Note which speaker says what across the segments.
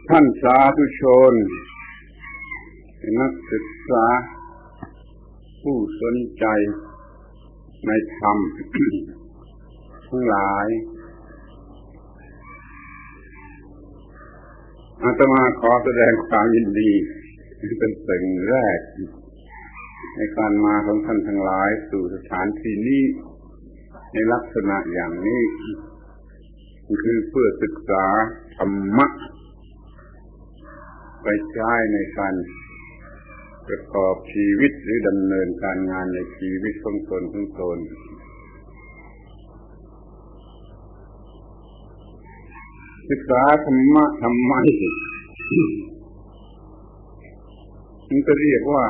Speaker 1: ท่านสาธุชนนักศึกษาผู้สนใจในธรรม ทั้งหลายอาตมาขอแสดงความยินดีเป็นสิ่งแรกในการมาของท่านทั้งหลายสู่สถานที่นี้ในลักษณะอย่างนี้คือเพื่อศึกษาธรรมะไปใช้ในการประกอบชีวิตหรือดำเนินการงานในชีวิตของตนศึกษาธรรมะทำไมมันก็เรียกว่า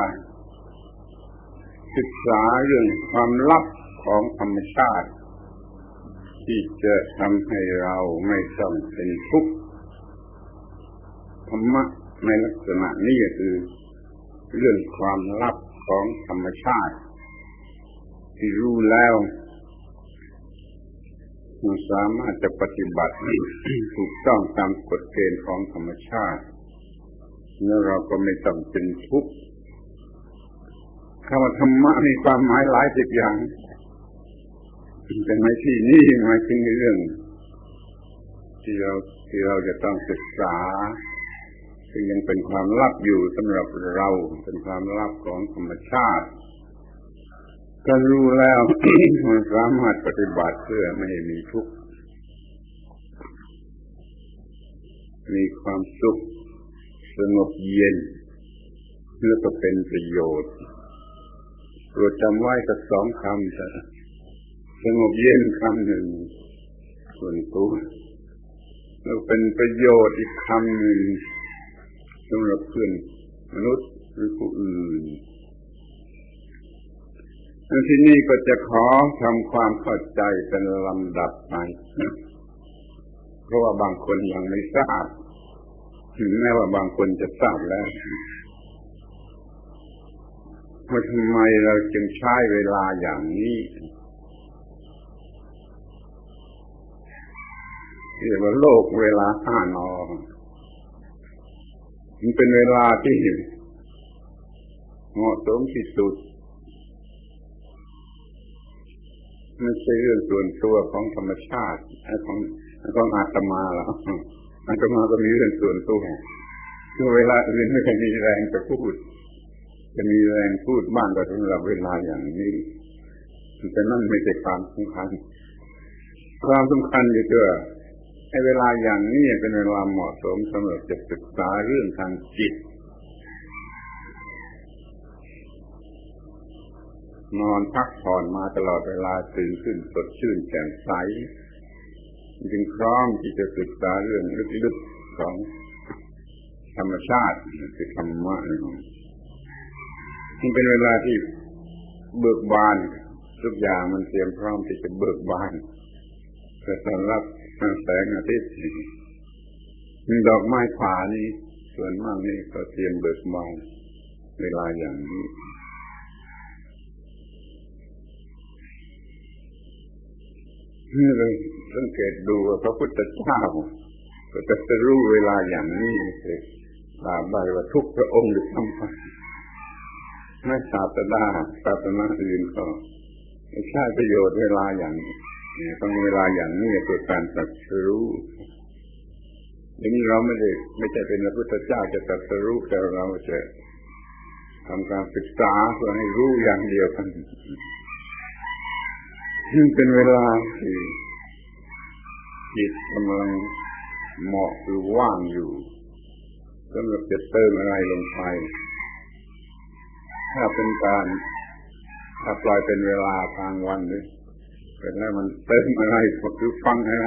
Speaker 1: ศึกษาเรื่องความลับของธรรมชาติที่จะทำให้เราไม่ต้องเป็นทุกข์ธรรมะในลักษณะนี้ก็คือเรื่องความลับของธรรมชาติที่รู้แล้วเราสามารถจะปฏิบัติถูกต้องตามกฎเกณฑ์ของธรรมชาติแล้วเราก็ไม่ต้องเป็นทุกข์คำว่าธรรมะมีความหมายหลายสิบอย่างแต่ในที่นี้หมายถึงเรื่องที่เราจะต้องศึกษาซึ่งยังเป็นความลับอยู่สำหรับเราเป็นความลับของธรรมชาติก็รู้แล้ว มันสามารถปฏิบัติเพื่อไม่ให้มีทุกข์มีความสุขสงบเย็นเพื่อจะเป็นประโยชน์โปรดจำไว้กับสองคำสงบเย็นคำหนึ่งส่วนตัวแล้วเป็นประโยชน์อีกคำหนึ่งสำหรับเพื่อนมนุษย์หรือผู้อื่นที่นี่ก็จะขอทำความเข้าใจเป็นลำดับไปเพราะว่าบางคนยังไม่ทราบถึงแม้ว่าบางคนจะทราบแล้วว่าทำไมเราจึงใช้เวลาอย่างนี้เรียกว่าโลกเวลา5 น.มันเป็นเวลาที่เหมาะสมที่สุดไม่ใช่เรื่องส่วนตัวของธรรมชาติของอาตมาแล้วอาตมาก็มีเรื่องส่วนตัวคือเวลาอื่นไม่เคยมีแรงจะพูดจะมีแรงพูดบ้างก็สำหรับเวลาอย่างนี้แต่นั่นไม่ใช่ความสำคัญอยู่ที่ว่าไอ้เวลาอย่างนี้เป็นเวลาเหมาะสมสำหรับจะศึกษาเรื่องทางจิตนอนพักผ่อนมาตลอดเวลาตื่นขึ้นสดชื่นแจ่มใสจึงพร้อมที่จะศึกษาเรื่องลึกๆของธรรมชาติคือธรรมะมันเป็นเวลาที่เบิกบานทุกอย่างมันเตรียมพร้อมที่จะเบิกบานเพื่อต้อนรับแสงอาทิตย์ดอกไม้ป่านี่ส่วนมากนี่ก็เตรียมเบิกบานเวลาอย่างนี้นี่เลยสังเกตดูว่าพระพุทธเจ้าก็จะรู้เวลาอย่างนี้เลยตามใบว่าทุกพระองค์หรือทำไปไม่ศาสนาอื่นก็ไม่ใช่ประโยชน์เวลาอย่างนี้ต้องเวลาอย่างนี้เพื่อการตรัสรู้อย่างนี้เราไม่ใช่เป็นพระพุทธเจ้าจะตรัสรู้แต่เราจะทำการศึกษาเพื่อให้รู้อย่างเดียวกันเป็นเวลาที่จิตกำลังเหมาะหรือว่างอยู่สำหรับจะเติมอะไรลงไปถ้าปล่อยเป็นเวลากลางวันเลยเกิดแล้วมันเติมอะไรหรือฟังอะไร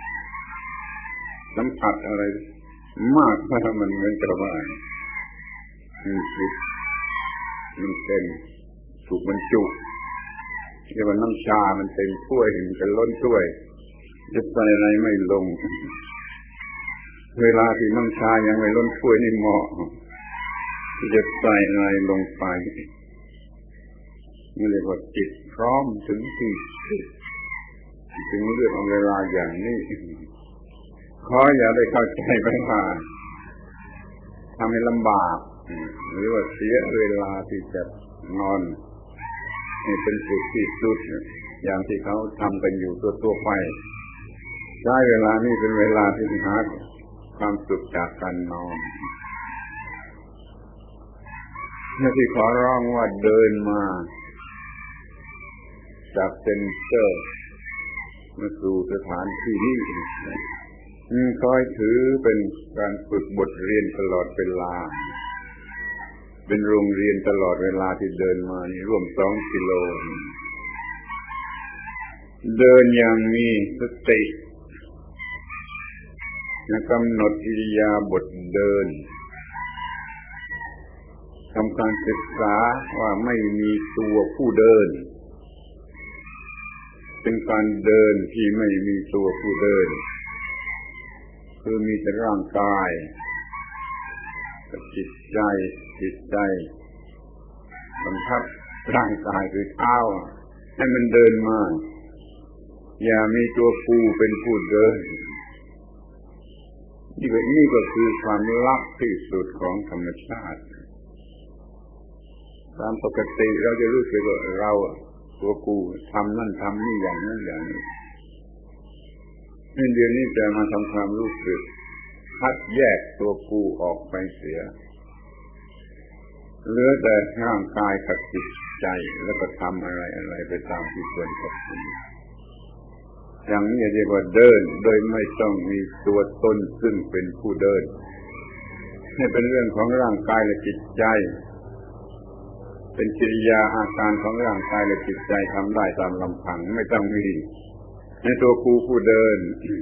Speaker 1: สัมผัสอะไรมากถ้ามันเหมือนกับว่าจิตมันเป็นถูกบรรจุเรียกว่าน้ำชามันเต็มถ้วยมันจะล้นถ้วยจะใส่อะไรไม่ลงเวลาที่น้ำชายังไม่ล้นถ้วยนี่เหมาะที่จะใส่อะไรลงไปนี่เรียกว่าจิตพร้อมถึงที่ถึงเรื่องเวลาอย่างนี้ขออย่าได้เข้าใจไปว่าทำให้ลำบากหรือว่าเสียเวลาที่จะนอนนี่เป็นสุดที่สุดอย่างที่เขาทำกันอยู่ตัวไปใช้เวลานี่เป็นเวลาที่หาความสุขจากการนอนที่ขอร้องว่าเดินมาจากเซ็นเตอร์มาสู่สถานที่นี้คอยถือเป็นการฝึกบทเรียนตลอดเวลาเป็นโรงเรียนตลอดเวลาที่เดินมานี่ร่วม2 กิโลเดินอย่างมีสติกำหนดอิริยาบถเดินทำการศึกษาว่าไม่มีตัวผู้เดินเป็นการเดินที่ไม่มีตัวผู้เดินคือมีแต่ร่างกายกับจิตใจบังคับร่างกายคือเท้าให้มันเดินมาอย่ามีตัวผู้เป็นผู้เดินนี่ก็คือความลับที่สุดของธรรมชาติตามปกติเราจะรู้สึกว่าเราตัวกูทำนั่นทำนี่อย่างนั้นอย่างนี้เดี๋ยวนี้จะมาทำความรู้สึกคัดแยกตัวกูออกไปเสียเหลือแต่ร่างกายกับจิตใจแล้วก็ทำอะไรไปตามที่ควรจะทำอย่างนี้เรียกว่าเดินโดยไม่ต้องมีตัวตนซึ่งเป็นผู้เดินให้เป็นเรื่องของร่างกายและจิตใจเป็นกิริยาอาการของร่างกายและจิตใจทำได้ตามลำพังไม่ต้องมีในตัวกูผู้เดิน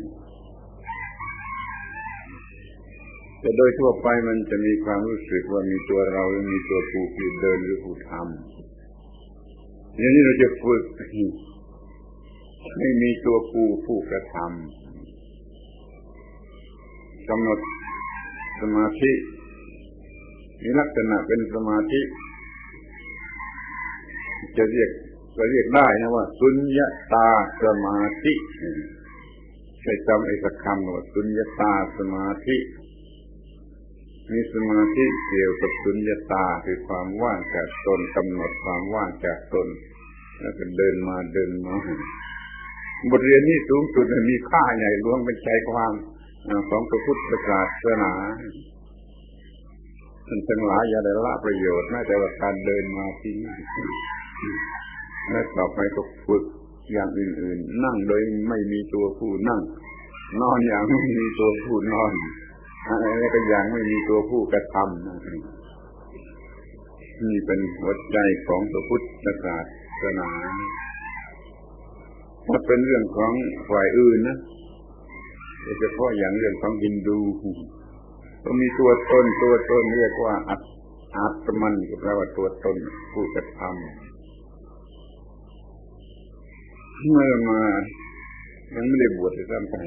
Speaker 1: แต่โดยทั่วไปมันจะมีความรู้สึกว่ามีตัวเราหรือมีตัวกูผู้เดินหรือผู้ทำอย่างนี้เราจะฝึกให้มีตัวกูผู้กระทำกำหนดสมาธิมีลักษณะเป็นสมาธิจะเรียกได้นะว่าสุญญตาสมาธิใช้จำไอ้สักคำว่าสุญญตาสมาธิมีสมาธิเกี่ยวกับสุญญตาคือความว่างจากตนกำหนดความว่างจากตนแล้วก็เดินมาบทเรียนนี้สูงสุดมีค่าใหญ่หลวงเป็นใจความของพระพุทธศาสนาท่านทั้งหลายอย่าได้ละประโยชน์แม้แต่ว่าการเดินมาที่นี่และต่อไปก็ฝึกอย่างอื่นๆนั่งโดยไม่มีตัวผู้นั่งนอนอย่างไม่มีตัวผู้นอนอะไรก็อย่างไม่มีตัวผู้กระทำนี่เป็นหัวใจของพระพุทธศาสนาถ้าเป็นเรื่องของฝ่ายอื่นนะโดยเฉพาะอย่างเรื่องของฮินดูก็มีตัวตนเรียกว่าอัตมันก็แปลว่าตัวตนผู้กระทำเมื่อมายังไม่ได้บวชซ้ำไป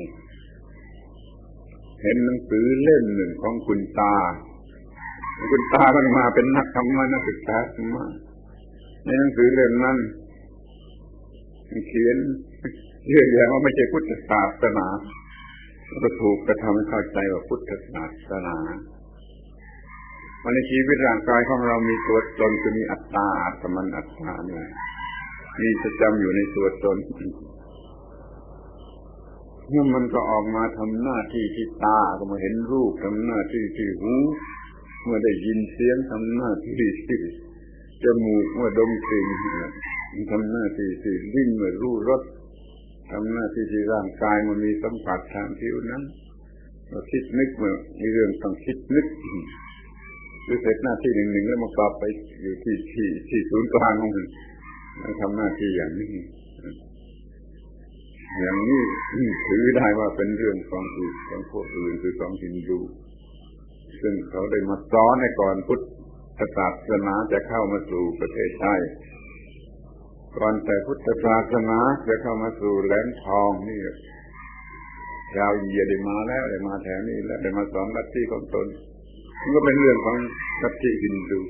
Speaker 1: เห็นหนังสือเล่มหนึ่งของคุณตามันมาเป็นนักธรรมะนักศึกษาธรรมะในหนังสือเล่มนั้นเขียนเยอะแยะว่าไม่ใช่พุทธศาสนาก็ถูกกระทำให้เข้าใจว่าพุทธศาสนาในชีวิตร่างกายของเรามีตัวตนคือมีอัตตาอัตมันอัตตาเนี่ยมีประจำอยู่ในตัวตนเมื่อมันก็ออกมาทำหน้าที่ที่ตาก็มาเห็นรูปทำหน้าที่ที่หูเมื่อได้ยินเสียงทำหน้าที่ที่จมูกเมื่อดมกลิ่นทำหน้าที่ที่ลิ้นเมื่อรู้รสทำหน้าที่ที่ร่างกายมันมีสัมผัสทางผิวหนังเราคิดนึกเมื่อมีเรื่องต้องคิดนึกคือเสร็จหน้าที่หนึ่งแล้วมันกลับไปอยู่ที่ศูนย์กลางของมันทำหน้าที่อย่างนี้ถือได้ว่าเป็นเรื่องของอื่นของพวกอื่นคือของฮินดูซึ่งเขาได้มาสอนให้ก่อนพุทธศาสนาจะเข้ามาสู่ประเทศไทยก่อนแต่พุทธศาสนาจะเข้ามาสู่แหลมทองนี่ชาวอินเดียได้มาแล้วได้มาแถวนี้แล้วได้มาสอนลัทธิของตนมันก็เป็นเรื่องของลัทธิฮินดู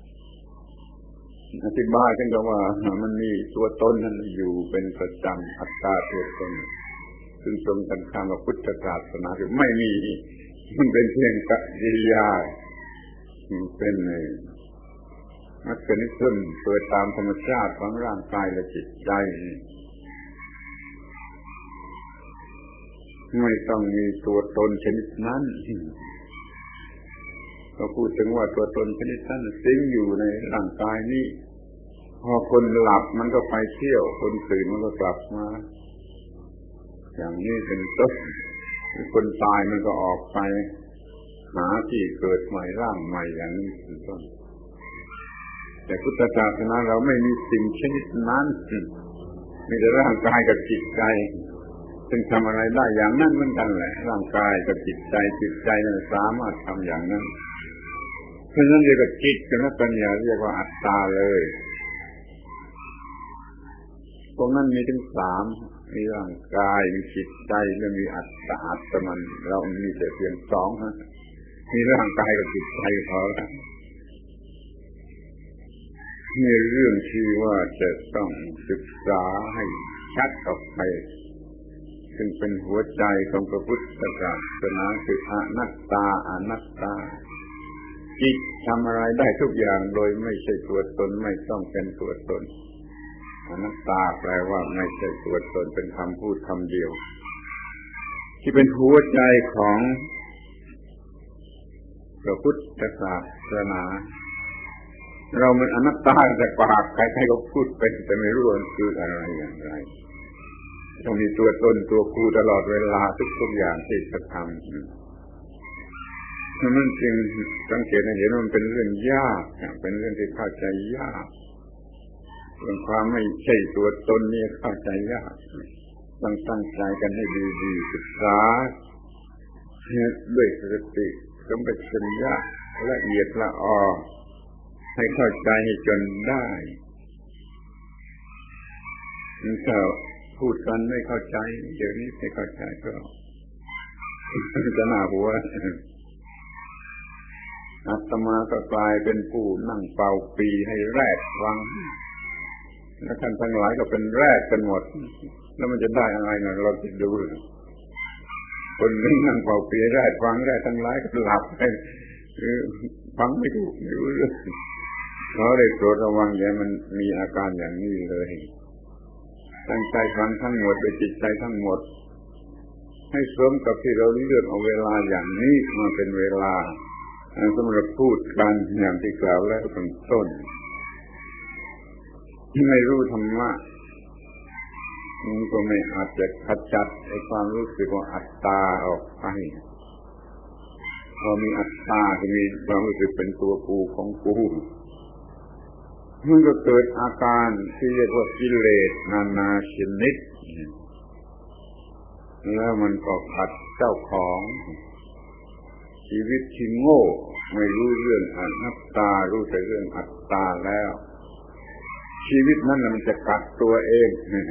Speaker 1: อธิบายกันก็ว่ามันมีตัวตนนั้นอยู่เป็นประจำอัตตาตัวตนซึ่งตรงกันข้ามกับพุทธศาสนาคือไม่มีมันเป็นเพียงกิริยาเป็นมักนิซึมเกิดตามธรรมชาติของร่างกายและจิตใจไม่ต้องมีตัวตนชนิดนั้นเราพูดถึงว่าตัวตนชนิดนั้นสิงอยู่ในร่างกายนี้พอคนหลับมันก็ไปเที่ยวคนตื่นมันก็กลับมาอย่างนี้เป็นต้นคนตายมันก็ออกไปหาที่เกิดใหม่ร่างใหม่อย่างนี้เป็นต้นแต่พุทธศาสนาเราไม่มีสิ่งชนิดนั้นมีแต่ร่างกายกับจิตใจซึ่งทำอะไรได้อย่างนั้นเหมือนกันแหละร่างกายกับจิตใจจิตใจนั้นสามารถทำอย่างนั้นเพราะฉะนั้นเรียกว่าจิตกับปัญญาเรียกว่าอัตตาเลยพวกนั้นมีถึงสามมีร่างกายมีจิตใจและมีอัตตาอัตมันเรามีแต่เพียงสองฮะมีร่างกายกับจิตใจพอแล้วมีเรื่องที่ว่าจะต้องศึกษาให้ชัดออกไปซึ่งเป็นหัวใจของพระพุทธศาสนาคืออนัตตาอนัตตาจิตทำอะไรได้ทุกอย่างโดยไม่ใช่ตัวตนไม่ต้องเป็นตัวตนอนัตตาแปลว่าไม่ใช่ตัวตนเป็นคำพูดคำเดียวที่เป็นหัวใจของพระพุทธศาสนาเรามันอนัตตาแต่ปากใครๆก็พูดเป็นแต่ไม่รู้ว่าคืออะไรอย่างไรต้องมีตัวตนตัวกูตลอดเวลาทุกอย่างที่จะทำนั่นจริงสังเกตให้เห็นว่ามันเป็นเรื่องยากเป็นเรื่องที่เข้าใจยากเรื่องความไม่ใช่ตัวตนนี่เข้าใจยากต้องตั้งใจกันให้ดีๆศึกษาด้วยสติสัมปชัญญะละเอียดละออให้เข้าใจให้จนได้ถ้าพูดกันไม่เข้าใจเดี๋ยวนี้ไม่เข้าใจก็จะน่าหัวอาตมาก็กลายเป็นผู้นั่งเป่าปีให้แรกฟังแล้วท่านทั้งหลายก็เป็นแรกกันหมดแล้วมันจะได้อะไรนะเราคิดดูคนนึงนั่งเป่าปีแรกฟังแรกทั้งหลายก็หลับไปฟังไม่ถูกไม่รู้เรื่องเขาเลยโปรดระวังอย่ามันมีอาการอย่างนี้เลยตั้งใจฟังทั้งหมดด้วยจิตใจทั้งหมดให้สมกับที่เราเลือกเอาเวลาอย่างนี้มาเป็นเวลาสำหรับพูดกันอย่างที่กล่าวแล้วเป็นต้นที่ไม่รู้ธรรมะมันก็ไม่อาจจะขจัดไอ้ความรู้สึกว่าอัตตาออกไปพอมีอัตตาก็มีความรู้สึกเป็นตัวกูของกูมันก็เกิดอาการที่เรียกว่ากิเลสนานาชนิดแล้วมันก็ขัดเจ้าของชีวิตที่โง่ไม่รู้เรื่องอนัตตารู้แต่เรื่องอัตตาแล้วชีวิตนั้นมันจะกัดตัวเอง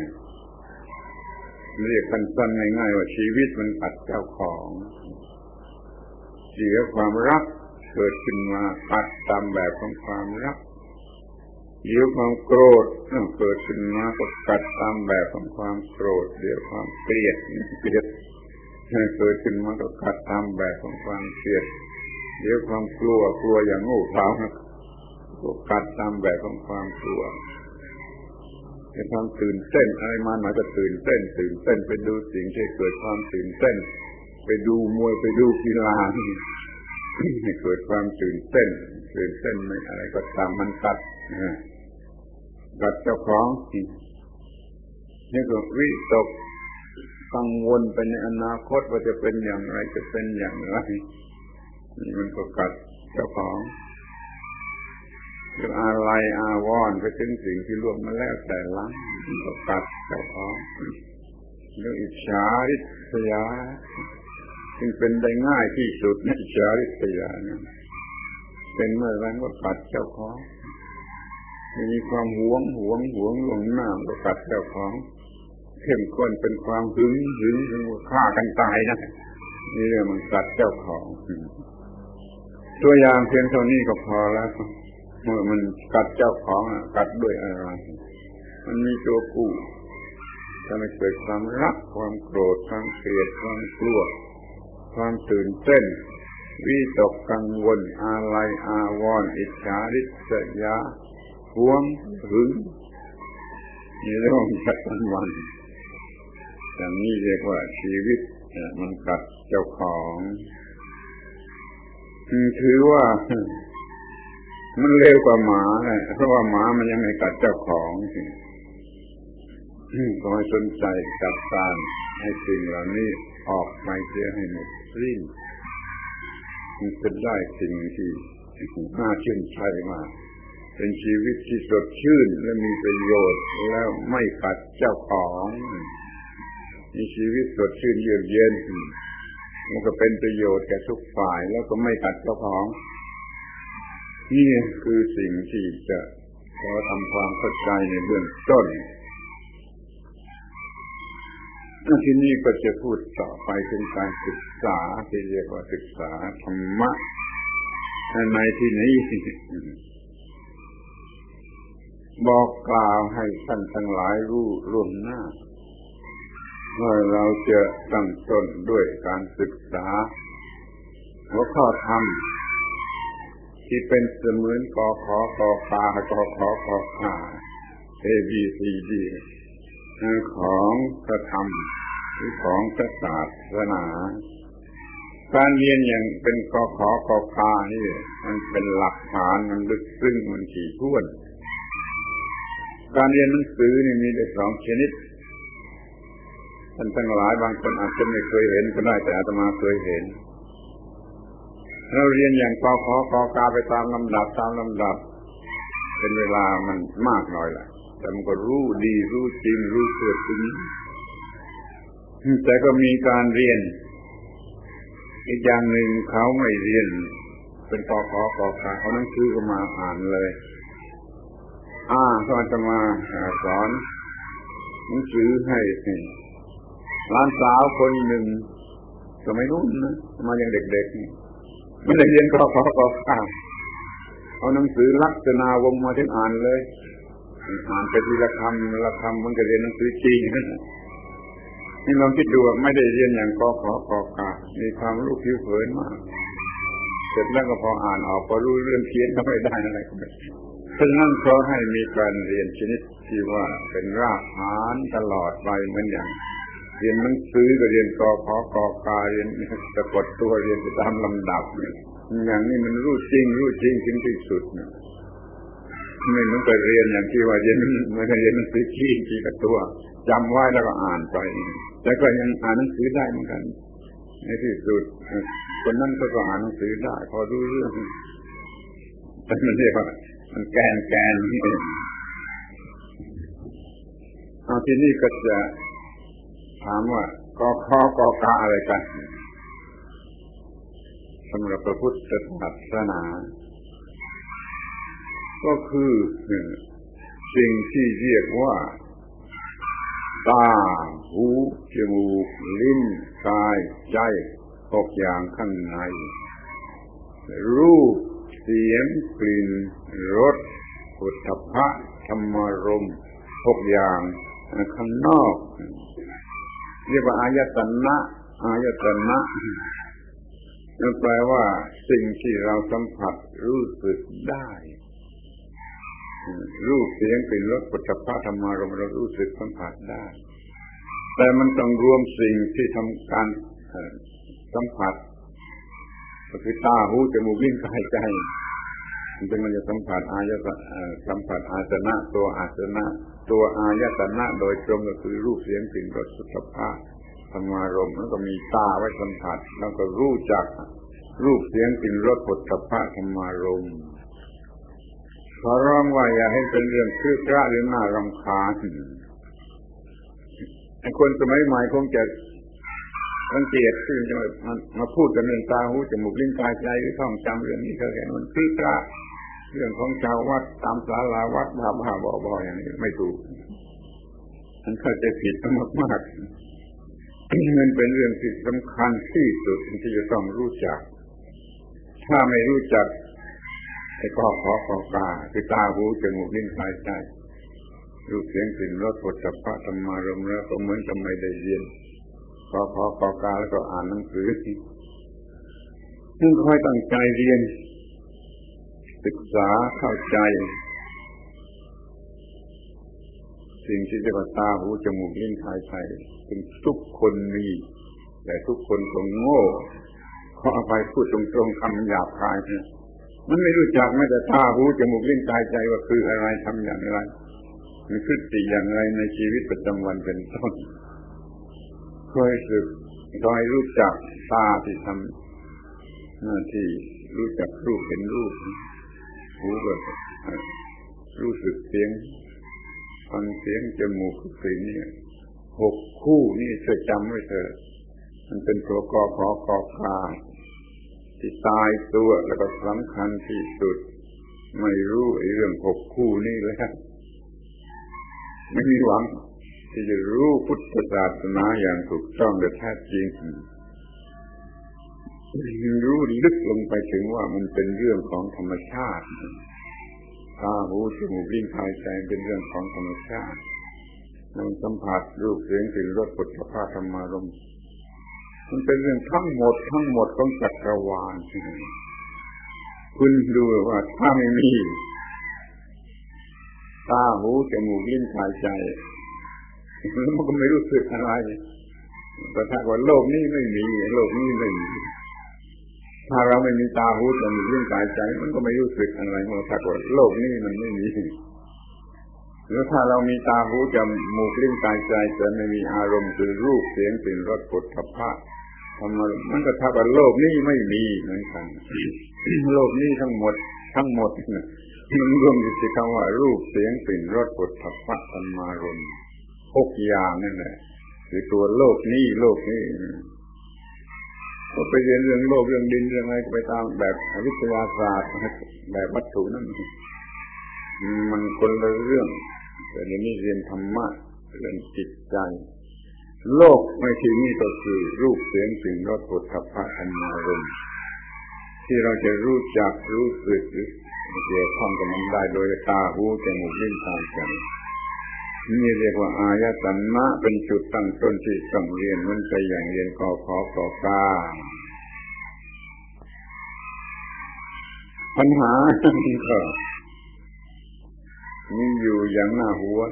Speaker 1: เรียกสั้นๆง่ายๆว่าชีวิตมันกัดเจ้าของเสียความรักเกิดขึ้นมากัดตามแบบของความรักเดี๋ยวความโกรธเกิดขึ้นมาก็กัดตามแบบของความโกรธเดี๋ยวความเกลียดเกิดขึ้นมาก็กัดตามแบบของความเกลียดเดี๋ยวความกลัวอย่างโง่เขลาก็กัดตามแบบของความกลัวแต่ความตื่นเต้นอะไรมาหน่อยก็ตื่นเต้นไปดูสิ่งที่เกิดความตื่นเต้นไปดูมวยไปดูกีฬาให้เกิดความตื่นเต้นไม่อะไรก็ตามมันกัดเจ้าของนี่ก็วิตกกังวลไปในอนาคตว่าจะเป็นอย่างไรจะเป็นอย่างไรนี่มันก็กัดเจ้าของหรืออะไรอาวรณ์ไปถึงสิ่งที่ล่วงมาแล้วแต่หลังมันก็กัดเจ้าของหรืออิจฉาริษยาซึ่งเป็นได้ง่ายที่สุดอิจฉาริษยาเนี่ยเป็นเมื่อไรก็กัดเจ้าของมีความหวงล่วงหน้าก็กัดเจ้าของเข้มข้นเป็นความหึงถึงฆ่ากันตายนะนี่เรื่องมันกัดเจ้าของตัวอย่างเพียงเท่านี้ก็พอแล้วเมื่อมันกัดเจ้าของกัดด้วยอะไรมันมีตัวกูทำให้เกิดความรักความโกรธความเกลียดความกลัวความตื่นเต้นวิตกกังวลอาลัยอาวรณ์อิจฉาริษยาหวงหึงมีเรื่องประจำวันอย่างนี้เรียกว่าชีวิตมันกัดเจ้าของถือว่ามันเร็วกว่าหมาเลยเพราะว่าหมามันยังไม่กัดเจ้าของก็ให้สนใจจัดการให้สิ่งเหล่านี้ออกไปเสียให้หมดสิ้นมันเป็นได้สิ่งที่น่าชื่นใจมากเป็นชีวิตที่สดชื่นและมีประโยชน์แล้วไม่กัดเจ้าของมีชีวิตสดชื่นเยือกเย็นมันก็เป็นประโยชน์แก่ทุกฝ่ายแล้วก็ไม่กัดเจ้าของนี่คือสิ่งที่จะขอทำความเข้าใจในเบื้องต้นทีนี้ก็จะพูดต่อไปถึงการศึกษาที่เรียกว่าศึกษาธรรมะในที่นี้บอกกล่าวให้ท่านทั้งหลายรู้ล่วงหน้าว่าเราจะตั้งต้นด้วยการศึกษาหัวข้อธรรมที่เป็นเสมือนกขกกกขกข A B C D ของพระธรรมหรือของพระศาสนาการเรียนอย่างเป็นกขกกนี่มันเป็นหลักฐานมันลึกซึ้งมันถี่ถ้วนการเรียนหนังสือนี่มีได้สองชนิดท่านทั้งหลายบางคนอาจจะไม่เคยเห็นก็ได้แต่อาตมาเคยเห็นเราเรียนอย่างกขกกไปตามลำดับเป็นเวลามันมากหน่อยแหละแต่มันก็รู้ดีรู้จริงรู้เกิดขึ้นแต่ก็มีการเรียนอีกอย่างหนึ่งเขาไม่เรียนเป็นกขกกเขาหนังสือก็มาอ่านเลยเขาจะมาสอนหนังสือให้หลานสาวคนหนึ่งสมัยนู้นนะมายังเด็กๆไม่ได้เรียนกขกกเอาหนังสือลักษณะวงมาถึงอ่านเลยอ่านไปทีละคำมันก็เรียนหนังสือจริงนี่ลองคิดดูไม่ได้เรียนอย่างกขกกมีความรู้ผิวเผินมากเสร็จแล้วก็พออ่านออกพอรู้เรื่องเขียนก็ไม่ได้อะไรก็ไม่ฉะนั้นเขาให้มีการเรียนชนิดที่ว่าเป็นรากฐานตลอดไปเหมือนอย่างเรียนหนังสือก็เรียนกขกกเรียนสะกดตัวเรียนไปตามลำดับอย่างนี้มันรู้จริงถึงที่สุดไม่เหมือนไปเรียนอย่างที่ว่าเรียนเหมือนเรียนหนังสือขี้กับตัวจำไว้แล้วก็อ่านไปแต่ก็ยังอ่านหนังสือได้เหมือนกันในที่สุดคนนั้นก็อ่านหนังสือได้พอรู้เรื่องแต่มันเรียกว่ามันแกนนี่เองทีนี้ก็จะถามว่ากขกกอะไรกันสำหรับพระพุทธศาสนาก็คือสิ่งที่เรียกว่าตาหูจมูกลิ้นกายใจ6อย่างข้างในรูปเสียงกลิ่นรสโผฏฐัพพะธรรมารมณ์6อย่างข้างนอกเรียกว่าอายตนะนั่นแปลว่าสิ่งที่เราสัมผัสรู้สึกได้รูปเสียงกลิ่นรสโผฏฐัพพะธรรมารมณ์เรารู้สึกสัมผัสได้แต่มันต้องรวมสิ่งที่ทำการสัมผัสก็คือตาหูจมูกลิ้นกายใจมันจะสัมผัสสัมผัสอาสนะตัวอาสนะตัวอายตนะโดยตรงก็คือรูปเสียงกลิ่นรสโผฏฐัพพะธรรมารมณ์แล้วก็มีตาไว้สัมผัสแล้วก็รู้จักรูปเสียงกลิ่นรสโผฏฐัพพะธรรมารมณ์ขอร้องว่าอย่าให้เป็นเรื่องคือกระหรือน่ารำคาญคนสมัยใหม่คงจะรังเกียจที่จะมาพูดกันเรื่องตาหูจมูกลิ้นกายใจหรือท่องจำเรื่องนี้เขาเห็นมันคือกระเรื่องของชาววัดตามศาลาวัดบ้าบออย่างนี้ไม่ถูกมันเข้าใจผิดมากมันเป็นเรื่องที่สำคัญที่สุดที่จะต้องรู้จักถ้าไม่รู้จักไอ้กขกกคือตาหูจมูกลิ้นกายใจรูปเสียงกลิ่นรสโผฏฐัพพะธรรมารมณ์แล้วก็เหมือนจะไม่ได้เรียนกขกกแล้วก็อ่านหนังสือซึ่งคอยตั้งใจเรียนศึกษาเข้าใจสิ่งที่เรียกว่าตาหูจมูกลิ้นกายใจซึ่งทุกคนมีแต่ทุกคนก็โง่ขออภัยพูดตรงๆคำหยาบคายนะมันไม่รู้จักแม้แต่ตาหูจมูกลิ้นกายใจว่าคืออะไรทำอย่างไรมันคือสิ่งอย่างไรในชีวิตประจำวันเป็นต้นเคยฝึกโดยรู้จักตาที่ทำหน้าที่รู้จักรูปเห็นรูปหูก็รู้สึกเสียงฟังเสียงจมูกกลิ่นเนี่ย6 คู่นี่ช่วยจำไว้เถอะมันเป็นตัวกอขอคอคาที่ตายตัวแล้วก็สำคัญที่สุดไม่รู้ไอ้เรื่อง6 คู่นี่แล้วไม่มีหวังที่จะรู้พุทธศาสนาอย่างถูกต้องและแท้จริงรู้ลึกลงไปถึงว่ามันเป็นเรื่องของธรรมชาติตาหูจมูกลิ้นกายใจเป็นเรื่องของธรรมชาติมันสัมผัสรูปเสียงกลิ่นรสปุถะธาตุธรรมารมณ์มันเป็นเรื่องทั้งหมดของจักรวาลคุณดูว่าถ้าไม่มีตาหูจมูกลิ้นกายใจมันก็ไม่รู้สึกอะไรแต่ถ้าว่าโลกนี้ไม่มีโลกนี้ไม่มีถ้าเราไม่มีตาหูจมูกลิ้นกายใจมันก็ไม่รู้สึกอะไรเมื่อถ้าว่าโลกนี้มันไม่มีหรือถ้าเรามีตาหูจมูกลิ้นกายใจแต่ไม่มีอารมณ์คือรูปเสียงกลิ่นรสปุถะธาตุธรรมารมณ์มันก็เท่ากับโลกนี้ไม่มีเหมือนกันโลกนี้ทั้งหมดมันรวมอยู่ที่คำว่ารูปเสียงกลิ่นรสปุถะธาตุธรรมารมณ์6 อย่างนั่นแหละคือตัวโลกนี้ก็ไปเรียนเรื่องโลกเรื่องดินเรื่องอะไรก็ไปตามแบบวิทยาศาสตร์แบบวัตถุนั่นมันคนละเรื่องแต่ในนี้เรียนธรรมะเรื่องจิตใจโลกในที่นี้ก็คือรูปเสียงกลิ่นรสปุถะธาตุธรรมารมณ์ที่เราจะรู้จักรู้สึกเกี่ยวข้องกับมันได้โดยตาหูจมูกลิ้นกายใจนี่เรียกว่าอายตนะเป็นจุดตั้งต้นที่ต้องเรียนมันไปอย่างเรียนกอขอกอกาปัญหาก็มีอยู่อย่างหน้าหัว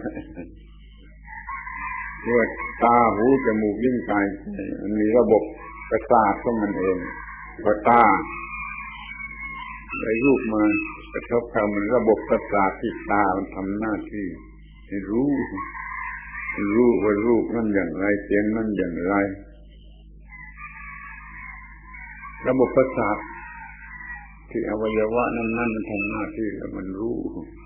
Speaker 1: เรียกว่าตาหูจมูกลิ้นกายมันมีระบบประสาทของมันเองพอตาได้รูปมากระทบเข้ามันระบบประสาทที่ตามันทำหน้าที่ให้รู้ว่ารูปนั่นอย่างไรเสียงนั่นอย่างไรระบบประสาทที่อวัยวะนั่นมันทำหน้าที่แล้วมันรู้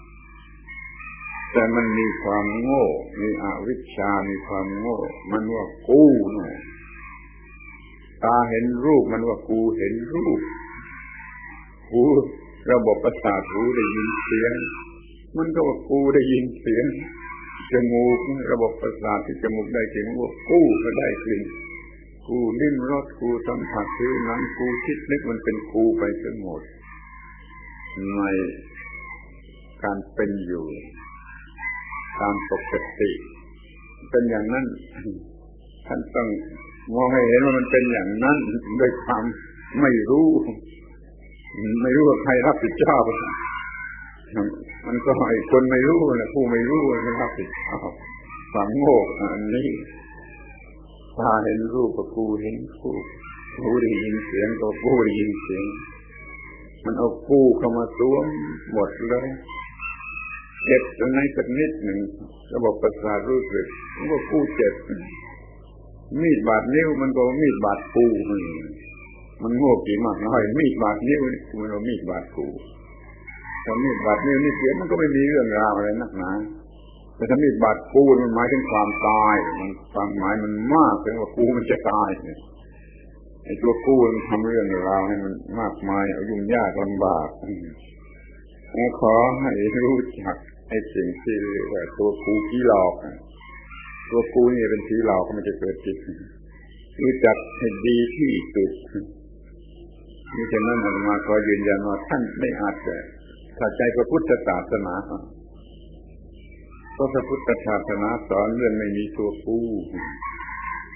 Speaker 1: แต่มันมีความโง่มีอวิชชามีความโง่มันว่ากูเนี่ยตาเห็นรูปมันว่ากูเห็นรูปหูระบบประสาทหูได้ยินเสียงมันก็ว่ากูได้ยินเสียงจมูกระบบประสาทที่จมูกได้กลิ่นว่ากูก็ได้กลิ่นกูลิ้มรสกูสัมผัสผิวหนังกูคิดนึกมันเป็นกูไปทั้งหมดในการเป็นอยู่ตามปกติเป็นอย่างนั้นท่านต้องมองให้เห็นว่ามันเป็นอย่างนั้นด้วยความไม่รู้ว่าใครรับผิดชอบมันก็ไอ้คนไม่รู้นะผู้ไม่รู้นะรับผิดชอบความโง่อันนี้ตาเห็นรูปก็กูเห็นกูหูได้ยินเสียงก็กูได้ยินเสียงมันเอากูเข้ามาสวมหมดเลยเจ็บตรงไหนสักนิดหนึ่งระบบประสาทรู้สึกว่ากูเจ็บมีดบาดนิ้วมันก็มีดบาดกูมันโง่กี่มากน้อยมีดบาดนิ้วมันเอามีดบาดกูถ้ามีดบาดนิ้วนี่เสียมันก็ไม่มีเรื่องราวอะไรนักหนาแต่ถ้ามีดบาดกูมันหมายถึงความตายมันความหมายมันมากถึงว่ากูมันจะตายไอ้ตัวกูมันทำเรื่องราวให้มันมากมายเอายุ่งยากลำบากขอให้รู้จักไอ้สิ่งที่เรียกว่าตัวกูผีหลอกตัวกูนี่เป็นผีหลอกมันจะเกิดจริงรู้จักให้ดีที่สุดนี่ฉะนั้นอาตมาขอยืนยันว่าท่านไม่อาจจะเข้าใจพระพุทธศาสนาเพราะพระพุทธศาสนาสอนเรื่องไม่มีตัวกู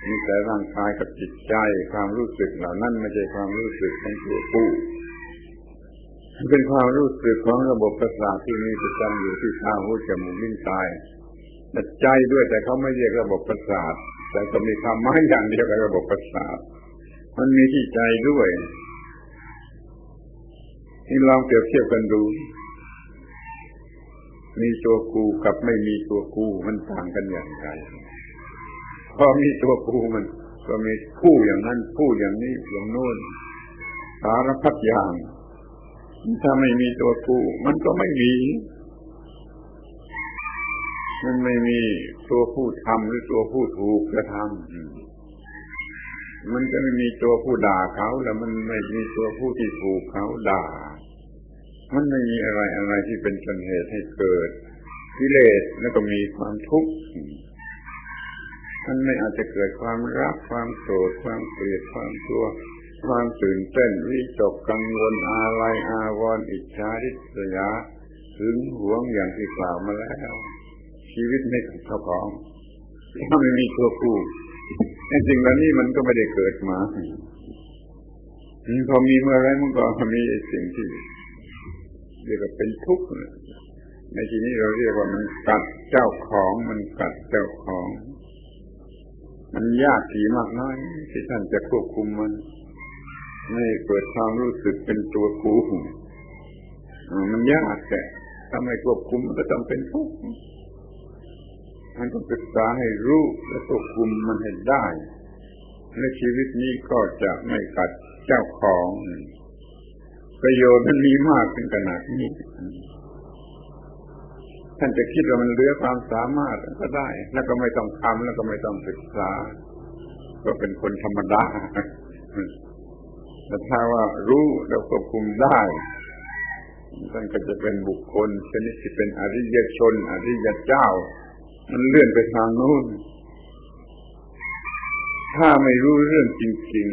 Speaker 1: มีแต่ร่างกายกับจิตใจความรู้สึกเหล่านั้นไม่ใช่ความรู้สึกของตัวผู้เป็นความรู้สึกของระบบประสาทที่มีประจำอยู่ที่ตาหูจมูกลิ้นกายและใจด้วยแต่เขาไม่เรียกระบบประสาทแต่ก็มีความหมายอย่างเดียวกับระบบประสาทมันมีที่ใจด้วยนี่ลองเปรียบเทียบกันดูมีตัวกูกับไม่มีตัวกูมันต่างกันอย่างไรพอมีตัวกูมันก็มีผู้อย่างนั้นผู้อย่างนี้อย่างโน้นสารพัดอย่างถ้าไม่มีตัวกูมันก็ไม่มีมันไม่มีตัวผู้ทำหรือตัวผู้ถูกกระทำมันก็ไม่มีตัวผู้ด่าเขาแล้วมันไม่มีตัวผู้ที่ถูกเขาด่ามันไม่มีอะไรที่เป็นต้นเหตุให้เกิดกิเลสแล้วก็มีความทุกข์มันไม่อาจจะเกิดความรักความโกรธความเกลียดความกลัวความตื่นเต้นวิตกกังวลอาลัยอาวรณ์อิจฉาริษยาหึงหวงอย่างที่กล่าวมาแล้วชีวิตไม่เป็นเจ้าของถ้าไม่มีตัวผู้สิ่งเหล่านี้มันก็ไม่ได้เกิดมาพอมีเมื่อไรมันก็มีสิ่งที่เรียกว่าเป็นทุกข์ในที่นี้เราเรียกว่ามันกัดเจ้าของมันกัดเจ้าของมันยากกี่มากน้อยที่ท่านจะควบคุมมันไม่เกิดความรู้สึกเป็นตัวกูมันยากแต่ถ้าไม่ควบคุมมันก็ต้องเป็นทุกข์มันต้องศึกษาให้รู้และควบคุมมันให้ได้และชีวิตนี้ก็จะไม่กัดเจ้าของประโยชน์มันมีมากถึงขนาดนี้ท่านจะคิดว่ามันเหลือความสามารถก็ได้แล้วก็ไม่ต้องทำแล้วก็ไม่ต้องศึกษาก็เป็นคนธรรมดาแต่ถ้าว่ารู้แล้วควบคุมได้ท่านก็จะเป็นบุคคลชนิดที่เป็นอริยชนอริยเจ้ามันเลื่อนไปทางโน้นถ้าไม่รู้เรื่องจริง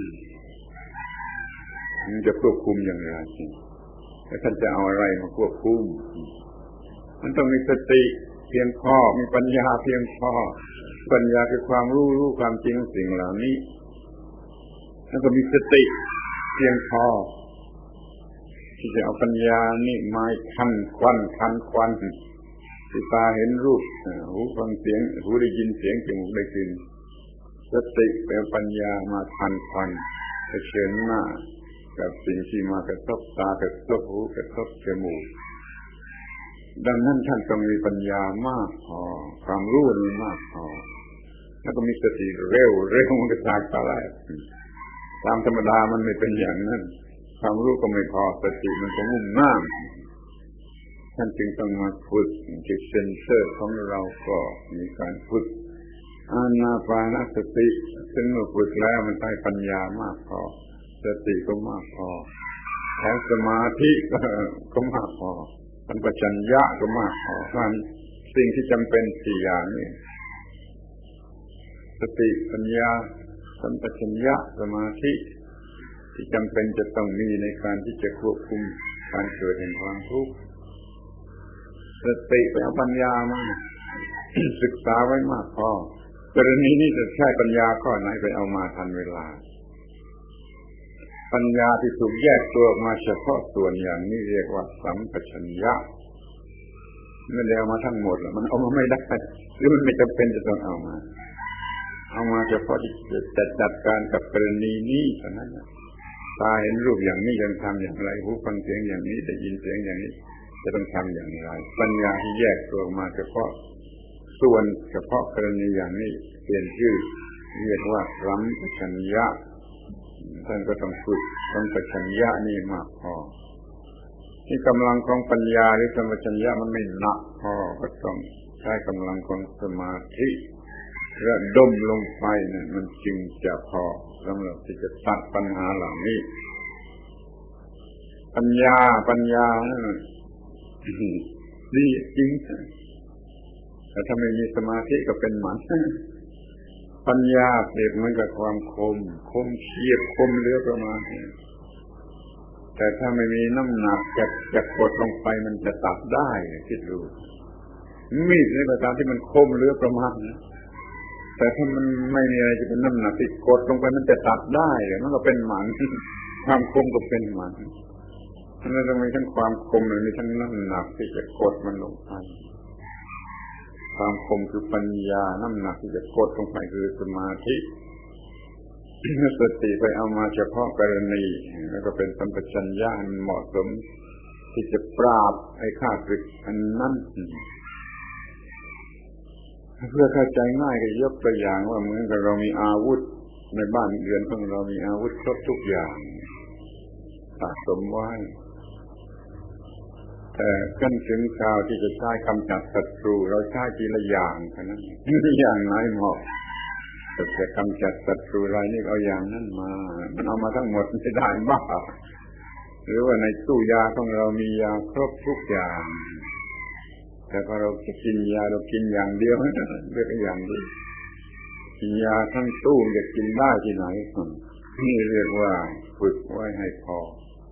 Speaker 1: ๆมันจะควบคุมอย่างไรแล้วท่านจะเอาอะไรมาควบคุมมันต้องมีสติเพียงพอมีปัญญาเพียงพอปัญญาคือความรู้ความจริงสิ่งเหล่านี้แล้วก็มีสติเพียงพอที่จะเอาปัญญานี่มาทันควันที่ตาเห็นรูปหูฟังเสียงหูได้ยินเสียงจมูกได้กลิ่นสติเป็นปัญญามาทันควันเผชิญหน้ากับสิ่งที่มากระทบตากระทบหูกระทบจมูกดังนั้นท่านต้องมีปัญญามากพอความรู้มีมากพอแล้วก็มีสติเร็วมันก็จากตาได้ตามธรรมดามันไม่เป็นอย่างนั้นความรู้ก็ไม่พอสติมันก็มุ่งหน้าท่านจึงต้องมาฝึกจิตเซนเซอร์ของเราก็มีการฝึกอานาปานสติซึ่งเมื่อฝึกแล้วมันได้ปัญญามากพอสติก็มากพอแถมสมาธิก็มากพอสัมปชัญญะก็มากพอสิ่งที่จำเป็นสี่อย่างนี้สติปัญญาสัมปชัญญะสมาธิที่จำเป็นจะต้องมีในการที่จะควบคุมการเกิดแห่งความทุกข์สติไปเอาปัญญามาศึกษาไว้มากพอกรณีนี้จะใช้ปัญญาข้อไหนไปเอามาทันเวลาปัญญาที่ถูกแยกตัวออกมาเฉพาะส่วนอย่างนี้เรียกว่าสัมปชัญญะไม่ได้เอามาทั้งหมดมันเอามาไม่ได้หรือมันไม่จำเป็นจะต้องเอามาเฉพาะที่จะจัดการกับกรณีนี้เท่านั้นตาเห็นรูปอย่างนี้ยังทำอย่างไรหูฟังเสียงอย่างนี้ได้ยินเสียงอย่างนี้จะต้องทำอย่างไรปัญญาที่แยกตัวออกมาเฉพาะส่วนเฉพาะกรณีอย่างนี้เปลี่ยนชื่อเรียกว่าสัมปชัญญะท่านก็ต้องฝึกสัมปชัญญะนี่มากพอที่กำลังของปัญญาหรือสัมปชัญญะมันไม่หนักพอก็ต้องใช้กำลังของสมาธิระดมลงไปเนี่ยมันจึงจะพอสำหรับที่จะตัดปัญหาเหล่านี้ปัญญาดีจริงแต่ถ้าไม่มีสมาธิก็เป็นหมันปัญญาเปรียบเหมือนกับความคมเฉียบคมเหลือประมาณแต่ถ้าไม่มีน้ำหนักจะกดลงไปมันจะตัดได้คิดดูมีดในประการที่มันคมเหลือประมาณนะแต่ถ้ามันไม่มีอะไรจะเป็นน้ำหนักที่กดลงไปมันจะตัดได้เลยมันก็เป็นหมันความคมก็เป็นหมันมันต้องมีทั้งความคมมีทั้งน้ำหนักที่จะกดมันลงไปความคมคือปัญญาน้ำหนักที่จะกดลงไปคือสมาธิสติไปเอามาเฉพาะกรณีแล้วก็เป็นสัมปชัญญะเหมาะสมที่จะปราบไอ้ข้าศึกอันนั้นเพื่อเข้าใจง่ายก็ยกตัวอย่างว่าเหมือนกับเรามีอาวุธในบ้านเรือนของเรามีอาวุธครบทุกอย่างสะสมไว้แต่ขั้นถึงคราวที่จะใช้กำจัดศัตรูเราใช้ทีละอย่างเท่านั้นอย่างไหนเหมาะจะกำจัดศัตรูรายนี้เอาอย่างนั้นมามันเอามาทั้งหมดไม่ได้บ้าหรือว่าในตู้ยาของเรามียาครบทุกอย่างแต่พอเราจะกินยาเรากินอย่างเดียวเลือกอย่างเดียวกินยาทั้งตู้จะกินได้ที่ไหนนี่เรียกว่าฝึกไว้ให้พอ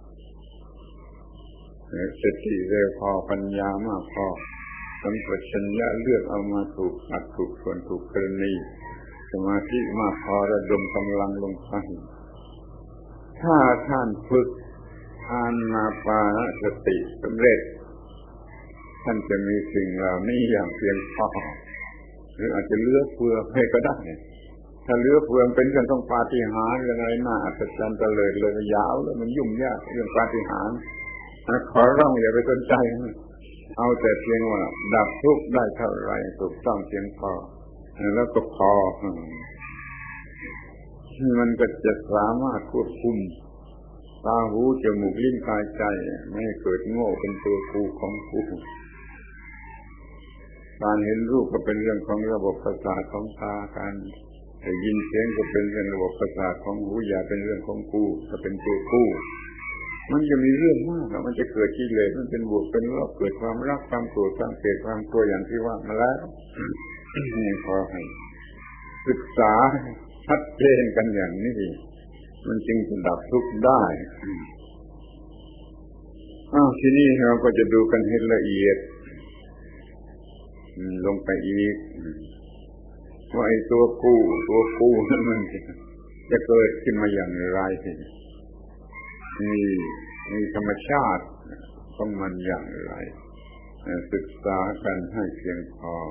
Speaker 1: สติเร็วพอปัญญามากพอสัมปชัญญะเลือกเอามาถูกอัดถูกส่วนถูกกรณีสมาธิมากพอระดมกำลังลงไปถ้าท่านฝึกอานาปานสติสำเร็จท่านจะมีสิ่งเหล่านี้อย่างเพียงพอหรืออาจจะเหลือเฟือให้ก็ได้ถ้าเหลือเฟือเป็นเรื่องต้องปาฏิหาริย์อะไรน่าอัศจรรย์เตลิดเลยยาวแล้วมันยุ่งยากเรื่องปาฏิหาริย์ขอร้องอย่าไปสนใจเอาแต่เพียงว่าดับทุกข์ได้เท่าไรถูกต้องเพียงพอแล้วก็พอมันก็จะสามารถควบคุมตาหูจมูกลิ้นกายใจไม่ให้เกิดโง่เป็นตัวกูของกูการเห็นรูปก็เป็นเรื่องของระบบประสาทของตาการได้ยินเสียงก็เป็นเรื่องระบบประสาทของหูอย่าเป็นเรื่องของกูจะเป็นตัวกูมันจะมีเรื่องมากมันจะเกิดกิเลสมันเป็นบวกเป็นลบเกิดความรักความโกรธความเกลียดความกลัวอย่างที่ว่ามาแล้วนี่ขอให้ศึกษาชัดเจนกันอย่างนี้มันจึงจะดับทุกข์ได้ทีนี้เราก็จะดูกันให้ละเอียดลงไปอีกว่าไอ้ตัวกู้นั้นมันจะเกิดขึ้นมาอย่างไรมีธรรมชาติของมันอย่างไรศึกษากันให้เพียงพอ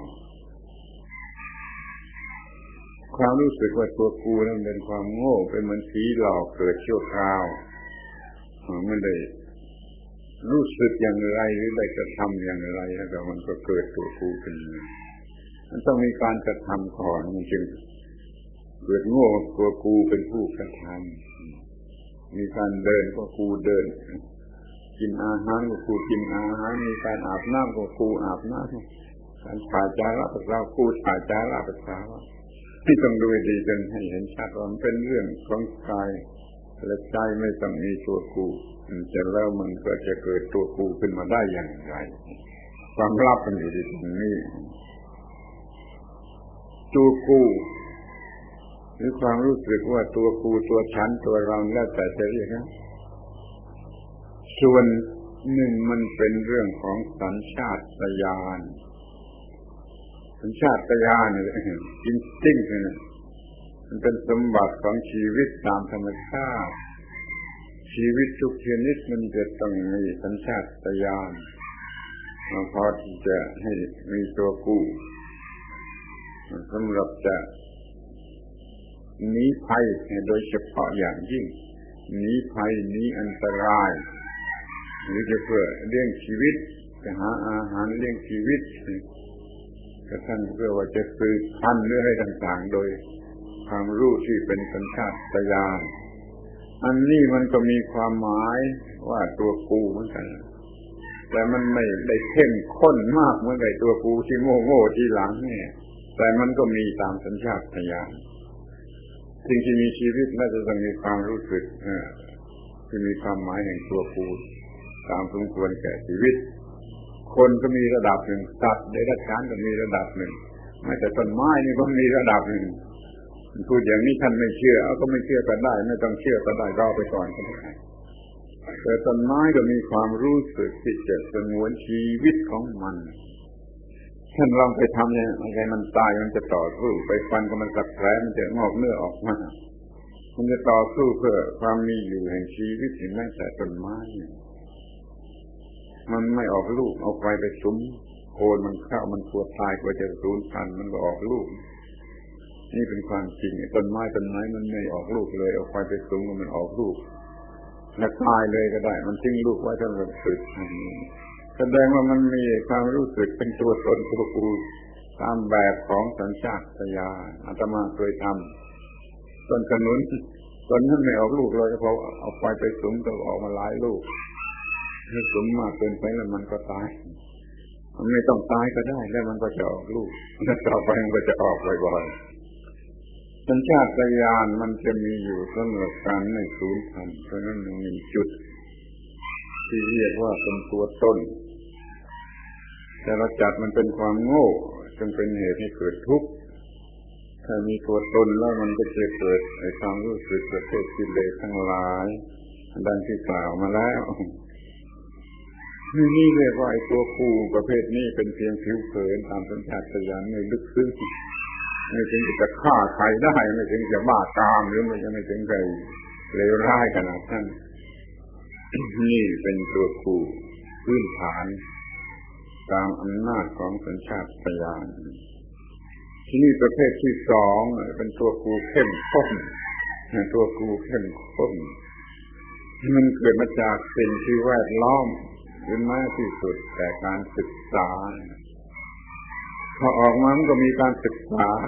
Speaker 1: ความรู้สึกว่าตัวกูนั้นเป็นความโง่เป็นเหมือนผีหลอกเกิดชั่วคราวไม่ได้รู้สึกอย่างไรหรือได้กระทำอย่างไรแล้วก็มันก็เกิดตัวกูขึ้นมามันต้องมีการกระทำก่อนมันจึงเกิดโง่ตัวกูเป็นผู้กระทำมีการเดินก็กูเดินกินอาหารก็กูกินอาหารมีการอาบน้ำก็กูอาบน้ำการถ่ายจาระปัสสาวะกูถ่ายจาระปัสสาวะที่ต้องดูดีจนให้เห็นชัดว่ามันเป็นเรื่องของกายและใจไม่ต้องมีตัวกูจะแล้วมันก็จะเกิดตัวกูขึ้นมาได้อย่างไรความลับมันอยู่ที่ตรงนี้ตัวกูหรือความรู้สึกว่าตัวกูตัวฉันตัวเราแล้วแต่จะเรียกนะส่วนหนึ่งมันเป็นเรื่องของสัญชาตญาณสัญชาตญาณเนี่ยอินสติ้งเนี่ยมันเป็นสมบัติของชีวิตตามธรรมชาติชีวิตทุกชนิดมันจะต้องมีสัญชาตญาณพอที่จะให้มีตัวกู้สำหรับจะหนีภัยโดยเฉพาะอย่างยิ่งหนีภัยหนีอันตรายหรือจะเพื่อเลี้ยงชีวิตจะหาอาหารเลี้ยงชีวิตกระทั่งเพื่อว่าจะสืบพันธุ์หรืออะไรต่างๆโดยความรู้ที่เป็นสัญชาตญาณอันนี้มันก็มีความหมายว่าตัวกูเหมือนกันแต่มันไม่ได้เข้มข้นมากเหมือนไอ้ตัวกูที่โง่ที่หลังเนี่ยแต่มันก็มีตามสัญชาตญาณสิ่งที่มีชีวิตน่าจะต้องมีความรู้สึกที่มีความหมายแห่งตัวกูตามสมควรแก่ชีวิตคนก็มีระดับหนึ่งสัตว์เดรัจฉานก็มีระดับหนึ่งแม้แต่ต้นไม้นี่ก็มีระดับหนึ่งพูดอย่างนี้ท่านไม่เชื่อก็ไม่เชื่อก็ได้ไม่ต้องเชื่อก็ได้รอไปก่อนก็ได้แต่ต้นไม้ก็มีความรู้สึกที่จะสงวนชีวิตของมันท่านลองไปทำยังไงมันตายมันจะต่อสู้ไปฟันกับมันกัดแผลมันจะงอกเนื้อออกมามันจะต่อสู้เพื่อความมีอยู่แห่งชีวิตอย่างนั้นแต่ต้นไม้มันไม่ออกลูกเอาไฟไปสุมโคนมันเข้ามันตัวตายกว่าจะสูญพันธุ์มันก็ออกลูกนี่เป็นความจริงต้นไม้มันไม่ออกลูกเลยเอาไฟไปสุมมันออกลูกและตายเลยก็ได้มันทิ้งลูกไว้ทั้งหมดสุดแสดงว่ามันมีความรู้สึกเป็นตัวตนตัวกูตามแบบของสัญชาตญาณอาตมาเคยทำต้นขนุนต้นนั้นไม่ออกลูกเลยเพราะเอาไฟไปสุมก็ออกมาหลายลูกถ้าสุมมากเกินไปแล้วมันก็ตายมันไม่ต้องตายก็ได้แล้วมันก็จะออกลูกแล้วต่อไปมันก็จะออกบ่อยๆสัญชาตญาณมันจะมีอยู่เสมอกันในศูนย์พันเพราะนั้นมันมีจุดที่เรียกว่าเป็นตัวตนแต่เราจัดมันเป็นความโง่จึงเป็นเหตุให้เกิดทุกข์ถ้ามีตัวตนแล้วมันก็จะเกิดในความรู้สึกประเภทกิเลสทั้งหลายดังที่กล่าวมาแล้วนี่เรียกว่าไอ้ตัวกูประเภทนี้เป็นเพียงผิวเผินตามสัญชาตญาณไม่ลึกซึ้งไม่ถึงจะฆ่าใครได้ไม่ถึงจะบ้ากามหรือไม่ถึงใครเลวร้ายขนาดนั้นนี่เป็นตัวกูพื้นฐานตามอำนาจของสัญชาตญาณที่นี่ประเภทที่สองเป็นตัวกูเข้มข้นตัวกูเข้มข้นมันเกิดมาจากสิ่งที่แวดล้อมหรือมากที่สุดแต่การศึกษาพอออกมามันก็มีการศึกษา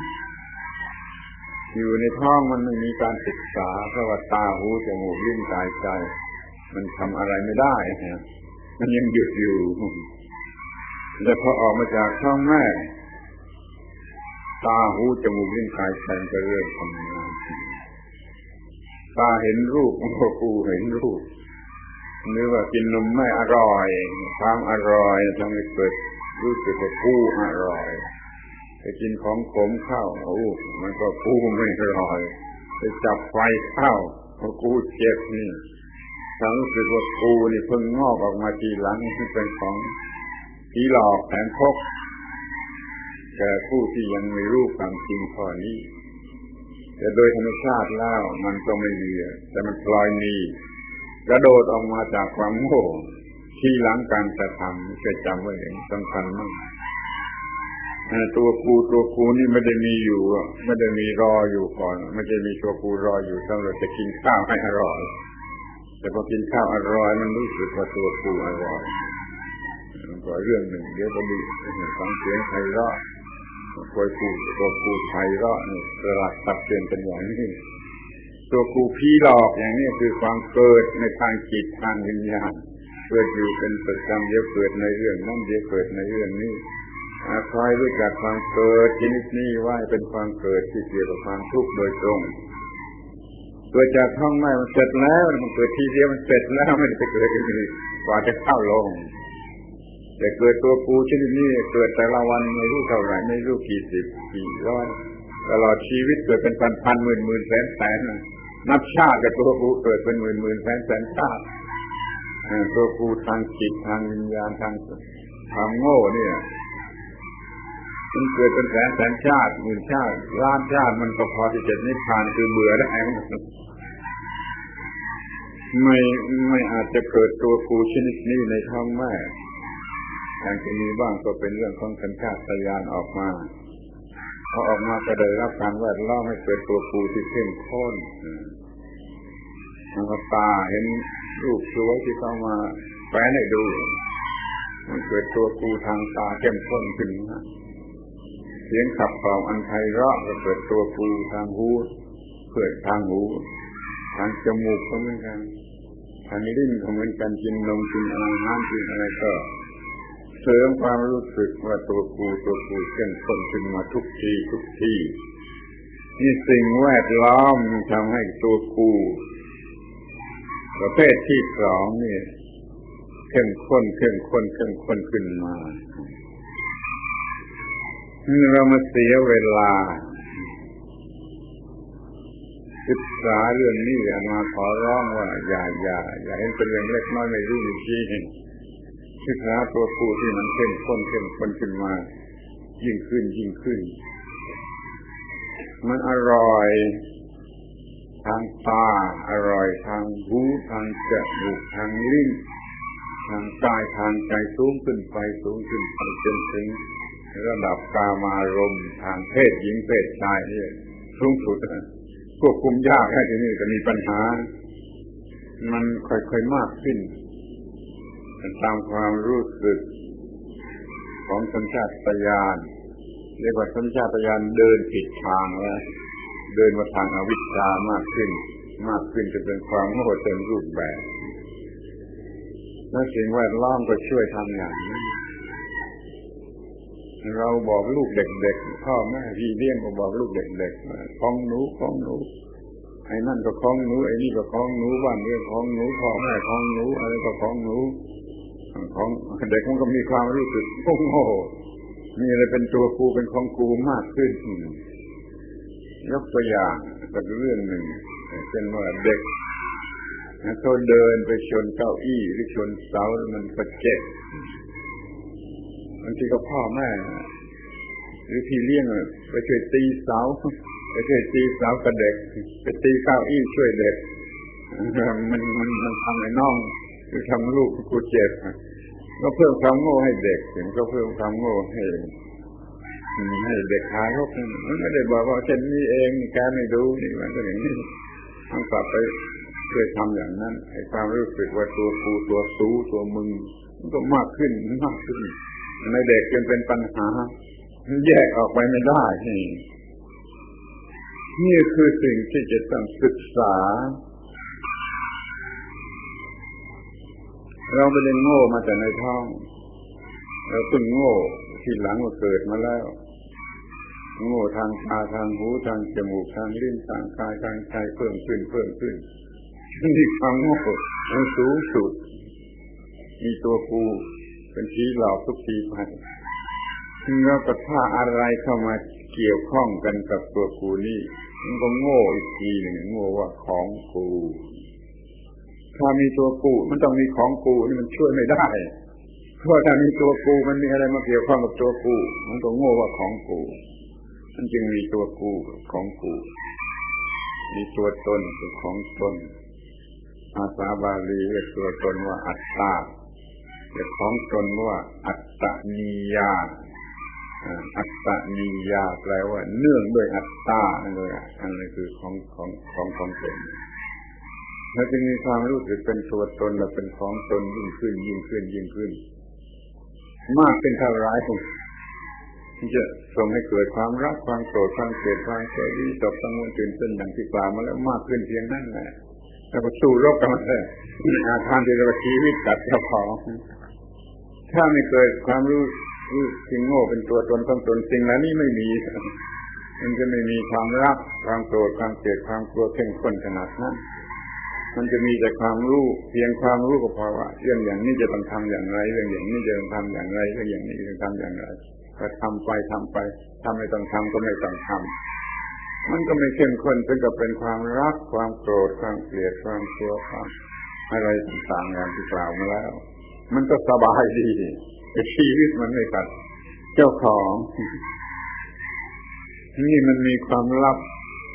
Speaker 1: อยู่ในท้องมันไม่มีการศึกษาเพราะว่าตาหูจมูกลิ้นกายใจมันทำอะไรไม่ได้มันยังหยุดอยู่แต่พอออกมาจากท้องแม่ตาหูจมูกลิ้นกายใจก็เริ่มทำงานตาเห็นรูปหูเห็นรูปหรือว่ากินนมไม่อร่อยความอร่อยทำให้เกิดรู้สึกว่ากูอร่อยไปกินของขมข้าวมันก็กูไม่อร่อยไปจับไฟข้าวกูเจ็บนี่ความรู้สึกว่ากูนี่เพิ่งงอกออกมาทีหลังที่เป็นของผีหลอกแผนพกแก่ผู้ที่ยังไม่รู้ความจริงข้อนี้แต่โดยธรรมชาติแล้วมันก็ไม่มีแต่มันพลอยมีกระโดดออกมาจากความโง่ที่หลังการกระทำไม่ใช่จำไว้อย่างสำคัญมากตัวกูนี่ไม่ได้มีอยู่ไม่ได้มีรออยู่ก่อนไม่ได้มีตัวกูรออยู่สำหรับจะกินข้าวให้อร่อยแต่พอกินข้าวอร่อยมันรู้สึกว่าตัวกูอร่อยมันก็เรื่องหนึ่งเดี๋ยวก็มีฟังเสียงไพเราะตัวกูไพเราะนี่สลักตัดเปลี่ยนกันอย่างนี้ตัวกูผีหลอกอย่างนี้คือความเกิดในทางจิตทางวิญญาณเกิดอยู่เป็นประจำเดี๋ยวเกิดในเรื่องนั้นเดี๋ยวเกิดในเรื่องนี้คอยรู้จักความเกิดชนิดนี้ว่าเป็นความเกิดที่เกี่ยวกับความทุกข์โดยตรงตัวจากท้องแม่มันเสร็จแล้วมันเกิดทีเดียวมันเสร็จแล้วไม่ได้ไปเกิดอีกกว่าจะเข้าลงแต่เกิดตัวกูชนิดนี้เกิดแต่ละวันไม่รู้เท่าไหร่ไม่รู้กี่สิบกี่ร้อยตลอดชีวิตเกิดเป็นพันหมื่นแสนนับชาติกับตัวกูเกิดเป็นหมื่นแสนชาติตัวกูทางจิตทางวิญญาณทางความโง่เนี่ยมันเกิดเป็นแสนชาติหมื่นชาติล้านชาติมันก็พอที่จะนิพพานคือเบื่อได้ไม่อาจจะเกิดตัวกูชนิดนี้ในท้องแม่อย่างจะมีบ้างก็เป็นเรื่องของสัญชาตญาณออกมาพอออกมาก็ได้รับการแวดล้อมให้เกิดตัวกูที่เข้มข้นทางตาเห็นรูปสวยที่เข้ามาแฝงให้ดูมันเกิดตัวกูทางตาเข้มข้นขึ้นมาเสียงขับเป่าอันไพเราะก็เกิดตัวกูทางหูเกิดทางหูทางจมูกก็เหมือนกันทางลิ้นก็เหมือนกันกินนมกินอาหารกินอะไรก็เสริมความรู้สึกว่าตัวกูเข้มข้นขึ้นมาทุกทีนี่สิ่งแวดล้อมทำให้ตัวกูประเภทที่สองนี่เข้มข้นขึ้นมาเรามาเสียเวลาศึกษาเรื่องนี้มาขอร้องว่าอย่าเห็นเป็นเรื่องเล็กน้อยไม่รู้จริงศึกษาตัวกูที่มันเข้มข้นขึ้นมายิ่งขึ้นยิ่งขึ้นมันอร่อยทางตาอร่อยทางหูทางจมูกทางลิ้นทางกายทางใจสูงขึ้นไปสูงขึ้นไปจนถึงระดับกามารมณ์ทางเพศหญิงเพศชายนี่สูงสุดควบคุมยากแค่ที่นี่ก็มีปัญหามันค่อยๆมากขึ้นตามความรู้สึกของสัญชาตญาณเรียกว่าสัญชาตญาณเดินผิดทางแล้วเดินมาทางอวิชชามากขึ้นมากขึ้นจะเป็นความโง่เต็มรูปแบบและสิ่งแวดล้อมก็ช่วยทำอย่างนั้นเราบอกลูกเด็กๆพ่อแม่พี่เลี้ยงก็บอกลูกเด็กๆของหนูของหนูไอ้นั่นก็ของหนูไอ้นี่ก็ของหนูบ้านเรือนของหนูพ่อแม่ของหนูอะไรก็ของหนูของเด็กมันก็มีความรู้สึกโง่มีอะไรเป็นตัวกูเป็นของกูมากขึ้นยกตัวอย่างก็เรื่องหนึ่งเช่นว่าเด็กเขาเดินไปชนเก้าอี้หรือชนเสาแล้วมันก็เจ็บบางทีก็พ่อแม่หรือพี่เลี้ยงไปช่วยตีเสาไปช่วยตีเสากับเด็กไปตีเก้าอี้ช่วยเด็กมันทำให้น้องหรือทำลูกกูเจ็บก็เพิ่มความโง่ให้เด็กก็เพิ่มความโง่ให้เด็กหายโรคมันไม่ได้บอกว่าเช่นนี้เองแกไม่ดูนี่มันก็อย่างนี้ต้องกลับไปช่วยทำอย่างนั้นให้ความรู้สึกว่าตัวกูตัวซูตัวมึงมันก็มากขึ้นมากขึ้นในเด็กจนเป็นปัญหาแยกออกไปไม่ได้นี่คือสิ่งที่จะต้องศึกษาเราไม่ได้โง่มาแต่ในท้องเราเพิ่งโง่ทีหลังมาเกิดมาแล้วโง่ทางตาทางหูทางจมูกทางลิ้นทางกายทางใจเพิ่มขึ้นนี่ความโง่มันสูงสุดมีตัวกูเป็นชี้หลอกทุกทีไปแล้วก็ถ้าอะไรเข้ามาเกี่ยวข้องกันกับตัวกูนี่มันก็โง่อีกทีหนึ่งโง่ว่าของกูถ้ามีตัวกูมันต้องมีของกูนี่มันช่วยไม่ได้เพราะถ้ามีตัวกูมันมีอะไรมาเกี่ยวข้องกับตัวกูมันก็โง่ว่าของกูมันจึงมีตัวกูของกูมีตัวตนเป็นของตนภาษาบาลีเรียกตัวตนว่าอัตตาเรียกของตนว่าอัตตนิยาอัตตนิยาแปลว่าเนื่องด้วยอัตตานั่นเลยอันนี้คือของตนแล้วจึงมีความรู้สึกเป็นตัวตนและเป็นของตนยิ่งขึ้นมากเป็นเท่าไรที่จะส่งให้เกิดความรักความโกรธความเกลียดความเฉยจบทั้งวันตื่นเต้นอย่างที่กล่าวมาแล้วมากขึ้นเพียงนั้นแหละแล้วก็สู้รบกันมาเลยอาการที่เราชีวิตกัดเจ้าของถ้าไม่เกิดความรู้สิ่งโง่เป็นตัวตนของตนสิ่งเหล่านี้ไม่มีมันจะไม่มีความรักความโกรธความเกลียดความกลัวเข้มข้นขนาดนั้นมันจะมีแต่ความรู้เพียงความรู้ก็พอว่าเรื่องอย่างนี้จะต้องทำอย่างไรเรื่องอย่างนี้จะต้องทำอย่างไรเรื่องอย่างนี้จะต้องทำอย่างไรก็ทำไปถ้าไม่ต้องทำก็ไม่ต้องทำมันก็ไม่เข้มข้นถึงกับเป็นความรักความโกรธความเกลียดความกลัวความอะไรต่างๆอย่างที่กล่าวมาแล้วมันก็สบายดีชีวิตมันไม่ขัดเจ้าของนี่มันมีความลับ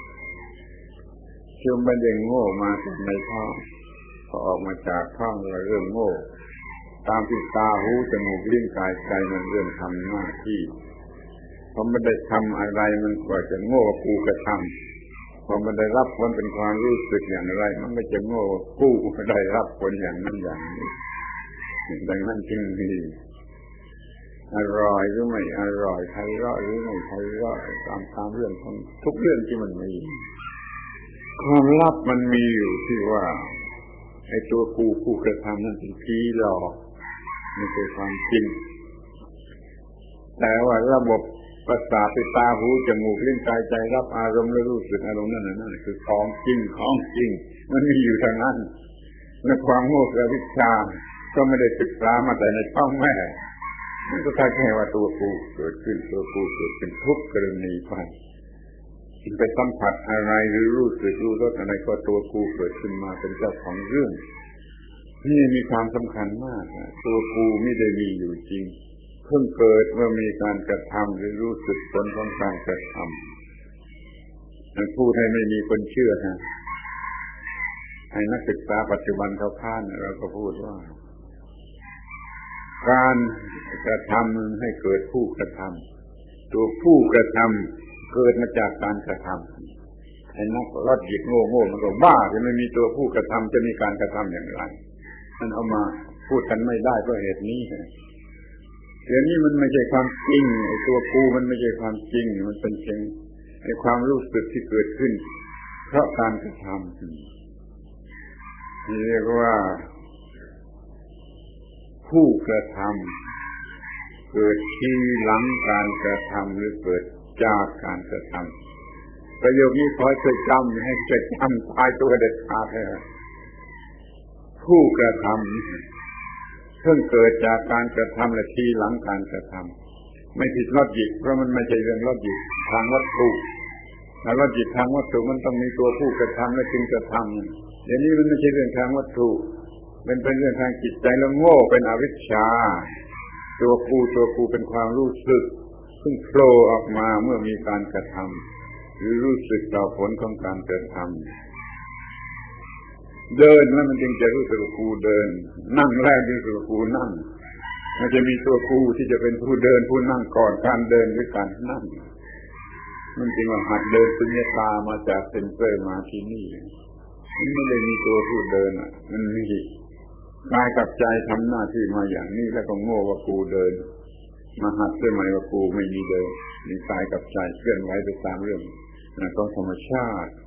Speaker 1: เชื่อมันยังโง่มาในท้องพอออกมาจากท้องเราเริ่มโง่ตามที่ตาหูจมูกลิ้นกายใจมันเริ่มทำหน้าที่พอมันได้ทำอะไรมันก็จะโง่กูกระทำพอมันได้รับผลเป็นความรู้สึกอย่างไรมันก็จะโง่กูได้รับผลอย่างนั้นอย่างนี้ดังนั้นจึงมีอร่อยหรือไม่อร่อยไพเราะหรือไม่ไพเราะตามเรื่องของทุกเรื่องที่มันมีความลับมันมีอยู่ที่ว่าไอ้ตัวกูกระทำนั่นเป็นผีหลอกไม่ใช่ความจริงแต่ว่าระบบประสาทตาหูจมูกลิ้นกายใจรับอารมณ์และรู้สึกอารมณ์นั่นคือของจริงมันมีอยู่ทางนั้นและความโง่และวิชาก็ไม่ได้ศึกษามาแต่ในท้องแม่มันก็แค่ว่าตัวกูเกิดขึ้นทุกกรณีไปสัมผัสอะไรหรือรู้สึกรู้รสอะไรก็ตัวกูเกิดขึ้นมาเป็นเจ้าของเรื่องนี่มีความสำคัญมากตัวกูไม่ได้มีอยู่จริงพิ่งเกิดเมื่อมีการกระทำหรือรู้สึกผลของการกระทำมันพูดให้ไม่มีคนเชื่อฮะให้นักศึกษาปัจจุบันเขาค้านเราก็พูดว่าการกระทำให้เกิดผู้กระทำตัวผู้กระทำเกิดมาจากการกระทำไอ้นักลอดหยิกโง่มันก็บ้าจะไม่มีตัวผู้กระทำจะมีการกระทำอย่างไรมันเอามาพูดกันไม่ได้เพราะเหตุนี้เดี๋ยวนี้มันไม่ใช่ความจริงไอ้ตัวกูมันไม่ใช่ความจริงมันเป็นเพียงไอ้ความรู้สึกที่เกิดขึ้นเพราะการกระทำนี่เรียกว่าผู้กระทำเกิดทีหลังการกระทำหรือเกิดจากการกระทำประโยคนี้ขอให้จำให้จำตายตัวเด็ดขาดเลยผู้กระทำเพิ่งเกิดจากการกระทำและทีหลังการกระทำไม่ผิดลอจิกเพราะมันไม่ใช่เรื่องลอจิกทางวัตถุถ้าลอจิกทางวัตถุมันต้องมีตัวผู้กระทำและจึงกระทำอย่างนี้มันไม่ใช่เรื่องทางวัตถุเป็นเรื่องทางจิตใจแล้วโง่เป็นอวิชชาตัวกูเป็นความรู้สึกซึ่งโผล่ออกมาเมื่อมีการกระทำหรือรู้สึกต่อผลของการกระทำเดินแล้วมันจึงจะรู้สึกว่ากูเดินนั่งแล้วจึงรู้สึกว่ากูนั่งมันจะมีตัวกูที่จะเป็นผู้เดินผู้นั่งก่อนการเดินหรือการนั่งมันจึงว่าหัดเดินสุญญตามาจากเซนเซอร์มาที่นี่ไม่ได้มีตัวผู้เดินมันมีกายกับใจทำหน้าที่มาอย่างนี้แล้วก็โง่ว่ากูเดินมาหัดด้วยไหมว่ากูไม่มีเดินมีกายกับใจเคลื่อนไหวไปตามเรื่องของธรรมชาติ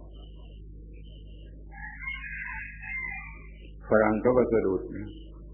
Speaker 1: ฝรั่งเขาก็สะดุดนะ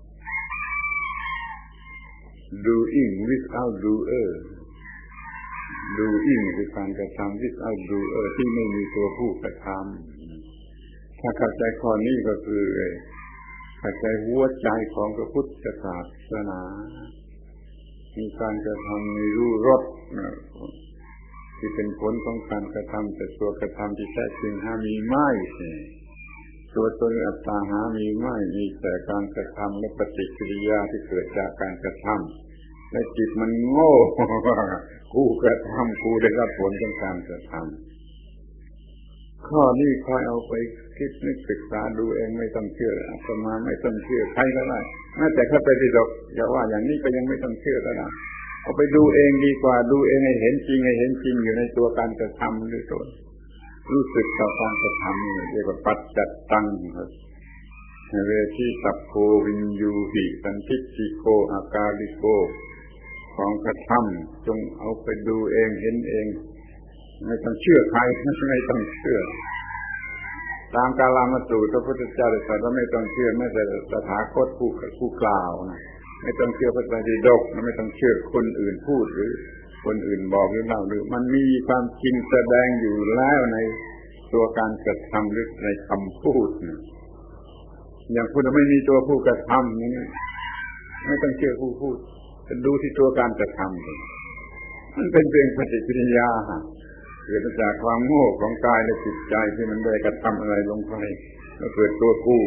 Speaker 1: doing without doer doing คือการกระทำ without doer ที่ไม่มีตัวผู้กระทำถ้าเข้าใจข้อนี้ก็คือเข้าใจหัวใจของพระพุทธศาสนามีการกระทำมีรู้รสที่เป็นผลของการกระทำแต่ตัวกระทำที่แท้จริงหามีไม่ตัวตนอัตตาหามีไม่มีแต่การกระทำและปฏิกิริยาที่เกิดจากการกระทำและจิตมันโง่ว่ากูกระทำกูได้รับผลของการกระทำข้อนี้คอยเอาไปคิดนึกศึกษาดูเองไม่ต้องเชื่ออาตมาไม่ต้องเชื่อใครก็ได้แม้แต่ข้าไปที่ดอกอย่าว่าอย่างนี้ก็ยังไม่ต้องเชื่อก็ได้เอาไปดูเองดีกว่าดูเองให้เห็นจริงอยู่ในตัวการกระทำหรือตัวรู้สึกต่อการกระทำเรียกว่าปัจจัตตังเวทีตัพโพวินยูหิสันทิติโกอากาลิโกของกระทำจงเอาไปดูเองเห็นเองไม่ต้องเชื่อใครไม่ต้องเชื่อตามกาลามสูตรพระพุทธเจ้าได้ตรัสว่าไม่ต้องเชื่อแม้แต่ตถาคตผู้กล่าวนะไม่ต้องเชื่อพระไตรปิฎกไม่ต้องเชื่อคนอื่นพูดหรือคนอื่นบอกหรือเล่าหรือมันมีความจริงแสดงอยู่แล้วในตัวการกระทำหรือในคำพูดอย่างพูดไม่มีตัวผู้กระทำนี่ไม่ต้องเชื่อผู้พูดจะดูที่ตัวการกระทำมันเป็นเพียงปฏิกิริยาเกิดจากความโง่ของกายและจิตใจที่มันได้กระทำอะไรลงไปแล้วเกิดตัวกู้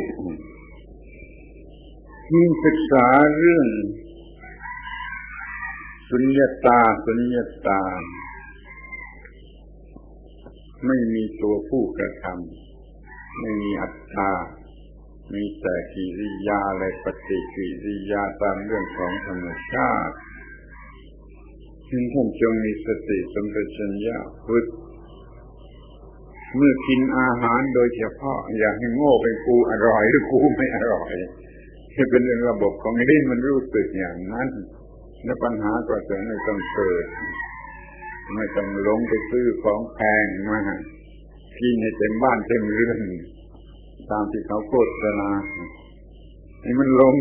Speaker 1: ยิ่งศึกษาเรื่องสุญญตาไม่มีตัวผู้กระทำไม่มีอัตตามีแต่กิริยาและปฏิกิริยาตามเรื่องของธรรมชาติท่านจงมีสติสัมปชัญญะฝึกเมื่อกินอาหารโดยเฉพาะอย่าให้โง่เป็นกูอร่อยหรือกูไม่อร่อยที่เป็นเรื่องระบบของลิ้นมันรู้สึกอย่างนั้นและปัญหาก็จะไม่ต้องเกิดไม่ต้องลงไปซื้อของแพงมากินให้เต็มบ้านเต็มเรือนตามที่เขาโฆษณาให้มันลง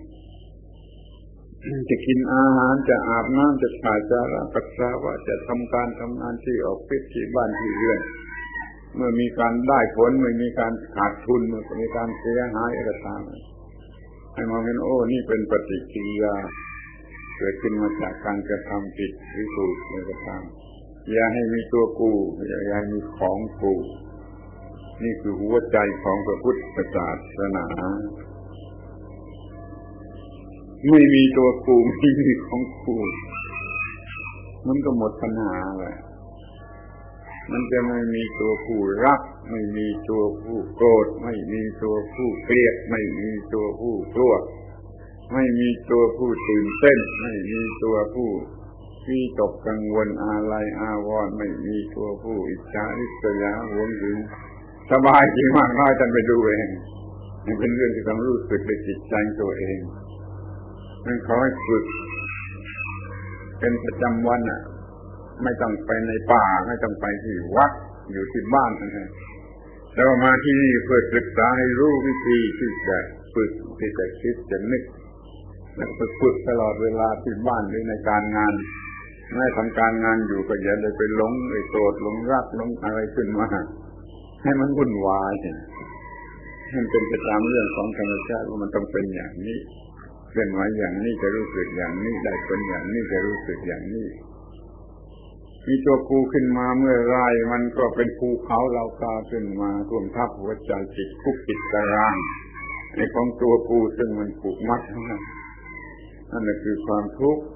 Speaker 1: จะกินอาหารจะอาบน้ำจะถ่ายจะรับปัสสาวะจะทำการทำงานที่ออฟฟิศที่บ้านที่เรือนเมื่อมีการได้ผลไม่มีการขาดทุนเมื่อมีการเสียหายอะไรต่างให้มองเห็นโอ้นี่เป็นปฏิกิริยาเกิดขึ้นมาจากการกระทำผิดหรือถูกอะไรก็ตามอย่าให้มีตัวกูอย่าให้มีของกูนี่คือหัวใจของพระพุทธศาสนาไม่มีตัวกูไม่มีของกูมันก็หมดปัญหาเลยมันจะไม่มีตัวผู้รักไม่มีตัวผู้โกรธไม่มีตัวผู้เกลียดไม่มีตัวผู้กลัวไม่มีตัวผู้ตื่นเต้นไม่มีตัวผู้วิตกกังวลอาลัยอาวรณ์ไม่มีตัวผู้อิจฉาริษยาหวงหึงสบายจริงมากน้อยท่านไปดูเองมันเป็นเรื่องที่ต้องรู้สึกในจิตใจตัวเองมันขอให้ฝึกเป็นประจำวันไม่ต้องไปในป่าไม่ต้องไปที่วัดอยู่ที่บ้านนะแต่ว่ามาที่นี่เพื่อศึกษาให้รู้วิธีที่จะฝึกที่จะคิดจะนึกแล้วก็ฝึกตลอดเวลาที่บ้านหรือในการงานไม่ทำการงานอยู่ก็อย่าเลยไปหลงไปโกรธหลงรักหลงอะไรขึ้นมาให้มันวุ่นวายมันเป็นไปตามเรื่องของธรรมชาติว่ามันต้องเป็นอย่างนี้เคลื่อนไหวอย่างนี้จะรู้สึกอย่างนี้ได้ผลอย่างนี้จะรู้สึกอย่างนี้มีตัวกูขึ้นมาเมื่อไรมันก็เป็นภูเขาเหล่ากาขึ้นมาท่วมทับหัวใจจิตคุกจิตตารางในของตัวกูซึ่งมันผูกมัดนั่นคือความทุกข์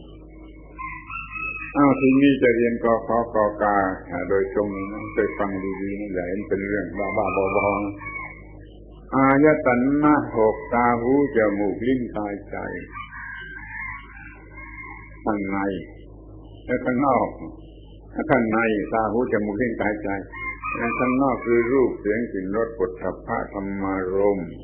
Speaker 1: ทีนี้จะเรียนกขกกาโดยตรงนะไปฟังดีๆนะอย่าเห็นเป็นเรื่องบ้าๆบอๆอายตนะหกตาหูจมูกลิ้นกายใจข้างในและข้างนอกข้างในตาหูจมูกลิ้นกายใจและข้างนอกคือรูปเสียงกลิ่นรสโผฏฐัพพะธรรมารมณ์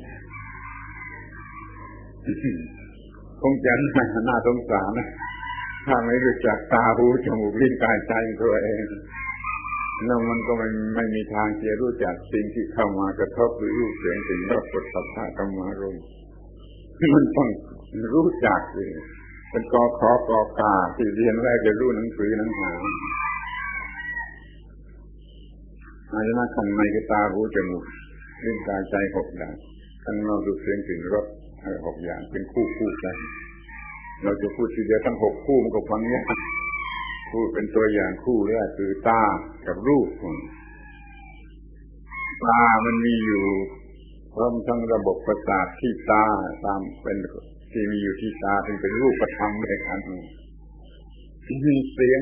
Speaker 1: คงจะน่าสงสารนะถ้าไม่รู้จักตาหูจมูกลิ้นกายใจตัวเองแล้วมันก็ไม่มีทางจะรู้จักสิ่งที่เข้ามากระทบหรือรูปเสียงกลิ่นรสโผฏฐัพพะธรรมารมณ์มันต้องรู้จักเลยเป็นกขกกาที่เรียนแรกจะรู้หนังสือหนังหาอาจจะมาข้างในคือตาหูจมูกลิ้นกายใจ6อย่างข้างนอกรูปเสียงกลิ่นรส6อย่างเป็นคู่กันเราจะพูดทีเดียวทั้ง6คู่มันก็ฟังยากพูดเป็นตัวอย่างคู่แรกคือตากับรูปตามันมีอยู่พร้อมทั้งระบบประสาทที่ตาตามเป็นที่มีอยู่ที่ตาเป็นรูปธรรมด้วยกันมีเสียง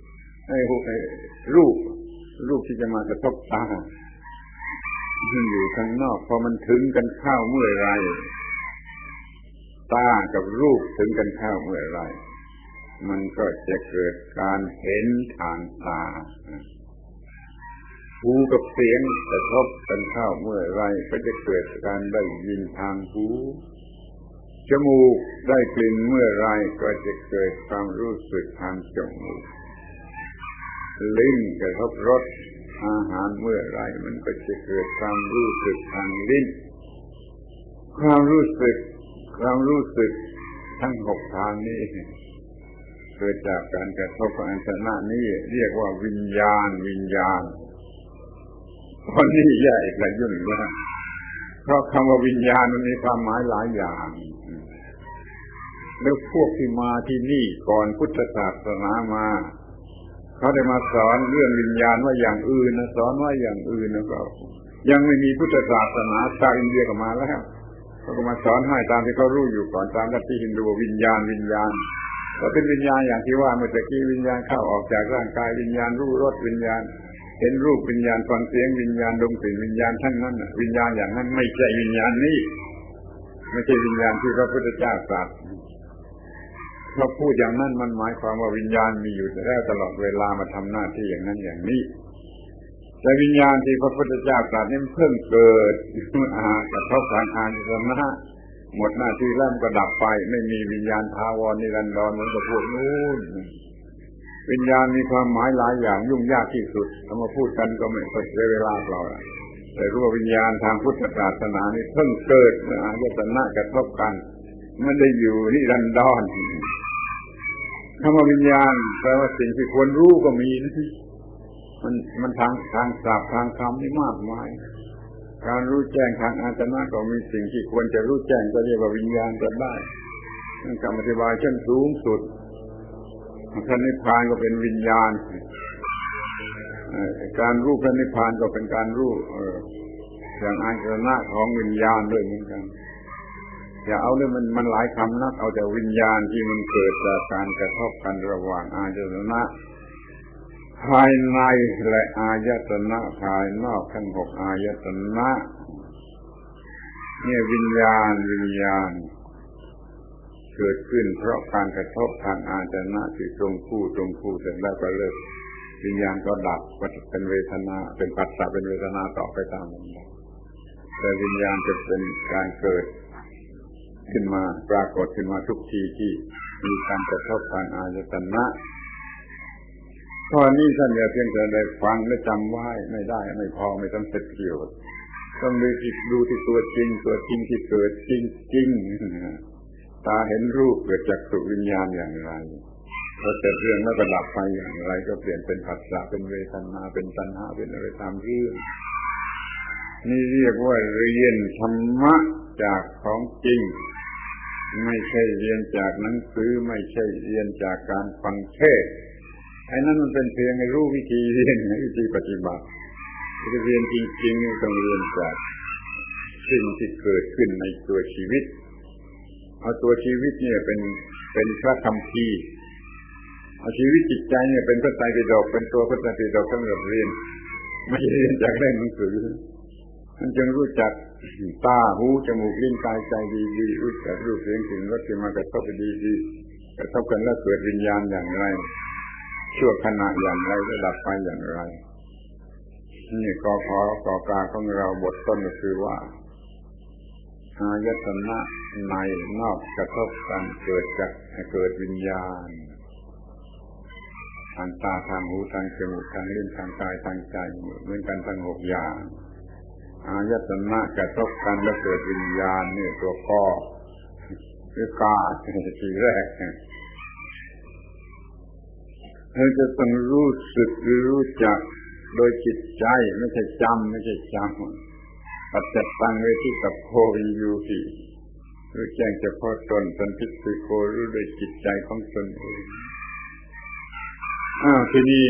Speaker 1: รูปที่จะมากระทบตามันอยู่ข้างนอกพอมันถึงกันเข้าเมื่อไรตากับรูปถึงกันเข้าเมื่อไรมันก็จะเกิดการเห็นทางตาหูกับเสียงกระทบกันเข้าเมื่อไรก็จะเกิดการได้ยินทางหูจมูกได้กลิ่นเมื่อไรก็จะเกิดความรู้สึกทางจมูกลิ้นกระทบรสอาหารเมื่อไรมันก็จะเกิดความรู้สึกทางลิ้นความรู้สึกทั้ง6ทางนี้เกิดจากการกระทบของอัญชนะนี้เรียกว่าวิญญาณตอนนี้แยกละยุ่งนะเพราะคำว่าวิญญาณมันมีความหมายหลายอย่างแล้วพวกที่มาที่นี่ก่อนพุทธศาสนามาเขาได้มาสอนเรื่องวิญญาณว่าอย่างอื่นนะสอนว่าอย่างอื่นนะครับยังไม่มีพุทธศาสนาชาวอินเดียก็มาแล้วเขาก็มาสอนให้ตามที่เขารู้อยู่ก่อนตามลัทธิฮินดูวิญญาณก็เป็นวิญญาณอย่างที่ว่าเมื่อกี้วิญญาณเข้าออกจากร่างกายวิญญาณรู้รสวิญญาณเห็นรูปวิญญาณฟังเสียงวิญญาณดมกลิ่นวิญญาณทั้งนั้นวิญญาณอย่างนั้นไม่ใช่วิญญาณนี้ไม่ใช่วิญญาณที่พระพุทธเจ้าตรัสเขาพูดอย่างนั้นมันหมายความว่าวิญญาณมีอยู่แล้วตลอดเวลามาทำหน้าที่อย่างนั้นอย่างนี้แต่วิญญาณที่พระพุทธเจ้าตรัสนี่เพิ่งเกิดกระทบทางอาจารย์หมดหน้าที่แล้วก็ดับไปไม่มีวิญญาณถาวรนิรันดรเหมือนกับพวกนู้นวิญญาณมีความหมายหลายอย่างยุ่งยากที่สุดถ้ามาพูดกันก็ไม่ค่อยได้เวลาเราแต่รู้ว่าวิญญาณทางพุทธศาสนานี่เพิ่งเกิดเมื่ออายตนะกระทบกันไม่ได้อยู่นิรันดรคำว่าวิญญาณแปลว่าสิ่งที่ควรรู้ก็มีนะมันทางศัพท์ทางคำนี่มากมายการรู้แจ้งทางอาจนะก็มีสิ่งที่ควรจะรู้แจ้งก็เรียกว่าวิญญาณก็ได้นั่นคำอธิบายชั้นสูงสุดพระนิพพานก็เป็นวิญญาณการรู้พระนิพพานก็เป็นการรู้อย่างอาจนะของวิญญาณด้วยเหมือนกันอย่าเอาเลยมันหลายคำนักเอาแต่วิญญาณที่มันเกิดจากการกระทบกันระหว่างอายตนะภายในและอายตนะภายนอกทั้ง6อายตนะเนี่ยวิญญาณเกิดขึ้นเพราะการกระทบทางอายตนะที่ตรงคู่เสร็จแล้วก็เลิกวิญญาณก็ดับเป็นเวทนาเป็นปัสสะเป็นเวทนาต่อไปตามลำดับแต่วิญญาณจะเป็นการเกิดขึ้นมาปรากฏขึ้นมาทุกทีที่มีการกระทบทางอายตนะข้อนี้ท่านอย่าเพียงแต่ได้ฟังและจำไว้ไม่ได้ไม่พอไม่ต้องเสร็จเกี่ยวต้องดูที่ตัวจริงที่เกิดจริงตาเห็นรูปเกิดจากสุวิญญาณอย่างไรพอเสร็จเรื่องแล้วก็ดับไปอย่างไรก็เปลี่ยนเป็นผัสสะเป็นเวทนาเป็นตัณหาเป็นอะไรตามเรื่องนี่เรียกว่าเรียนธรรมะจากของจริงไม่ใช่เรียนจากหนังสือไม่ใช่เรียนจากการฟังเทศน์ไอ้นั้นมันเป็นเพียงให้รู้วิธีเรียนวิธีปฏิบัติจะเรียนจริงๆต้องเรียนจากสิ่งที่เกิดขึ้นในตัวชีวิตเอาตัวชีวิตเนี่ยเป็นพระคัมภีร์เอาชีวิตจิตใจเนี่ยเป็นพระไตรปิฎกเป็นตัวพระไตรปิฎกสำหรับเรียนไม่ใช่เรียนจากเล่มหนังสือมันจึงรู้จักตาหูจมูกลิ้นกายใจดีๆรู้จักรูปเสียงกลิ่นรสที่มากระทบดีๆกระทบกันแล้วเกิดวิญญาณอย่างไรชั่วขณะอย่างไรแล้วดับไปอย่างไรนี่กขกกาของเราบทต้นก็คือว่าอายตนะในนอกกระทบกันเกิดวิญญาณทางตาทางหูทางจมูกทางลิ้นทางกายทางใจเหมือนกันทั้ง6อย่างอายตนะกระทบกันแล้วเกิดวิญญาณนี่ตัวก้อหรือกาทีแรกเราจะต้องรู้สึกหรือรู้จักโดยจิตใจไม่ใช่จำปัจจตังเวทิตโพวิญญูหิรู้แจ้งเฉพาะตนพิสติโกรู้โดยจิตใจของตนเองทีนี้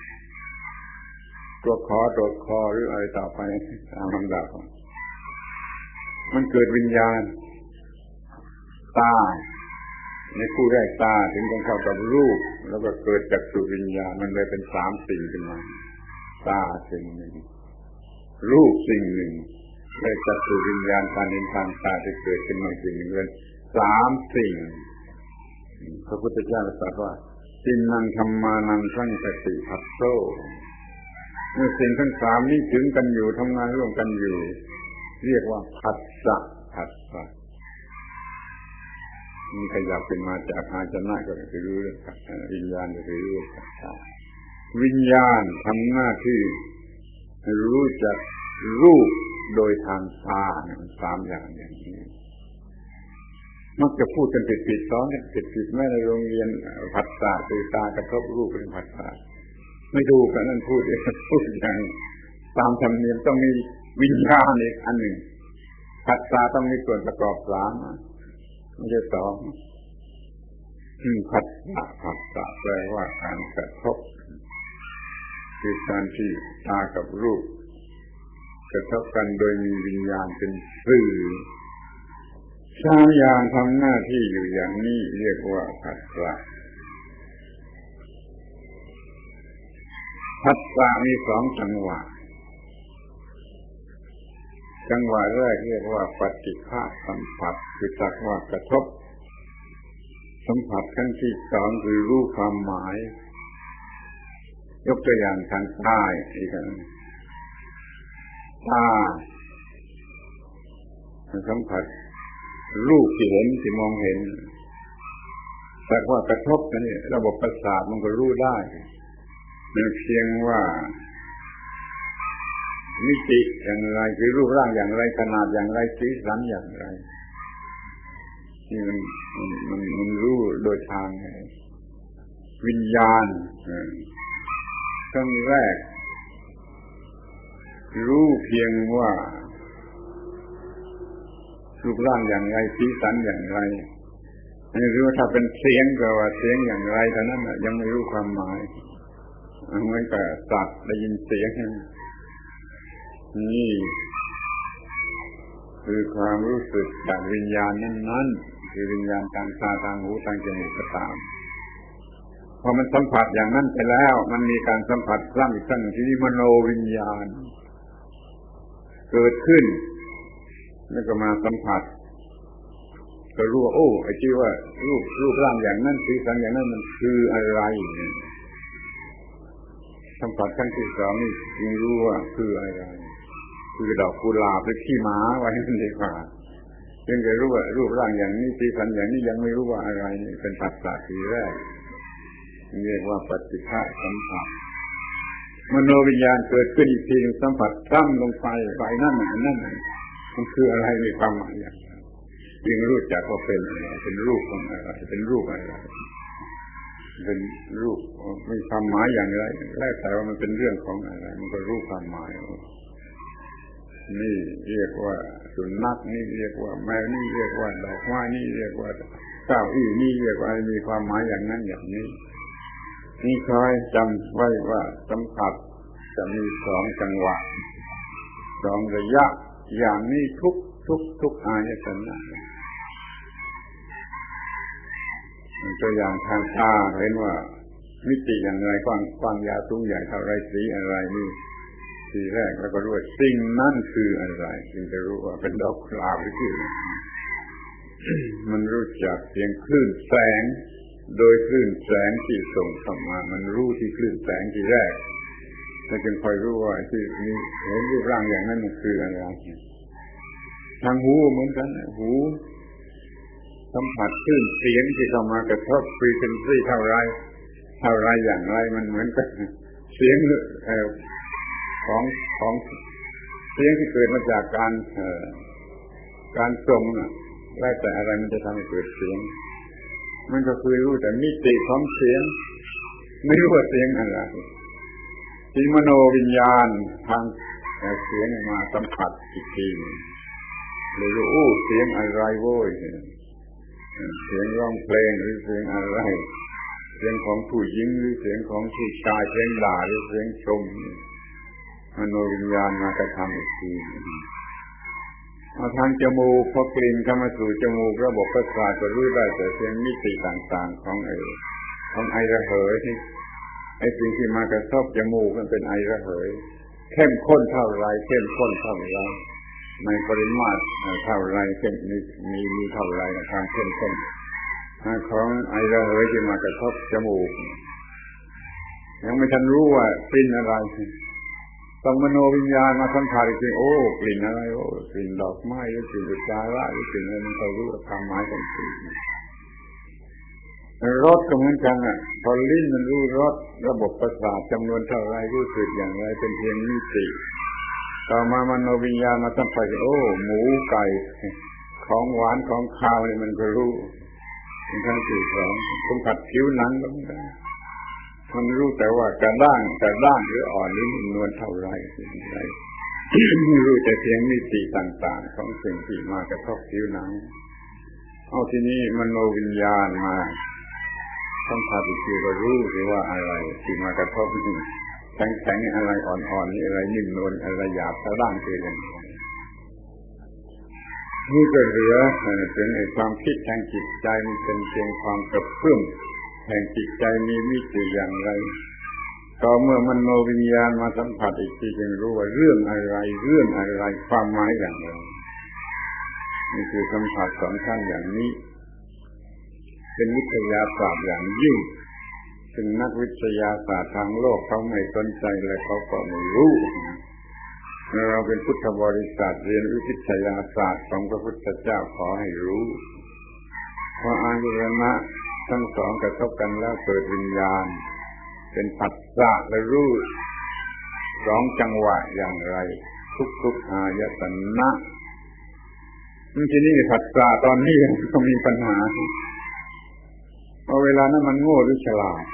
Speaker 1: ตัวคอหรืออะไรต่อไปตามลำดับมันเกิดวิญญาณตาในคู่แรกตาถึงต้องเข้ากับรูปแล้วก็เกิดจากสุวิญญาณมันเลยเป็น3สิ่งขึ้นมาตาสิ่งหนึ่งรูปสิ่งหนึ่งและจักษุวิญญาณการเห็นทางตาที่เกิดขึ้นมาสิ่งหนึ่งเป็น3สิ่งพระพุทธเจ้าตรัสว่าสินังธัมมานังสังคติภัสโสเมื่อสิ่งทั้ง3นี้ถึงกันอยู่ทำงานร่วมกันอยู่เรียกว่าผัสสะมีขยับขึ้นมาจากอาจนะก็คือรู้วิญญาณก็คือรู้ผัสสะวิญญาณทำหน้าที่รู้จักรูปโดยทางตา3อย่างอย่างนี้มักจะพูดกันผิดๆซ้อนกันผิดๆแม้ในโรงเรียนผัสสะคือตากระทบรูปเป็นผัสสะไม่ถูกกันนั่นพูดอย่างตามธรรมเนียมต้องมีวิญญาณอีกอันหนึ่งผัสสะต้องมีส่วนประกอบ3ไม่ใช่2ผัสสะแปลว่าการกระทบคือการที่ตากับรูปกระทบกันโดยมีวิญญาณเป็นสื่อ3อย่างทำหน้าที่อยู่อย่างนี้เรียกว่าผัสสะผัสสะมี2จังหวะแรกเรียกว่าปฏิฆะสัมผัสคือจักว่ากระทบสัมผัสขั้นที่2คือรู้ความหมายยกตัวอย่างทางใต้อีกครั้งตาสัมผัสรูปที่เห็นที่มองเห็นแต่ว่ากระทบกันนี่ระบบประสาทมันก็รู้ได้เพียงว่ามิติอย่างไรคือรูปร่างอย่างไรขนาดอย่างไรสีสันอย่างไรนี่มันรู้โดยทางวิญญาณครั้งแรกรู้เพียงว่ารูปร่างอย่างไรสีสันอย่างไรไม่รู้ถ้าเป็นเสียงก็ว่าเสียงอย่างไรเท่านั้นยังไม่รู้ความหมายเหมือนกับสัตว์ได้ยินเสียงนี่คือความรู้สึกจากวิญญาณนั้นๆคือวิญญาณทางตาทางหูทางจมูกก็ตามพอมันสัมผัสอย่างนั้นไปแล้วมันมีการสัมผัสซ้ำอีกครั้งที่นี่มโนวิญญาณเกิดขึ้นแล้วก็มาสัมผัสก็รู้ว่าโอ้ไอ้ที่ว่ารูปร่างอย่างนั้นสีสันอย่างนั้นมันคืออะไรสัมผัสครั้งที่สองนี่จึงรู้ว่าคืออะไรคือดอกกุหลาบหรือขี้ม้าไว้นั่นดีกว่าจึงจะรู้ว่ารูปร่างอย่างนี้สีสันอย่างนี้ยังไม่รู้ว่าอะไรนี่เป็นปัจจัยทีแรกเรียกว่าปฏิฆะสัมผัสมโนวิญญาณเกิดขึ้นอีกทีนึงสัมผัสซ้ำลงไปนั่นมันคืออะไรมีความหมายอย่างไรจึงรู้จักว่าเป็นอะไรเป็นรูปของอะไรเป็นรูปอะไรเป็นรูปมีความหมายอย่างไรแล้วแต่ว่ามันเป็นเรื่องของอะไรมันก็รู้ความหมายนี่เรียกว่าสุนัขนี่เรียกว่าแมวนี่เรียกว่าดอกไม้นี่เรียกว่าเก้าอี้นี่เรียกว่ามีความหมายอย่างนั้นอย่างนี้นี่คอยจำไว้ว่าสัมผัสจะมีสองจังหวะสองระยะอย่างนี้ทุกอายตนะตัวอย่างทางตาเห็นว่ามิติอย่างไรกว้างยาวสูงใหญ่เท่าไรสีอะไรนี่ทีแรกแล้วก็รู้ว่าสิ่งนั้นคืออะไรจึงจะรู้ว่าเป็นดอกกุหลาบหรือคือมันรู้จักเพียงคลื่นแสงโดยคลื่นแสงที่ส่งเข้ามามันรู้ที่คลื่นแสงที่แรกแล้วจึงค่อยรู้ว่าที่นี้เห็นรูปร่างอย่างนั้นมันคืออะไรทางหูเหมือนกันหูสัมผัสคลื่นเสียงที่เข้ามากระทบฟรีเควนซีเท่าไรอย่างไรมันเหมือนกันเสียงของเสียงที่เกิดมาจากการส่งแล้วแต่อะไรมันจะทำให้เกิดเสียงมันก็คือรู้แต่มิติของเสียงไม่รู้ว่าเสียงอะไรที่มโนวิญญาณทางเสียงมาสัมผัสอีกทีเลยรู้โอ้เสียงอะไรโว้ยเสียงร้องเพลงหรือเสียงอะไรเสียงของผู้หญิงหรือเสียงของผู้ชายเสียงด่าหรือเสียงชมมโนวิญญาณมากระทำอีกทีทางจมูกพอกลิ่นเข้ามาสู่จมูกระบบประสาทก็รู้ได้แต่เสียงมิติต่างๆของไอระเหยที่ไอสิ่งที่มากระทบจมูกมันเป็นไอระเหยเข้มข้นเท่าไรในปริมาตรเท่าไรเข้มมีเท่าไรความเข้มข้นของไอระเหยที่มากระทบจมูกยังไม่ทันรู้ว่าเป็นอะไรต้องมโนวิญญาณมาสัมผัสอีกทีโอ้กลิ่นอะไรโอ้กลิ่นดอกไม้หรือกลิ่นจาระหรือกลิ่นอะไรมันก็รู้ความหมายของกลิ่นรสก็เหมือนกันพอลิ้นมันรู้รสระบบประสาทจำนวนเท่าไรรู้สึกอย่างไรเป็นเพียงมิติต่อมามโนวิญญาณมาสัมผัสโอ้หมูไก่ของหวานของคาวนี่มันก็รู้เป็นขั้นที่สองสัมผัสผิวหนังก็ได้มันรู้แต่ว่ากระด้างหรืออ่อนหรือนิ่มนวลเท่าไรรู้แต่เพียงมิติต่างๆของสิ่งที่มากระทบผิวหนังเอาทีนี้มโนวิญญาณมาสัมผัสอีกทีก็รู้ว่าอะไรที่มากระทบนี่แข็งๆอะไรอ่อนๆนี่อะไรนิ่มนวลอะไรหยาบกระด้างคืออย่างไรนี่ก็เหลือถึงไอ้ความคิดทางจิตใจมันเป็นเพียงความกระเพื่อมแห่งจิตใจมีมิติอย่างไรต่อเมื่อมโนวิญญาณมาสัมผัสอีกทีจึงรู้ว่าเรื่องอะไรความหมายอย่างไรนี่คือสัมผัสสองขั้นอย่างนี้เป็นวิทยาศาสตร์อย่างยิ่งซึ่งนักวิทยาศาสตร์ทางโลกเขาไม่สนใจและเขาก็ไม่รู้เราเป็นพุทธบริษัทเรียนวิทยาศาสตร์ของพระพุทธเจ้าขอให้รู้เพราะอายตนะทั้งสองกระทบกันแล้วเกิดวิญญาณเป็นผัสสะและรู้สองจังหวะอย่างไรทุกอายตนะทีนี้ผัสสะตอนนี้ก็มีปัญหาเพราะเวลานั้นมันโง่หรือฉลาด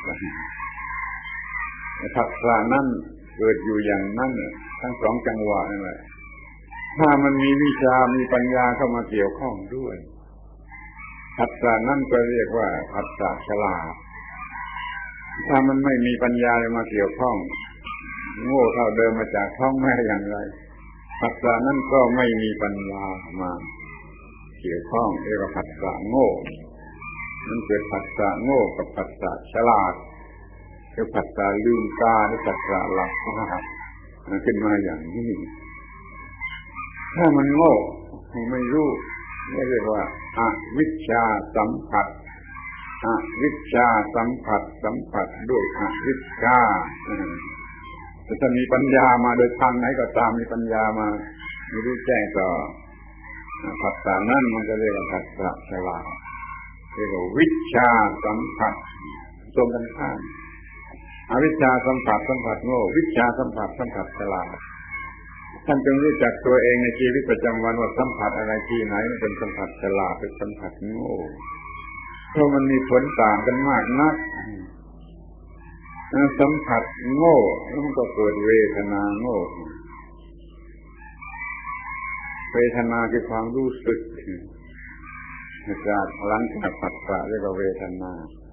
Speaker 1: ผัสสะนั่นเกิดอยู่อย่างนั้นทั้งสองจังหวะนั่นแหละถ้ามันมีวิชามีปัญญาเข้ามาเกี่ยวข้องด้วยผัสสะนั่นก็เรียกว่าผัสสะฉลาดถ้ามันไม่มีปัญญามาเกี่ยวข้องโง่เท่าเดิมมาจากท้องแม่อย่างไรผัสสะนั้นก็ไม่มีปัญญามาเกี่ยวข้องเรียกว่าผัสสะโง่มันเกิดผัสสะโง่กับผัสสะฉลาดคือผัสสะลืมตาหรือผัสสะหลับมันขึ้นมาอย่างนี้ถ้ามันโง่ไม่รู้เรียกว่าอวิชชาสัมผัสอวิชชาสัมผัสด้วยอวิชชาแต่ถ้ามีปัญญามาโดยทางไหนก็ตามมีปัญญามาไม่รู้แจ้งต่อผัสสะนั่นมันก็เรียกว่าผัสสะฉลาดเรียกว่าวิชชาสัมผัสตรงกันข้ามอวิชชาสัมผัสโง่วิชชาสัมผัสฉลาดท่านจงรู้จักตัวเองในชีวิตประจำวันว่าสัมผัสอะไรที่ไหนมันเป็นสัมผัสฉลาดเป็นสัมผัสโง่เพราะมันมีผลต่างกันมากนักสัมผัสโง่แล้วมันก็เกิดเวทนาโง่เวทนาคือความรู้สึกจากหลังจากผัสสะเรียกว่าเวทนา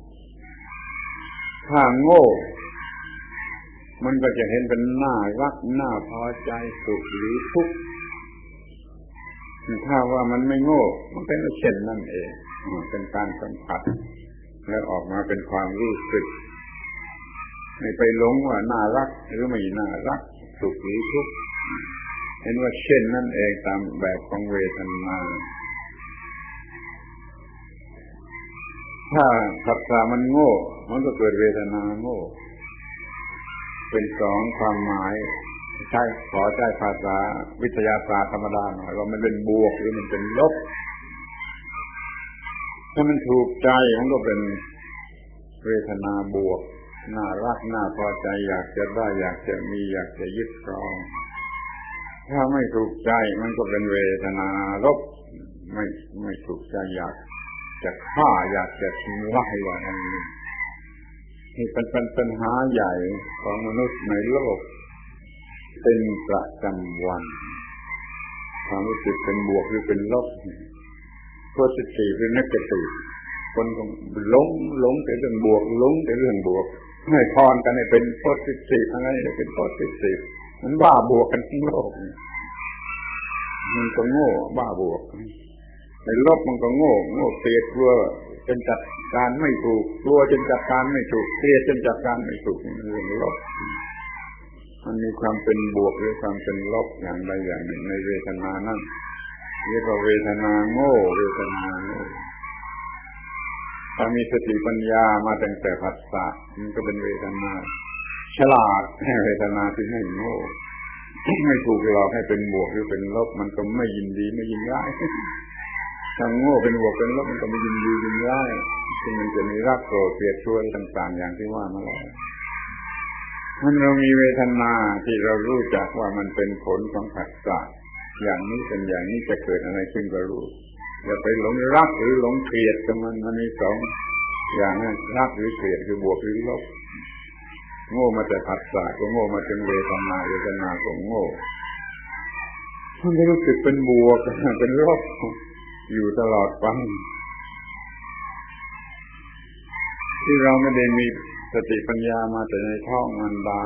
Speaker 1: ถ้าโง่มันก็จะเห็นเป็นน่ารักน่าพอใจสุขหรือทุกข์ถ้าว่ามันไม่โง่มันเป็นเช่นนั่นเองเป็นการสัมผัสแล้วออกมาเป็นความรู้สึกไม่ไปหลงว่าน่ารักหรือไม่น่ารักสุขหรือทุกข์เห็นว่าเช่นนั่นเองตามแบบของเวทนาถ้าผัสสะมันโง่มันก็เกิดเวทนาโง่เป็นสองความหมายขอใช้ภาษาวิทยาศาสตร์ธรรมดาหน่อยว่ามันเป็นบวกหรือมันเป็นลบถ้ามันถูกใจมันก็เป็นเวทนาบวกน่ารักน่าพอใจอยากจะได้อยากจะมีอยากจะยึดครองถ้าไม่ถูกใจมันก็เป็นเวทนาลบไม่ถูกใจอยากจะฆ่าอยากจะทิ้งไว้อย่างนี้นี่เป็นปัญหาใหญ่ของมนุษย์ในโลกเป็นประจำวันความรู้สึกเป็นบวกหรือเป็นลบpositive หรือ negative คนก็หลงแต่เรื่องบวกหลงแต่เรื่องบวกให้พรกันให้เป็น positive อะไรเป็น positive มันบ้าบวกกันทั้งโลกมันก็โง่บ้าบวกในลบมันก็โง่เกลียดกลัวจนจัดการไม่ถูกกลัวจนจัดการไม่ถูกเกลียดจนจัดการไม่ถูกมันเรื่องลบมันมีความเป็นบวกหรือความเป็นลบอย่างใดอย่างหนึ่งในเวทนานั่นเรียกว่าเวทนาโง่เวทนาโง่ถ้ามีสติปัญญามาตั้งแต่ผัสสะมันก็เป็นเวทนาฉลาดเวทนาที่ไม่โง่ไม่ถูกหลอกให้เป็นบวกหรือเป็นลบมันก็ไม่ยินดีไม่ยินร้ายถ้าโง่เป็นบวกเป็นลบมันก็ไม่ยินดียินร้ายซึ่งมันจะมีรักโกรธเกลียดชังต่างๆอย่างที่ว่ามาแล้วเรามีเวทนาที่เรารู้จักว่ามันเป็นผลของผัสสะอย่างนี้เป็นอย่างนี้จะเกิดอะไรขึ้นก็รู้อย่าไปหลงรักหรือหลงเกลียดกับมันมีสองอย่างนั้นรักหรือเกลียดคือบวกหรือลบโง่มาจากผัสสะก็โง่มาจากเวทนาก็โง่มันจะรู้สึกเป็นบวกเป็นลบอยู่ตลอดไปที่เราไม่ได้มีสติปัญญามาแต่ในท้องมารดา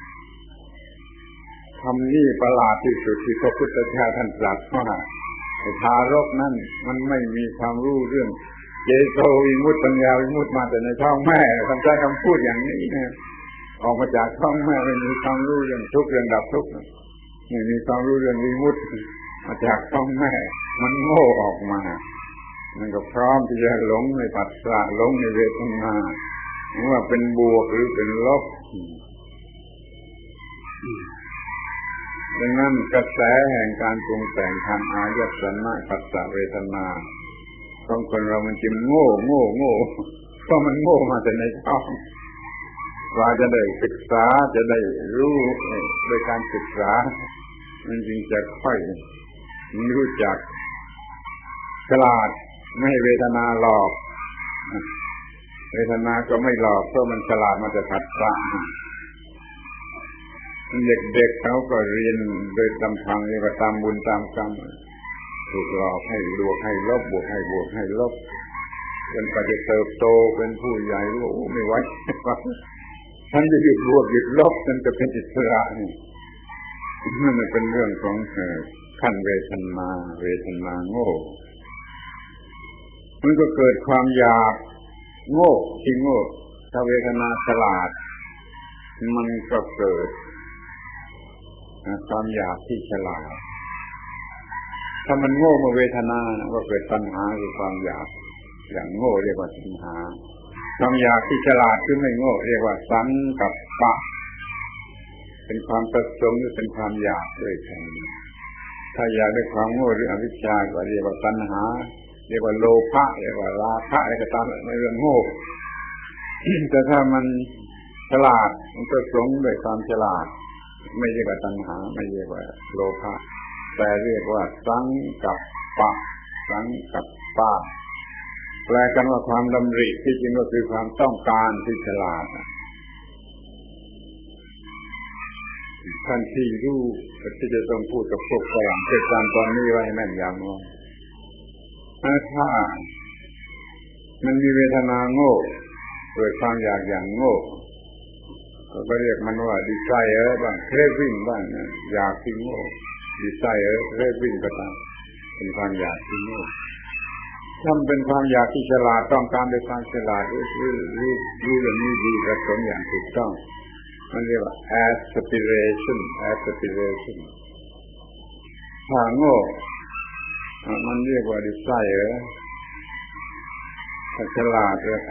Speaker 1: คำนี้ประหลาดที่สุดที่พระพุทธเจ้าท่านตรัสว่าทารกนั้นมันไม่มีความรู้เรื่องเยโสวิมุตติปัญญาวิมุตติมาแต่ในท้องแม่ท่านใช้คำพูดอย่างนี้นะออกมาจากท้องแม่ไม่มีความรู้เรื่องทุกข์เรื่องดับทุกข์ไม่มีความรู้เรื่องวิมุตติมาจากท้องแม่มันโง่ออกมามันก็พร้อมที่จะหลงในผัสสะหลงในเวทนาว่าเป็นบวกหรือเป็นลบดังนั้นกระแสแห่งการปรุงแต่งทางอายตนะผัสสะเวทนาของคนเรามันจึงโง่เพราะมันโง่มาแต่ในท้องว่าจะได้ศึกษาจะได้รู้โดยการศึกษามันจึงจะค่อยรู้จักฉลาดไม่ให้เวทนาหลอกเวทนาก็ไม่หลอกเพราะมันฉลาดมาจากผัสสะเด็กๆเขาก็เรียนโดยลำพังเรียกว่าตามบุญตามกรรมถูกหลอกให้บวกให้ลบบวกให้ลบจนกว่าจะเติบโตเป็นผู้ใหญ่รู้ไม่ไหวฉันจะหยุดบวกหยุดลบฉันจะเป็นอิสระนี่นั่นเป็นเรื่องของขั้นเวทนาโง่มันก็เกิดความอยากโง่ที่โง่ถ้าเวทนาฉลาดมันก็เกิดความอยากที่ฉลาดถ้ามันโง่เมื่อเวทนาก็เกิดตัณหาคือความอยากอย่างโง่เรียกว่าตัณหาความอยากที่ฉลาดคือไม่โง่เรียกว่าสังกัปปะเป็นความประสงค์หรือเป็นความอยากด้วยกันถ้าอยากด้วยความโง่หรืออวิชชาก็เรียกว่าตัณหาเรียกว่าโลภะเรียกว่าราคะอะไรก็ตามในเรื่องโง่ แต่ถ้ามันฉลาดมันประสงค์ด้วยความฉลาดไม่เรียกว่าตัณหาไม่เรียกว่าโลภะแต่เรียกว่าสังกัปปะแปลกันว่าความดำริที่จริงก็คือความต้องการที่ฉลาดท่านที่รู้ที่จะต้องพูดกับพวกฝรั่งเกิดการตอนนี้ไว้แม่นยำว่าถ้ามันมีเวทนาโง่เกิดความอยากอย่างโง่ก็เรียกมันว่า desire บ้าง craving บ้างอยากที่โง่ desire craving ก็ตามเป็นความอยากที่โง่ถ้าเป็นความอยากที่ฉลาดต้องการด้วยความฉลาดรู้อย่างนี้ดีประสงค์อย่างถูกต้องมันเรียกว่า aspiration ถ้าโง่มันเรียกว่า desire ถ้าฉลาดเรียก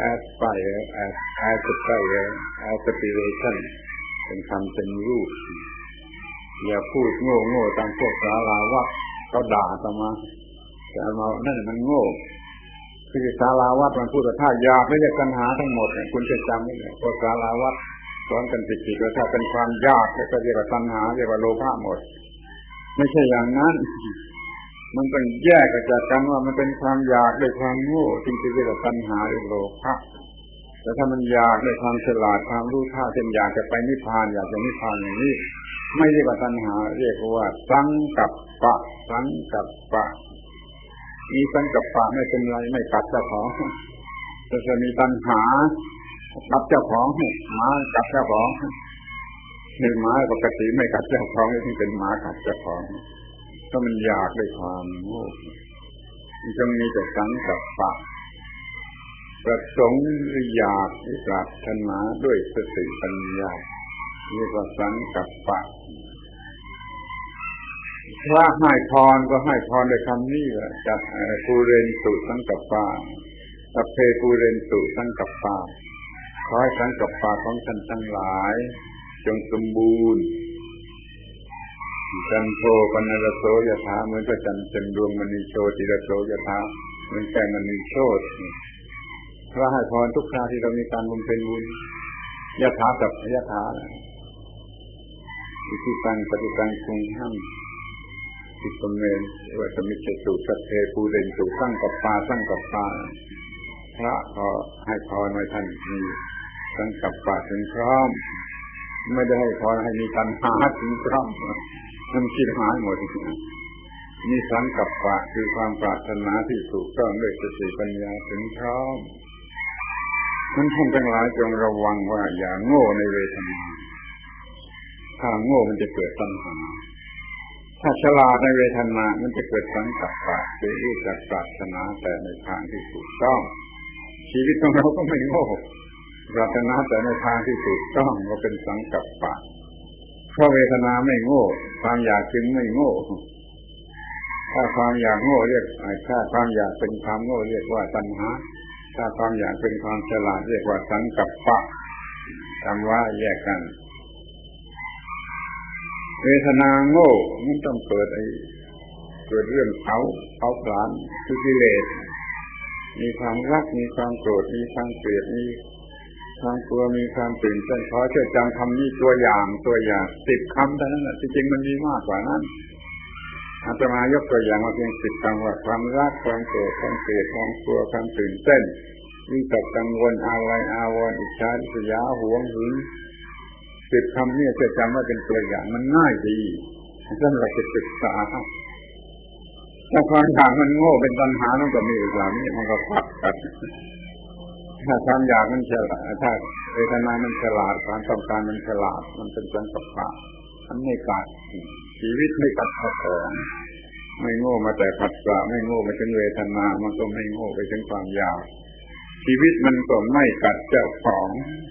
Speaker 1: aspiration เป็นคำเป็นรูปอย่าพูดโง่ตามพวกสาราวัดเขาด่าต่อมาแต่มานั่นมันโง่คือสาราวัดมันพูดว่าถ้าอยากไม่เรียกปัญหาทั้งหมดเนี่ยคุณจะจำไว้เลยพวกสาราวัดสอนกันผิดๆว่าถ้าเป็นความยากก็เรียกว่าตัณหาเรียกว่าโลภะหมดไม่ใช่อย่างนั้นมันต้องแยกออกจากกันว่ามันเป็นความอยากด้วยความโง่จึงจะเรียกว่าตัณหาหรือโลภะแต่ถ้ามันอยากด้วยความฉลาดความรู้เท่าเช่นอยากจะไปนิพพานอยากจะนิพพานอย่างนี้ไม่เรียกว่าตัณหาเรียกว่าสังกัปปะมีสังกัปปะไม่เป็นไรไม่กัดเจ้าของแต่จะมีตัณหากัดเจ้าของหมากัดเจ้าของหนึ่งหมาปกติไม่กัดเจ้าของที่เป็นหมากัดเจ้าของถ้ามันอยากด้วยความโง่มันจะมีแต่สังกัปปะประสงค์หรืออยากหรือปรารถนาด้วยสติปัญญาเรียกว่าสังกัปปะพระให้พรก็ให้พรด้วยคำนี้ว่าจัดภูเรนตุสังกัปปะสัพเพภูเรนตุสังกัปปะขอให้สังกัปปะของท่านทั้งหลายจงสมบูรณ์จันโทปนรโสยถาเหมือนพระจันทร์เต็มดวงมณีโชติรโสยถาเหมือนแก้วมณีโชติพระให้พรทุกคราที่เรามีการบำเพ็ญบุญยถากับยถาอิทิตังปฏิตังคุงหั่งอิปเมว่าสมิจฉตุสัพเพภูเรนตุสังกัปปะพระขอให้พรให้ท่านมีสังกัปปะถึงพร้อมไม่ได้ให้พรให้มีตัณหาถึงพร้อมมันคิดหายหมดมีสังกัปปะคือความปรารถนาที่ถูกต้องด้วยสติปัญญาถึงพร้อมท่านทั้งหลายจงระวังว่าอย่าโง่ในเวทนาถ้าโง่มันจะเกิดตัณหาถ้าฉลาดในเวทนามันจะเกิดสังกัปปะคือรู้จักปรารถนาแต่ในทางที่ถูกต้องชีวิตของเราก็ไม่โง่ปรารถนาแต่ในทางที่ถูกต้องก็เป็นสังกัปปะเพราะเวทนาไม่โง่ความอยากจึงไม่โง่ถ้าความอยากโง่เรียกถ้าความอยากเป็นความโง่เรียกว่าตัณหาถ้าความอยากเป็นความฉลาดเรียกว่าสังกัปปะจำว่าแยกกันเวทนาโง่มันต้องเกิดเรื่องเผาผลาญคือกิเลสมีความรักมีความโกรธมีความเกลียดมีความกลัวมีความตื่นเต้นขอช่วยจำคำนี้ตัวอย่าง10 คำเท่านั้นที่จริงมันมีมากกว่านั้นอาตมายกตัวอย่างมาเพียง10 คำว่าความรักความโกรธความเกลียดความกลัวความตื่นเต้นวิตกกังวลอะไรอาวรณ์อิจฉาริษยาหวงหึง10 คำนี้จะจำว่าเป็นตัวอย่างมันง่ายดีสำหรับศึกษาถ้าความอยากมันโง่เป็นตัณหามันก็มีอีกอย่างนี้มันก็ขัดกันถ้าความอยากมันฉลาดถ้าเวทนามันฉลาดความต้องการมันฉลาดมันเป็นสังกัปปะมันไม่กัดชีวิตไม่กัดเจ้าของไม่โง่มาแต่ผัสสะไม่โง่ไปถึงเวทนามันก็ไม่โง่ไปถึงความอยากชีวิตมันก็ไม่กัดเจ้าของ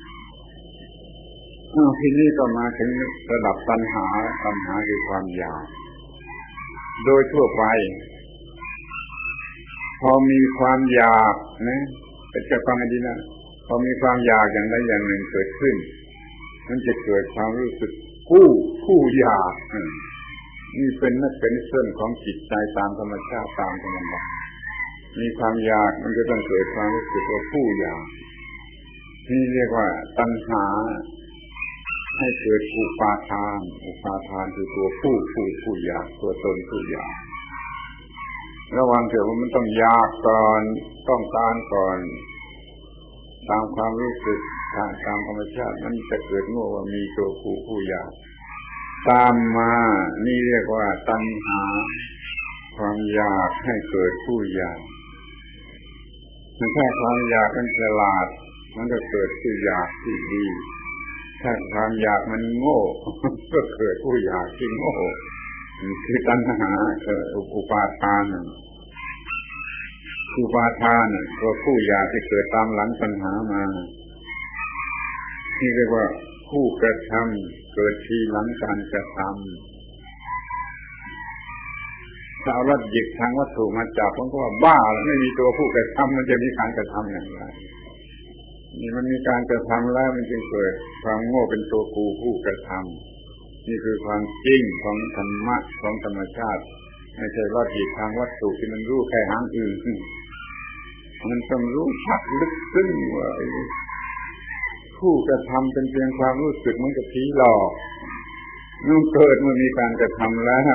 Speaker 1: ทีนี้ก็มาถึงระดับตัณหาคือความอยากโดยทั่วไปพอมีความอยากนะจะฟังให้ดีนะพอมีความอยากอย่างใดอย่างหนึ่งเกิดขึ้นมันจะเกิดความรู้สึกผู้อยากนี่เป็นเส้นของจิตใจตามธรรมชาติตามธรรมดามีความอยากมันก็ต้องเกิดความรู้สึกว่าผู้อยากนี่เรียกว่าตัณหาให้เกิดอุปาทานคือตัวผู้อยากตัวตนผู้อยากระวังเถอะว่ามันต้องอยากก่อนต้องการก่อนตามความรู้สึกตามธรรมชาติมันจะเกิดโง่ว่ามีตัวผู้อยากตามมานี่เรียกว่าตัณหาความอยากให้เกิดผู้อยากมันแค่ความอยากมันฉลาดมันก็เกิดผู้อยากที่ดีถ้าความอยากมันโง่ก็เกิดผู้อยากที่โง่คือตัณหาอุปาทานตัวผู้อยากที่เกิดตามหลังตัณหามาที่เรียกว่าผู้กระทำเกิดทีหลังการกระทำถ้าเอาลัทธิทางวัตถุมาจับผมก็ว่าบ้าไม่มีตัวผู้กระทำมันจะมีการกระทำอย่างไรนี่มันมีการกระทำแล้วมันจึงเกิดความโง่เป็นตัวผู้กระทำนี่คือความจริงของธรรมะของธรรมชาติไม่ใช่ลัทธิทางวัตถุที่มันรู้แค่หางอื่นมันต้องรู้ชัดลึกซึ้งว่าผู้กระทำเป็นเพียงความรู้สึกเหมือนกับผีหลอกนู่นเกิดมันมีการกระทำแล้ว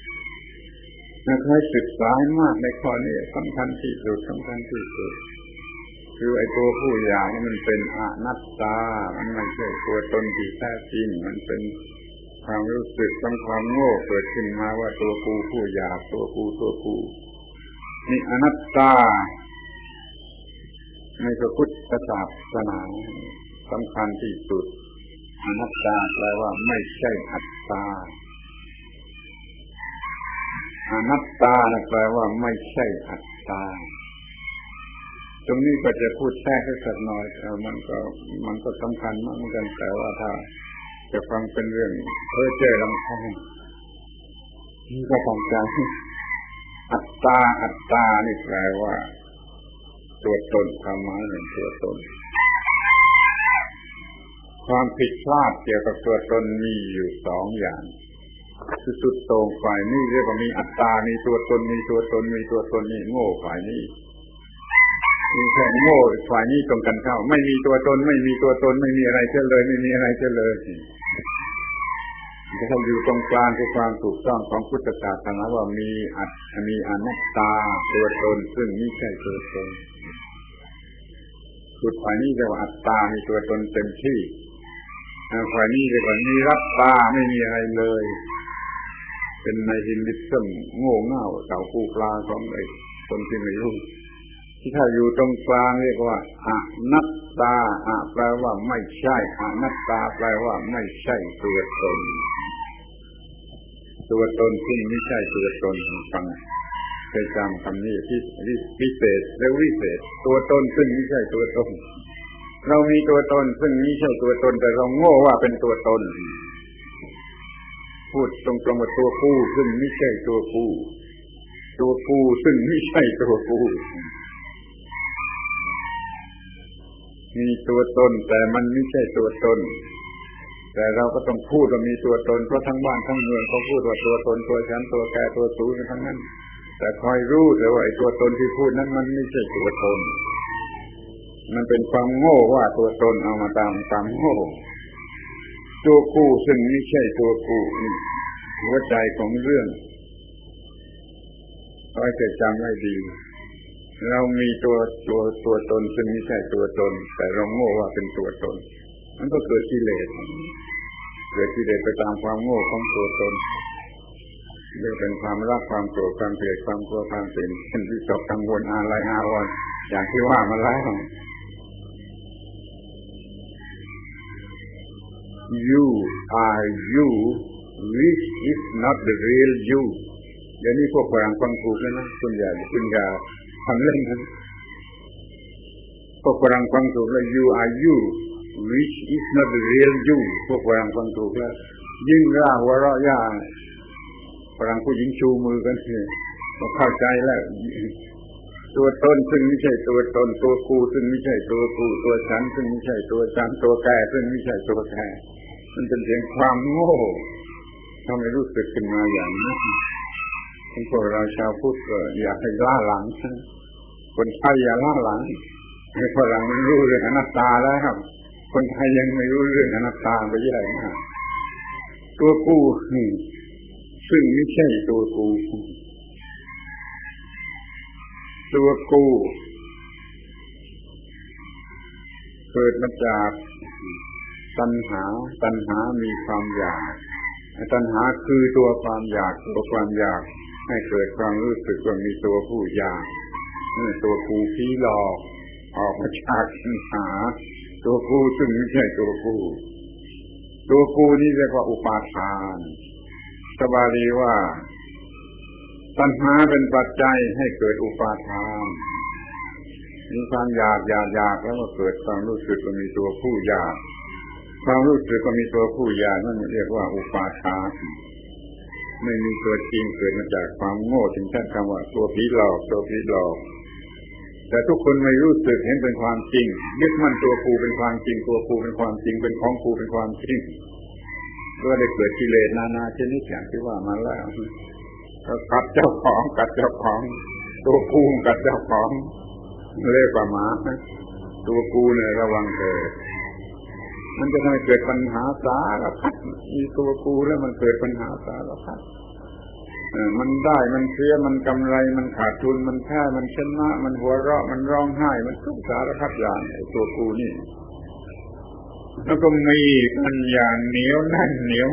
Speaker 1: ให้ศึกษามากในข้อนี้สำคัญที่สุดคือไอ้ตัวผู้อยากนี่มันเป็นอนัตตามันไม่ใช่ตัวตนที่แท้จริงมันเป็นความรู้สึกของความโง่เกิดขึ้นมาว่าตัวผู้อยากตัวผู้นี่อนัตตาในพระพุทธศาสนาสำคัญที่สุดอนัตตาแปลว่าไม่ใช่อัตตาอนัตตาแปลว่าไม่ใช่อัตตาตรงนี้ก็จะพูดแทรกให้สักหน่อยมันก็สำคัญมากเหมือนกันแต่ว่าถ้าจะฟังเป็นเรื่องเพ้อเจ้อลำพังนี่ก็ต้องใจอัตตานี่แปลว่าตัวตนความหมายของตัวตนความผิดพลาดเกี่ยวกับตัวตนมีอยู่สองอย่างคือสุดโต่งฝ่ายนี้เรียกว่ามีอัตตามีตัวตนนี่โง่ฝ่ายนี้มีแค่โง่ฝ่ายนี้ตรงกันข้ามไม่มีตัวตนไม่มีอะไรเช่นเลยถ้าอยู่ตรงกลางคือความถูกต้องของพุทธศาสนาว่ามีอนัตตาตัวตนซึ่งไม่ใช่ตัวตนสุดฝ่ายนี้เรียกว่าอัตตามีตัวตนเต็มที่ฝ่ายนี้เรียกว่านิรัตตาไม่มีอะไรเลยเป็นในฮินดิซึมโง่เง่าเต่าปูปลาของไอ้คนที่ไม่รู้ที่ถ้าอยู่ตรงกลางเรียกว่าอนัตตาแปลว่าไม่ใช่อนัตตาแปลว่าไม่ใช่ตัวตนที่ไม่ใช่ตัวตนฟังเคยจำคำนี้พิเศษและวิเศษตัวตนซึ่งไม่ใช่ตัวตนเรามีตัวตนซึ่งไม่ใช่ตัวตนแต่เราโง่ว่าเป็นตัวตนพูดตรงๆว่าตัวผู้ซึ่งไม่ใช่ตัวผู้ซึ่งไม่ใช่ตัวผู้มีตัวตนแต่มันไม่ใช่ตัวตนแต่เราก็ต้องพูดว่ามีตัวตนเพราะทั้งบ้านทั้งเมืองเขาพูดว่าตัวตนตัวฉันตัวแกตัวสูงทั้งนั้นแต่คอยรู้แต่ว่าไอ้ตัวตนที่พูดนั้นมันไม่ใช่ตัวตนมันเป็นความโง่ว่าตัวตนเอามาตามโง่ตัวผู้ซึ่งไม่ใช่ตัวผู้นี่หัวใจของเรื่องก็จะจำให้ดีเรามีตัวตนซึ่งไม่ใช่ตัวตนแต่เราโง่ว่าเป็นตัวตนมันก็เกิดกิเลสไปตามความโง่ของตัวตนเรียกเป็นความรักความโกรธความเกลียดความกลัวความเสี่ยงเป็นวิตกกังวลอะไรอาวรณ์อย่างที่ว่ามาแล้ว you are you which is not the real you เดี๋ยวนี้พวกฝรั่งฟังถูกแล้วนะคุณอย่าทำเล่นกันพวกฝรั่งฟังถูกแล้ว you are you which is not the real you พวกฝรั่งฟังถูกแล้วยิ่งร่าหัวเราะย่าฝรั่งผู้หญิงชูมือกันสิเราเข้าใจแล้วตัวตนซึ่งไม่ใช่ตัวตนตัวกูซึ่งไม่ใช่ตัวกูตัวฉันซึ่งไม่ใช่ตัวฉันตัวแกซึ่งไม่ใช่ตัวแกมันเป็นเพียงความโง่ทำให้รู้สึกขึ้นมาอย่างนี้พวกเราชาวพุทธอยากให้ล่าหลังคนไทยอย่าล่าหลังให้ฝรั่งมันรู้เรื่องอนัตตาแล้วครับคนไทยยังไม่รู้เรื่องอนัตตาไปใหญ่มากตัวกูซึ่งไม่ใช่ตัวกูตัวกูเกิดมาจากตัณหามีความอยากตัณหาคือตัวความอยากให้เกิดความรู้สึกว่ามีตัวผู้อยากนี่ตัวกูผีหลอกออกมาจากตัณหาตัวกูซึ่งไม่ใช่ตัวกูนี่เรียกว่าอุปาทานสบาลีว่าตัณหาเป็นปัจจัยให้เกิดอุปาทานมีความอยากแล้วก็เกิดความรู้สึกว่ามีตัวผู้อยากความรู้สึกว่ามีตัวผู้อยากนั่นเรียกว่าอุปาทานไม่มีตัวจริงเกิดมาจากความโง่ถึงขั้นคำว่าตัวผีหลอกแต่ทุกคนไม่รู้สึกเห็นเป็นความจริงยึดมั่นตัวกูเป็นความจริงตัวกูเป็นความจริงเป็นของกูเป็นความจริงก็ได้เกิดกิเลสนานาชนิดอย่างที่ว่ามาแล้วก็กัดเจ้าของตัวกูกัดเจ้าของเรียกว่าหมาตัวกูเนี่ยระวังเถิดมันจะทำให้เกิดปัญหาสารพัดมีตัวกูแล้วมันเกิดปัญหาสารพัดมันได้มันเสียมันกำไรมันขาดทุนมันแพ้มันชนะมันหัวเราะมันร้องไห้มันทุกสารพัดอย่างไอ้ตัวกูนี่แล้วก็มีมันอย่างเหนียวแน่น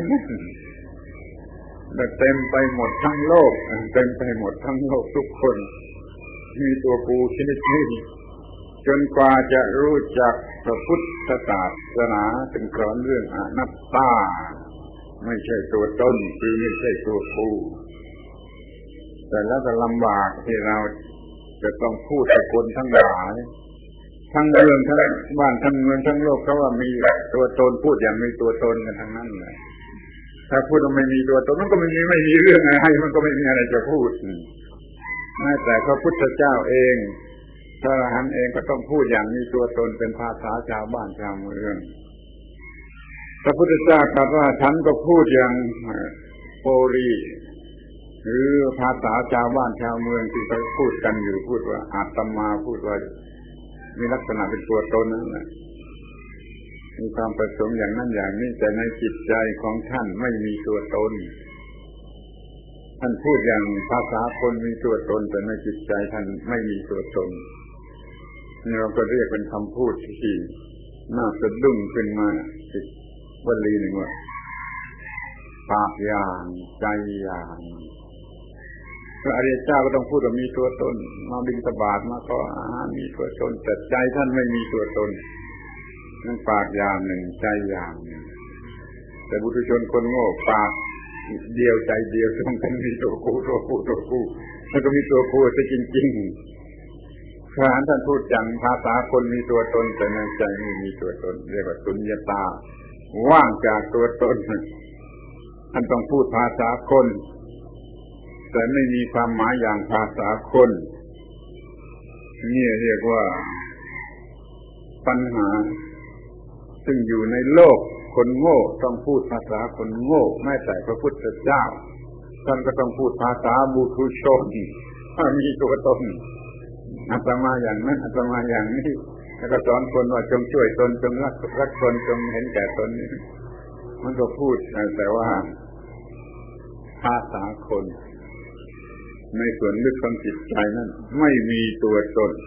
Speaker 1: เต็มไปหมดทั้งโลกทุกคนมีตัวกูชนิดนี้จนกว่าจะรู้จักพระพุทธศาสนาถึงสอนเรื่องอนัตตาไม่ใช่ตัวตนคือไม่ใช่ตัวกูแต่แล้วก็ลำบากที่เราจะต้องพูดกับคนทั้งหลายทั้งเมืองทั้งบ้านทั้งเมืองทั้งโลกเขาว่ามีตัวตนพูดอย่างมีตัวตนกันทั้งนั้นเลยถ้าพูดว่าไม่มีตัวตนมันก็ไม่มีเรื่องอะไรมันก็ไม่มีอะไรจะพูดแม้แต่พระพุทธเจ้าเองพระอรหันต์เองก็ต้องพูดอย่างมีตัวตนเป็นภาษาชาวบ้านชาวเมืองพระพุทธเจ้าตรัสว่าฉันก็พูดอย่างโปรีหรือภาษาชาวบ้านชาวเมืองที่เขาพูดกันอยู่พูดว่าอาตมาพูดว่ามีลักษณะเป็นตัวตนนั่นแหละมีความประสงค์อย่างนั้นอย่างนี้แต่ในจิตใจของท่านไม่มีตัวตนท่านพูดอย่างภาษาคนมีตัวตนแต่ในจิตใจท่านไม่มีตัวตนนี่เราก็เรียกเป็นคำพูดที่น่าสะดุ้งขึ้นมาอีกวลีหนึ่งว่าปากอย่างใจอย่างพระอริยเจ้าก็ต้องพูดว่ามีตัวตนมาบิณฑบาตมาขออาหารมีตัวตนแต่ใจท่านไม่มีตัวตนนั่นปากอย่างหนึ่งใจอย่างหนึ่งแต่บุตุชนคนโง่ปากเดียวใจเดียวต้องกันมีตัวกูแล้วก็มีตัวกูซะจริงๆพระอรหันต์ท่านพูดอย่างภาษาคนมีตัวตนแต่ในใจไม่มีตัวตนเรียกว่าสุญญตาว่างจากตัวตนท่านต้องพูดภาษาคนแต่ไม่มีความหมายอย่างภาษาคนนี่เรียกว่าปัญหาซึ่งอยู่ในโลกคนโง่ต้องพูดภาษาคนโง่แม้แต่พระพุทธเจ้าท่านก็ต้องพูดภาษาบุตุชนถ้ามีตัวตนอาตมาอย่างนั้นอาตมาอย่างนี้แล้วก็สอนคนว่าจงช่วยตนจงรักตนจงเห็นแก่ตนนี่มันก็พูดแต่ว่าภาษาคนในส่วนลึกของจิตใจนั้นไม่มีตัวตน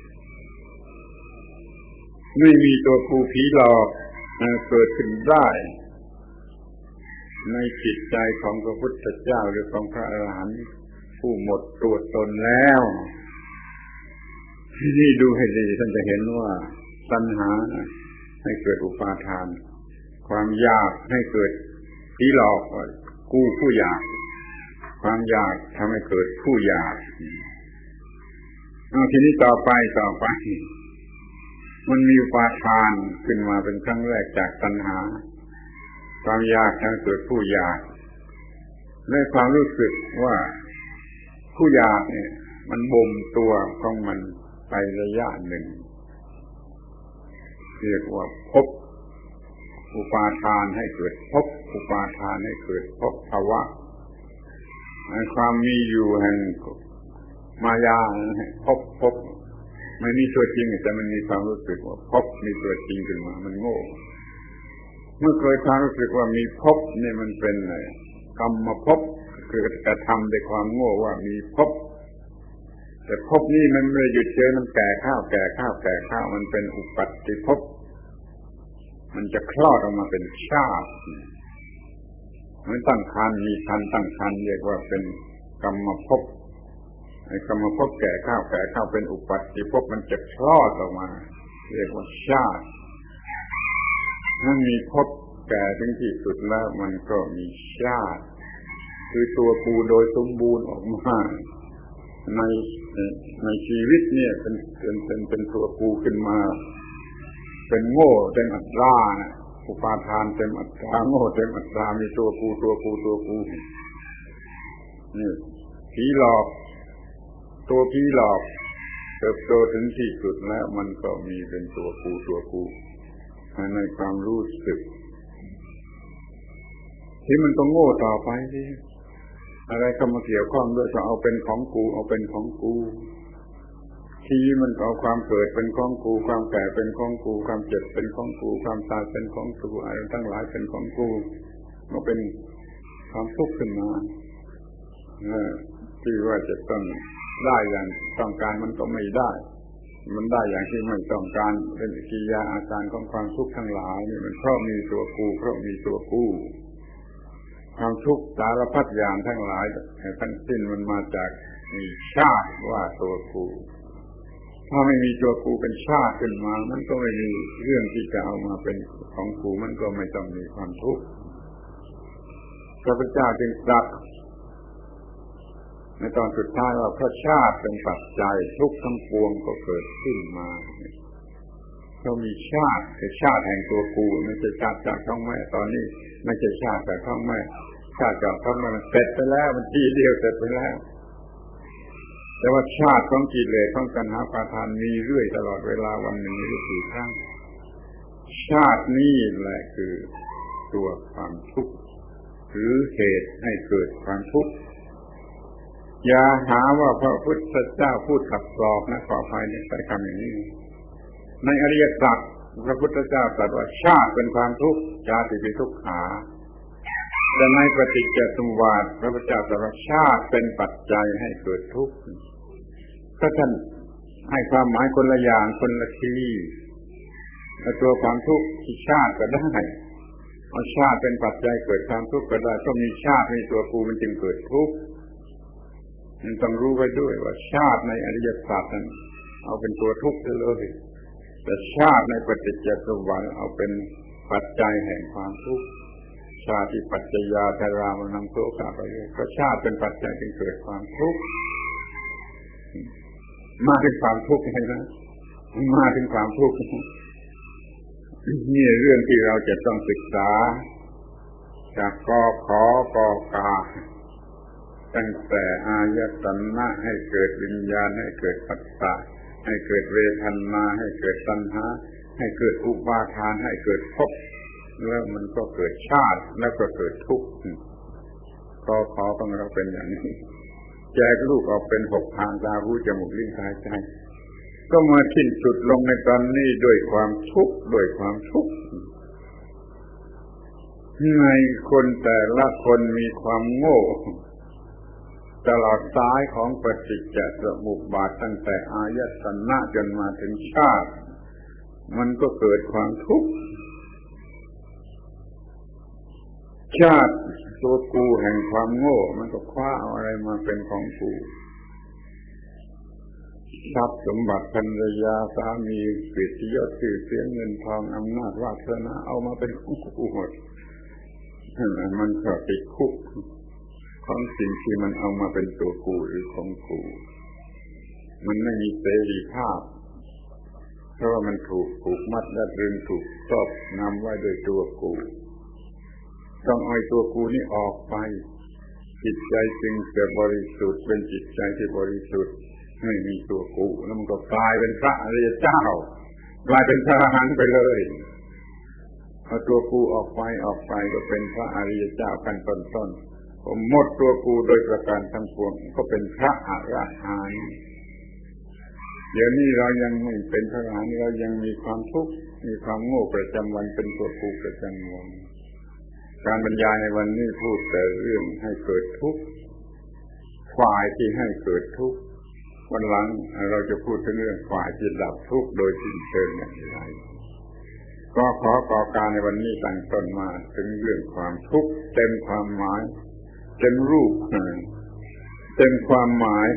Speaker 1: ไม่มีตัวกูผีหลอกเกิดขึ้นได้ในจิตใจของพระพุทธเจ้าหรือของพระอรหันต์ผู้หมดตัวตนแล้วนี่ดูให้ดีท่านจะเห็นว่าตัณหาให้เกิดอุปาทานความอยากให้เกิดผีหลอกกูผู้อยากความอยากทำให้เกิดผู้อยากทีนี้ต่อไปมันมีอุปาทานขึ้นมาเป็นครั้งแรกจากตัณหาความอยากทำให้เกิดผู้อยากในความรู้สึกว่าผู้อยากเนี่ยมันบ่มตัวของมันไประยะหนึ่งเรียกว่าภพอุปาทานให้เกิดภพอุปาทานให้เกิดภพภาวะความมีอยู่แห่งมายาภพไม่มีตัวจริงแต่มันมีความรู้สึกว่าภพมีตัวจริงขึ้นมามันโง่เมื่อเคยความรู้สึกว่ามีภพเนี่ยมันเป็นกรรมภพคือกระทำด้วยความโง่ว่ามีภพแต่ภพนี้มันไม่หยุดเฉยมันแก่ข้าวมันเป็นอุปัตติภพมันจะคลอดออกมาเป็นชาติเหมือนตั้งครรภ์มีครรภ์ตั้งครรภ์เรียกว่าเป็นกรรมภพไอ้กรรมภพแก่ข้าวเป็นอุปัตติภพมันจะคลอดออกมาเรียกว่าชาติมันมีภพแก่ถึงที่สุดแล้วมันก็มีชาติคือตัวกูโดยสมบูรณ์ออกมาในชีวิตเนี่ยเป็นตัวกูขึ้นมาเป็นโง่เต็มอัตรานะอุปาทานเต็มอัตราโง่เต็มอัตรามีตัวกูนี่ผีหลอกตัวผีหลอกเติบโตถึงที่สุดแล้วมันก็มีเป็นตัวกูในความรู้สึกที่มันต้องโง่ต่อไปที่อะไรเข้ามาเกี่ยวข้องด้วยก็เอาเป็นของกูชีวิตมันเอาความเกิดเป็นของกูความแก่เป็นของกูความเจ็บเป็นของกูความตายเป็นของกูอะไรทั้งหลายเป็นของกูก็เป็นความทุกข์ขึ้นมาที่ว่าจะต้องได้อย่างต้องการมันก็ไม่ได้มันได้อย่างที่ไม่ต้องการเป็นกิริยาอาการของความทุกข์ทั้งหลายนี่มันเพราะมีตัวกูความทุกข์สารพัดอย่างทั้งหลายทั้งสิ้นมันมาจากมีชาติว่าตัวกูถ้าไม่มีตัวกูเป็นชาติขึ้นมามันก็ไม่มีเรื่องที่จะเอามาเป็นของกูมันก็ไม่ต้องมีความทุกข์พระพุทธเจ้าจึงตรัสในตอนสุดท้ายว่าเพราะชาติเป็นปัจจัยทุกข์ทั้งปวงก็เกิดขึ้นมาเรามีชาติคือชาติแห่งตัวกูไม่ใช่ชาติจากท้องแม่ตอนนี้ไม่ใช่ชาติจากท้องแม่ชาติจากท้องแม่มันเสร็จไปแล้วมันทีเดียวเสร็จไปแล้วแต่ว่าชาติของกิเลสของตัณหาอุปาทานมีเรื่อยตลอดเวลาวันหนึ่งไม่รู้กี่ครั้งชาตินี้แหละคือตัวความทุกข์หรือเหตุให้เกิดความทุกข์อย่าหาว่าพระพุทธเจ้าพูดขัดกรอกนะขออภัยในใช้คำอย่างนี้ในอริยสัจพระพุทธเจ้าตรัสว่าชาติเป็นความทุกข์ชาติเป็นทุกขาแต่ในปฏิจจสมุปบาทพระพุทธเจ้าตรัสว่าชาติเป็นปัจจัยให้เกิดทุกข์ก็ท่านให้ความหมายคนละอย่างคนละทีตัวความทุกข์ที่ชาติก็ได้เอาชาติเป็นปัจจัยเกิดความทุกข์ก็ได้ก็มีชาติมีตัวกูมันจึงเกิดทุกข์มันต้องรู้ไว้ด้วยว่าชาติในอริยสัจนั้นเอาเป็นตัวทุกข์เลยแต่ชาติในปฏิจจสมุปบาทเอาเป็นปัจจัยแห่งความทุกข์ชาติปัจจยาชรามรณะโสกะไปเลยก็ชาติเป็นปัจจัยจึงเกิดความทุกข์มาถึงความทุกข์ไงนะมาถึงความทุกข์นี่เรื่องที่เราจะต้องศึกษาจากกขกกาตั้งแต่อายตนะให้เกิดวิญญาณให้เกิดปัสสะให้เกิดเวทนาให้เกิดตัณหาให้เกิดอุปาทานให้เกิดภพแล้วมันก็เกิดชาติแล้วก็เกิดทุกข์กขของเราเป็นอย่างนี้แจกลูกออกเป็น6ทางตาหูจมูกลิ้นกายใจก็มาสิ้นสุดลงในตอนนี้ด้วยความทุกข์ในคนแต่ละคนมีความโง่ตลอดสายของปฏิจจสมุปบาทตั้งแต่อายตนะจนมาถึงชาติมันก็เกิดความทุกข์ชาติตัวกูแห่งความโง่มันก็คว้าเอาอะไรมาเป็นของกูทรัพย์สมบัติภรรยาสามีเกียรติยศชื่อเสียงเงินทองอำนาจวาสนาเอามาเป็นของกูหมดมันก็ติดคุกของสิ่งที่มันเอามาเป็นตัวกูหรือของกูมันไม่มีเสรีภาพเพราะว่ามันถูกผูกมัดและดึงถูกครอบงำไว้โดยตัวกูต้องเอาตัวกูนี่ออกไปจิตใจจึงจะบริสุทธิ์เป็นจิตใจที่บริสุทธิ์ไม่มีตัวกูแล้วมันก็กลายเป็นพระอริยเจ้ากลายเป็นพระอรหันต์ไปเลยเอาตัวกูออกไปก็เป็นพระอริยเจ้าขั้นต้นผมหมดตัวกูโดยประการทั้งปวงก็เป็นพระอรหันต์เดี๋ยวนี้เรายังไม่เป็นพระอรหันต์เรายังมีความทุกข์มีความโง่ประจำวันเป็นตัวกูประจำวันการบรรยายในวันนี้พูดแต่เรื่องให้เกิดทุกข์ฝ่ายที่ให้เกิดทุกข์วันหลังเราจะพูดถึงเรื่องฝ่ายที่ดับทุกข์โดยสิ้นเชิงอย่างไรก็ขอก่อการในวันนี้ตั้งต้นมาถึงเรื่องความทุกข์เต็มความหมายเต็มรูปเต็มความหมาย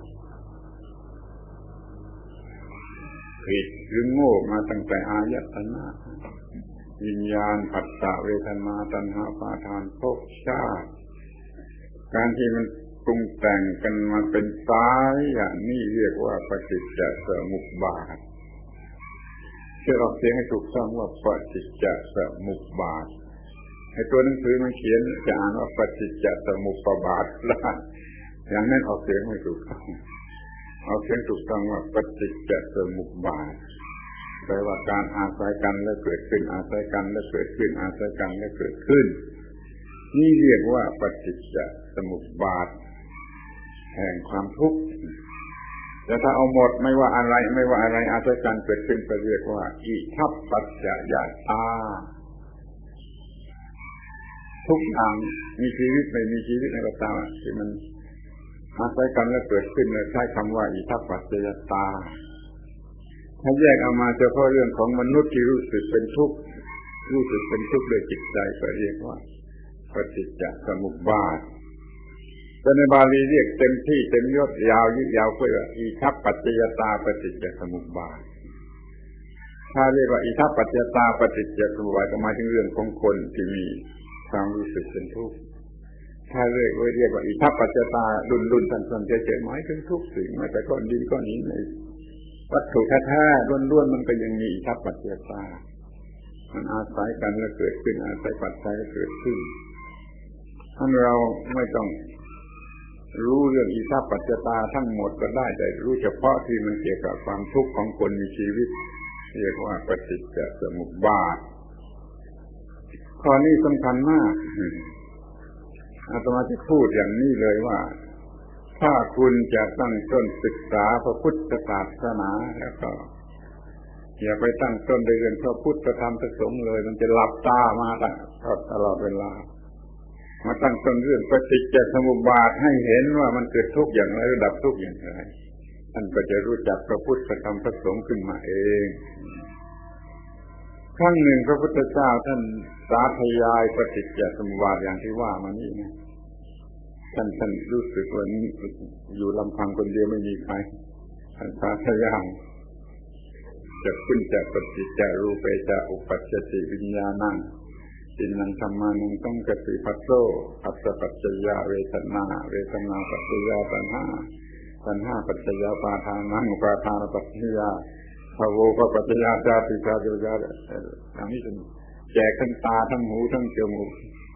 Speaker 1: ผิดหรือโง่มาตั้งแต่อายตนะวิญญาณผัสสะเวทนาตัณหาอุปาทานภพชาติการที่มันปรุงแต่งกันมาเป็นสายอย่างนี้เรียกว่าปฏิจจสมุปบาทจะออกเสียงให้ถูกต้องว่าปฏิจจสมุปบาทไอ้ตัวหนังสือมันเขียนจะอ่านว่าปฏิจจสมุปบาทละอย่างนั้นออกเสียงไม่ถูกต้องออกเสียงถูกต้องว่าปฏิจจสมุปบาทแปลว่าการอาศัยกันแล้วเกิดขึ้นอาศัยกันแล้วเกิดขึ้นอาศัยกันแล้วเกิดขึ้นนี่เรียกว่าปฏิจจสมุปบาทแห่งความทุกข์แต่ถ้าเอาหมดไม่ว่าอะไรอาศัยกันเกิดขึ้นก็เรียกว่าอิทัปปัจจยตาทุกอย่างมีชีวิตไม่มีชีวิตในกตามที่มันอาศัยกันแล้วเกิดขึ้นเลยใช้คำว่าอิทัปปัจจยตาถ้าแยกเอามาเฉพาะเรื่องของมนุษย์ที่รู้สึกเป็นทุกข์โดยจิตใจก็เรียกว่าปฏิจจสมุปบาทแต่ในบาลีเรียกเต็มที่เต็มยศยาวยืดยาวเพื่ออิทัปปัจจยตาปฏิจจสมุปบาทถ้าเรียกว่าอิทัปปัจจยตาปฏิจจสมุปบาทก็หมายถึงเรื่องของคนที่มีความรู้สึกเป็นทุกข์ถ้าเรียกว่าอิทัปปัจจยตาดุลสั้นๆเฉยๆหมายถึงทุกสิ่งแม้แต่ก้อนดินก้อนหินในวัตถุแท้ๆล้วนๆมันก็ยังมีอิทัปปัจจยตามันอาศัยกันแล้วเกิดขึ้นอาศัยปัจจัยแล้วเกิดขึ้นถ้าเราไม่ต้องรู้เรื่องอิทัปปัจจยตาทั้งหมดก็ได้แต่รู้เฉพาะที่มันเกี่ยวกับความทุกข์ของคนมีชีวิตเรียกว่าปฏิจจสมุปบาทข้อนี้สำคัญมากอาตมาจะพูดอย่างนี้เลยว่าถ้าคุณจะตั้งต้นศึกษาพระพุทธศาสนาแล้วก็อย่าไปตั้งต้นในเรื่องพระพุทธธรรมพระสงฆ์เลยมันจะหลับตามาตลอดเวลามาตั้งต้นเรื่องปฏิจจสมุปบาทให้เห็นว่ามันเกิดทุกข์อย่างไรดับทุกข์อย่างไรท่านก็จะรู้จักพระพุทธธรรมพระสงฆ์ขึ้นมาเองครั้งหนึ่งพระพุทธเจ้าท่านสาธยายปฏิจจสมุปบาทอย่างที่ว่ามานี่นะท่านรู้สึกว่าอยู่ลำพังคนเดียวไม่มีใครท่านสาธยายจะขึ้นจากปฏิจจรูปเจอุปัชชติวิญญาณังจินนังธรรมานังต้องกติภัสโสอัสสปัจจยเวทนาปัจจยตัณหาปัจจยปาทานังอุปาทานปัจจยภโวปัจจยชาติชาติญาอย่างนี้แจกทั้งตาทั้งหูทั้งจมูก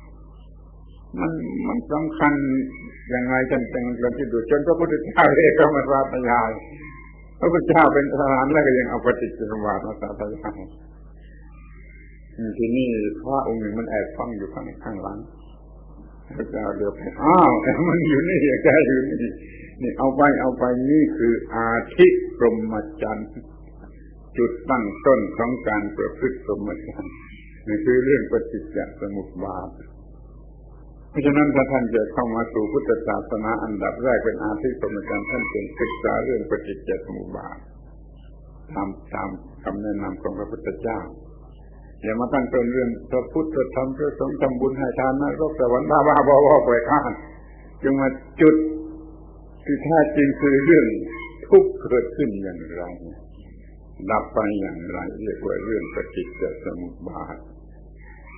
Speaker 1: มันสำคัญยังไงท่านที่ดูจนพระพุทธเจ้าเองก็มาสาธยายพระพุทธเจ้าเป็นพระอรหันต์แล้วก็ยังเอาปฏิจจสมุปบาทมาสาธยายที่นี่พระองค์หนึ่งมันแอบฟังอยู่ข้างหลังพระเจ้าเดือดอ้าวมันอยู่นี่แกอยู่นี่เอาไปนี่คืออาทิพรหมจรรย์จุดตั้งต้นของการประพฤติพรหมจรรย์นี่คือเรื่องปฏิจจสมุปบาทเพราะฉะนั้นถ้าท่านจะเข้ามาสู่พุทธศาสนาอันดับแรกเป็นอาทิพรหมจรรย์ท่านจึงศึกษาเรื่องปฏิจจสมุปบาทตามคำแนะนำของพระพุทธเจ้าอย่ามาตั้งต้นเรื่องพระพุทธธรรมพระสงฆ์ทำบุญให้ทานนรกสวรรค์บ้าบอๆไปข้างจึงมาจุดที่แท้จริงคือเรื่องทุกข์เกิดขึ้นอย่างไรดับไปอย่างไรเรียกว่าเรื่องปฏิจจสมุปบาท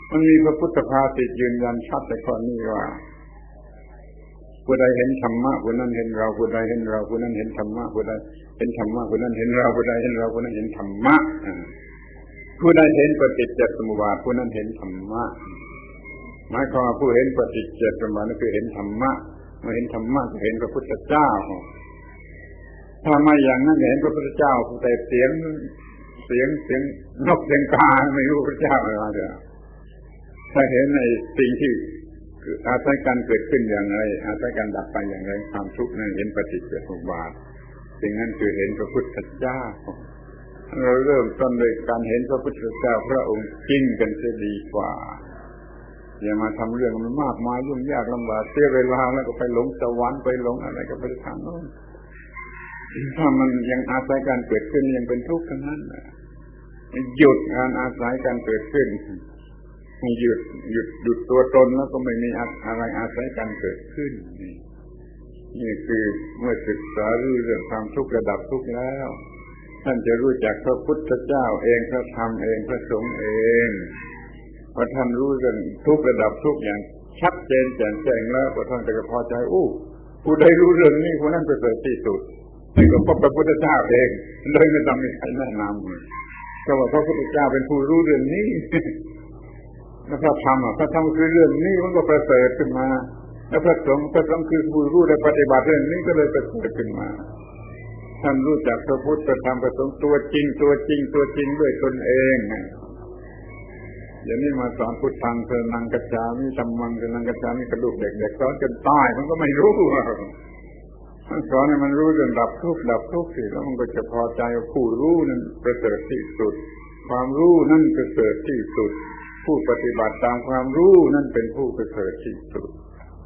Speaker 1: มันมีพระพุทธภาษิตยืนยันชัดในข้อนี้ว่าผู้ใดเห็นธรรมะผู้นั้นเห็นเราผู้ใดเห็นเราผู้นั้นเห็นธรรมะผู้ใดเห็นธรรมะผู้นั้นเห็นเราผู้ใดเห็นเราผู้นั้นเห็นธรรมะผู้ใดเห็นปฏิจจสมุปบาทผู้นั้นเห็นธรรมะหมายความว่าผู้เห็นปฏิจจสมุปบาทนั่นคือเห็นธรรมะเมื่อเห็นธรรมะก็เห็นพระพุทธเจ้าถ้าไม่อย่างนั้นเห็นพระพุทธเจ้าแต่เสียงนกเสียงกาไม่รู้พระเจ้าอะไรเด้อถ้าเห็นในสิ่งที่อาศัยการเกิดขึ้นอย่างไรอาศัยการดับไปอย่างไรความทุกข์นั้นเห็นปฏิจจสมุปบาทสิ่งนั้นคือเห็นพระพุทธเจ้าเราเริ่มต้นโดยการเห็นพระพุทธเจ้าพระองค์จริงกันจะดีกว่าอย่ามาทำเรื่องมันมากมายยุ่งยากลำบากเสียเวลาแล้วก็ไปหลงสวรรค์ไปหลงอะไรก็ไปทางโน้นถ้ามันยังอาศัยการเกิดขึ้นยังเป็นทุกข์ทั้งนั้นหยุดการอาศัยการเกิดขึ้นหยุดตัวตนแล้วก็ไม่มีอะไรอาศัยการเกิดขึ้นนี่คือเมื่อศึกษารู้เรื่องความทุกข์ระดับทุกข์แล้วท่านจะรู้จักพระพุทธเจ้าเองพระธรรมเองพระสงฆ์เองพอท่านรู้เรื่องทุกข์ระดับทุกข์อย่างชัดเจนแจ่มแจ้งแล้วพอท่านจะพอใจผู้ใดรู้เรื่องนี้ผู้นั้นประเสริฐที่สุดนี่ก็พระพุทธเจ้าเองเลยไม่ต้องมีใครแนะนำก็ว่าพระพุทธเจ้าเป็นผู้รู้เรื่องนี้แล้วพระธรรมคือเรื่องนี้มันก็ประเสริฐขึ้นมาแล้วพระสงฆ์คือผู้รู้และปฏิบัติเรื่องนี้ก็เลยประเสริฐขึ้นมาท่านรู้จักพระพุทธพระธรรมพระสงฆ์ตัวจริงด้วยตนเองอย่างนี้มาสอนพุทธังเสนังกัจฉามิธัมมังเสนังกัจฉามิกระดูกเด็กๆสอนจนตายมันก็ไม่รู้สอนให้มันรู้เรื่องดับทุกข์สิแล้วมันก็จะพอใจว่าผู้รู้นั้นประเสริฐที่สุดความรู้นั่นประเสริฐที่สุดผู้ปฏิบัติตามความรู้นั่นเป็นผู้ประเสริฐที่สุด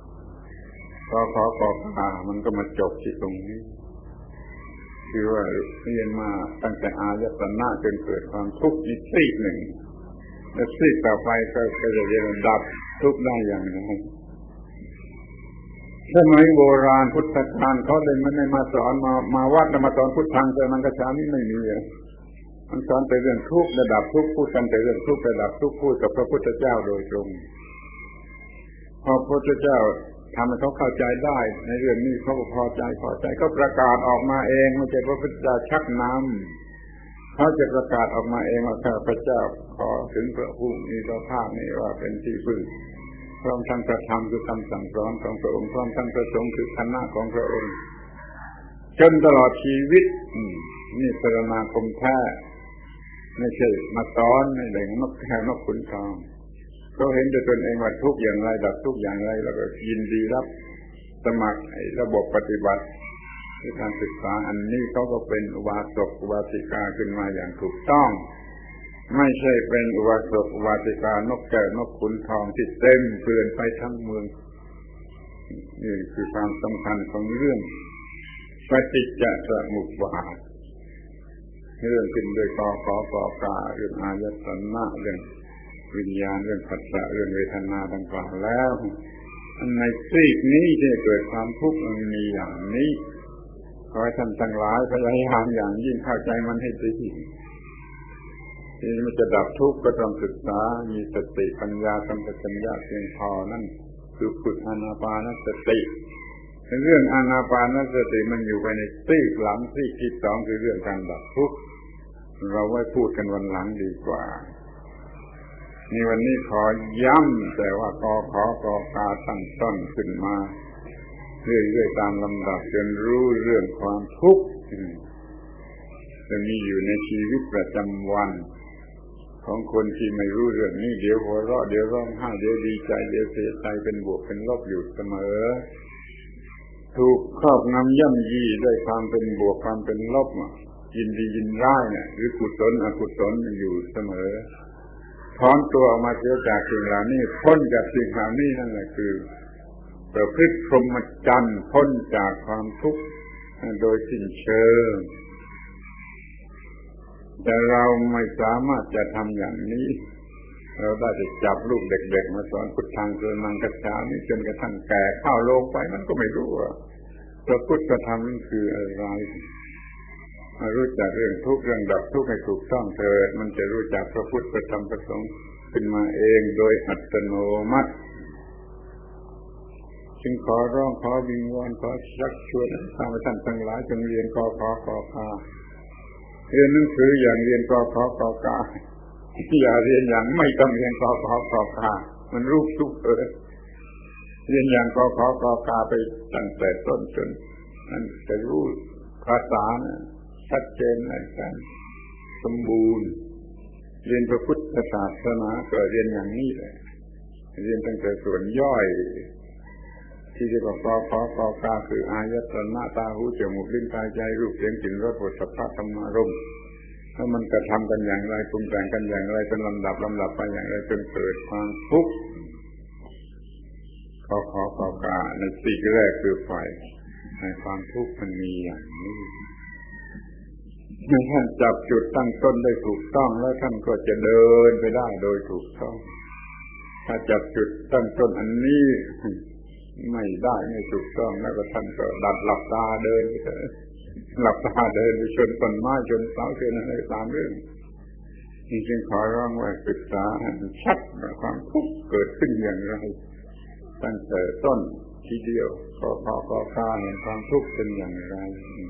Speaker 1: มันก็มาจบที่ตรงนี้คือว่าเรียนมาตั้งแต่อายตนะจนเกิดความทุกข์อีกซีกหนึ่งแล้วซีกต่อไปก็จะเรียนดับทุกข์ได้อย่างไรสมัยโบราณพุทธกาลเขาเลยไม่ได้มาสอนมาวัดมาสอนพุทธังเสนังกัจฉามิไม่มีมันสอนแต่เรื่องทุกข์ระดับทุกข์พูดกันแต่เรื่องทุกข์ระดับทุกข์พูดกับพระพุทธเจ้าโดยตรงพอพระพุทธเจ้าทำให้เขาเข้าใจได้ในเรื่องนี้เขาก็พอใจก็ประกาศออกมาเองไม่ใช่พระพุทธเจ้าชักนำเขาจะประกาศออกมาเองว่าข้าพเจ้าขอถึงพระผู้มีพระภาคนี้ว่าเป็นที่พึ่งพร้อมทั้งพระธรรมคือคำสั่งสอนของพระองค์พร้อมทั้งพระสงฆ์คือคณะของพระองค์จนตลอดชีวิตนี่สรณาคมแท้ไม่ใช่มาสอนในแหล่งนกแก้วนกขุนทองเขาเห็นด้วยตนเองว่าทุกอย่างไรดับทุกอย่างไรแล้วก็ยินดีรับสมัครระบบปฏิบัติในการศึกษาอันนี้เขาก็เป็นอุบาสกอุบาสิกาขึ้นมาอย่างถูกต้องไม่ใช่เป็นอุบาสกอุบาสิกานกแก้วนกขุนทองที่เต็มเกลื่อนไปทั้งเมืองนี่คือความสำคัญของเรื่องปฏิจจสมุปบาทเรื่องขึ้นด้วยกาเรื่องอายตนะเรื่องวิญญาณเรื่องผัสสะเรื่องเวทนาดังกล่าวแล้วในซีกนี้ที่เกิดความทุกข์มันมีอย่างนี้ขอให้ท่านทั้งหลายพยายามอย่างยิ่งเข้าใจมันให้ดีที่มันจะดับทุกข์ก็ต้องศึกษามีสติปัญญาสัมปชัญญะเพียงพอนั่นคือฝึกอานาปานสติเรื่องอานาปานสติมันอยู่ไปในซีกหลังซีกที่สองคือเรื่องการดับทุกข์เราไว้พูดกันวันหลังดีกว่านี่วันนี้ขอย้ำแต่ว่ากาตั้งต้นขึ้นมาเรื่อยๆตามลำดับจนรู้เรื่องความทุกข์จะมีอยู่ในชีวิตประจำวันของคนที่ไม่รู้เรื่องนี้เดี๋ยวหัวเราะเดี๋ยวร้องไห้เดี๋ยวดีใจเดี๋ยวเสียใจเป็นบวกเป็นลบอยู่เสมอถูกครอบงำย่ำยีด้วยความเป็นบวกความเป็นลบยินดียินร้ายเนี่ยหรือกุศลอกุศลอยู่เสมอถอนตัวออกมาเสียจากสิ่งเหล่านี้พ้นจากสิ่งเหล่านี้นั่นแหละคือประพฤติพรหมจรรย์พ้นจากความทุกข์โดยสิ้นเชิงแต่เราไม่สามารถจะทำอย่างนี้เราได้จะจับลูกเด็กๆมาสอนพุทธังเสนังกัจฉามิจนกระทั่งแก่เข้าโลงไปมันก็ไม่รู้ว่าพระพุทธธรรมนั่นคืออะไรรู้จักเรื่องทุกข์เรื่องดับทุกข์ให้ถูกต้องเถิดมันจะรู้จักพระพุทธพระธรรมพระสงฆ์ขึ้นมาเองโดยอัตโนมัติจึงขอร้องขอวิงวอนขอชักชวนท่านทั้งหลายจงเรียนกขกขเรียนหนังสืออย่างเรียนกขกขอย่าเรียนอย่างไม่ต้องเรียนกขกขมันรูปทุกเรียนอย่างกขกขไปตั้งแต่ต้นจนนั่นจะรู้ภาษาชัดเจนในการสมบูรณ์เรียนพระพุทธศาสนาก็เรียนอย่างนี้เลยเรียนตั้งแต่ส่วนย่อยที่เรียกว่ากขกขคืออายตนะตาหูจมูกลิ้นกายใจรูปเสียงกลิ่นรสโผฏฐัพพะธรรมารมณ์แล้วมันกระทำกันอย่างไรปรุงแต่งกันอย่างไรเป็นลำดับไปอย่างไรจนเกิดความทุกข์กขกในสี่แรกคือฝ่ายในความทุกข์มันมีอย่างนี้เมื่อท่านจับจุดตั้งต้นได้ถูกต้องแล้วท่านก็จะเดินไปได้โดยถูกต้องถ้าจับจุดตั้งต้นอันนี้ไม่ได้ไม่ถูกต้องแล้วก็ท่านก็หลับตาเดินไปหลับตาเดินไปชนต้นไม้ชนเสาชนอะไรตามเรื่องนี่จึงขอร้องว่าศึกษาให้ชัดว่าความทุกข์เกิดขึ้นอย่างไรตั้งแต่ต้นทีเดียวกขกเห็นความทุกข์เป็นอย่างไร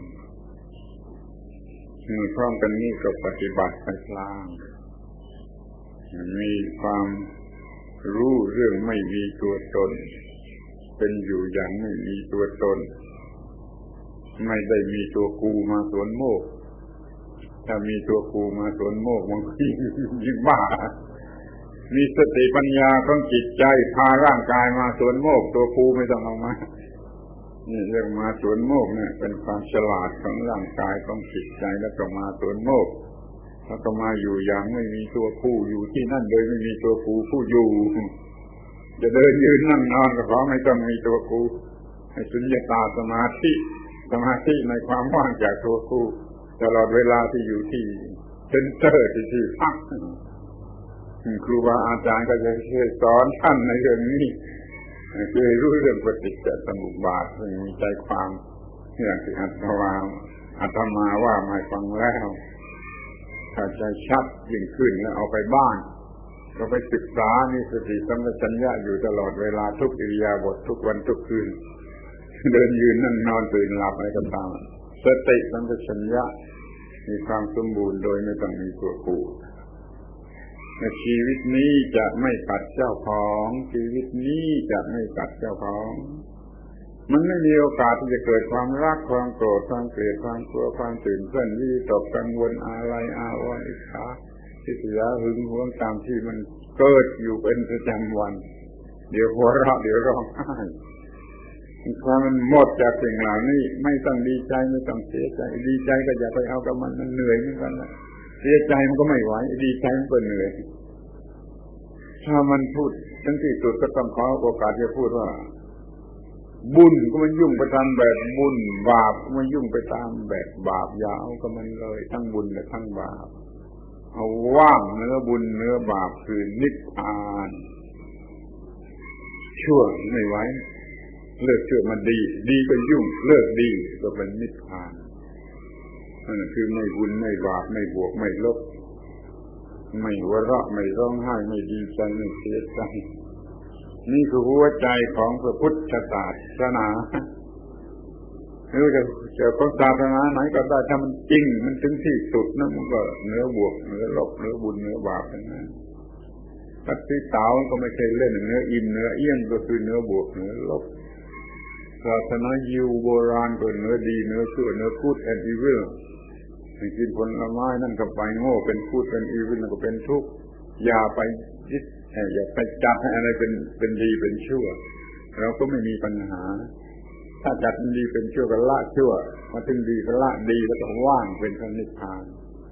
Speaker 1: พร้อมกันนี้ก็ปฏิบัติไปพลางมีความรู้เรื่องไม่มีตัวตนเป็นอยู่อย่างไม่มีตัวตนไม่ได้มีตัวกูมาสวนโมกถ้ามีตัวกูมาสวนโมกมันยิ่งบ้ามีสติปัญญาของจิตใจพาร่างกายมาสวนโมกตัวกูไม่ต้องเอามานี่เรื่องมาสวนโมกเนี่ยเป็นความฉลาดของร่างกายของจิตใจแล้วก็มาสวนโมกแล้วก็มาอยู่อย่างไม่มีตัวกูอยู่ที่นั่นโดยไม่มีตัวกูผู้อยู่จะเดินยืนนั่งนอนก็ขอไม่ต้องมีตัวกูให้สุญญตาสมาธิในความว่างจากตัวกูตลอดเวลาที่อยู่ที่เซ็นเตอร์ที่พักครูบาอาจารย์ก็จะช่วยสอนท่านในเรื่องนี้ช่วยรู้เรื่องปฏิจจสมุปบาทซึ่งมีใจความอย่างที่อาตมาว่ามาฟังแล้วถ้าใจชัดยิ่งขึ้นแล้วเอาไปบ้านก็ไปศึกษามีสติสัมปชัญญะอยู่ตลอดเวลาทุกอิริยาบถทุกวันทุกคืนเดินยืนนั่งนอนตื่นหลับอะไรก็ตามสติสัมปชัญญะมีความสมบูรณ์โดยไม่ต้องมีตัวกูชีวิตนี้จะไม่กัดเจ้าของชีวิตนี้จะไม่กัดเจ้าของมันไม่มีโอกาสที่จะเกิดความรักความโกรธความเกลียดความกลัวความตื่นเต้นวิตกกังวลอะไรอาวรณ์อิจฉาทิฏฐิหึงหวงตามที่มันเกิดอยู่เป็นประจำวันเดี๋ยวหัวเราะเดี๋ยวร้องไห้ความมันหมดจากสิ่งเหล่านี้ไม่ต้องดีใจไม่ต้องเสียใจดีใจก็อย่าไปเอากับมันเหนื่อยเหมือนกันนะเสียใจมันก็ไม่ไหวดีใจมันก็เหนื่อยถ้ามันพูดทั้งที่สุดก็ต้องขอโอกาสจะพูดว่าบุญก็มันยุ่งไปตามแบบบุญบาปก็มันยุ่งไปตามแบบบาปยาวก็มันเลยทั้งบุญและทั้งบาปเอาว่างเนื้อบุญเนื้อบาปคือนิพพานชั่วไม่ไหวเลิกชั่วมันดีก็ยุ่งเลิกดีก็เป็นนิพพานนั่นคือไม่บุญไม่บาปไม่บวกไม่ลบไม่หัวเราะไม่ร้องไห้ไม่ดีใจไม่เสียใจนี่คือหัวใจของพระพุทธศาสนาไม่ว่าจะของศาสนาไหนก็ได้ถ้ามันจริงมันถึงที่สุดนะมันก็เนื้อบวกเนื้อลบเนื้อบุญเนื้อบาปทั้งนั้นตัดที่เต๋าก็ไม่ใช่เล่นเนื้ออิ่มเนื้อเอี้ยงก็คือเนื้อบวกเนื้อลบศาสนายิวโบราณก็เนื้อดีเนื้อชั่วเนื้อกู๊ดแอนด์อีวิลกินผลไม้นั่นก็ไปโง่เป็นกู๊ดเป็นอีวิลนั่นก็เป็นทุกข์อย่าไปยึดอย่าไปจับให้อะไรเป็นดีเป็นชั่วเราก็ไม่มีปัญหาถ้าจัดเป็นดีเป็นชั่วก็ละชั่วมาถึงดีก็ละดีแล้วก็ว่างเป็นพระนิพพาน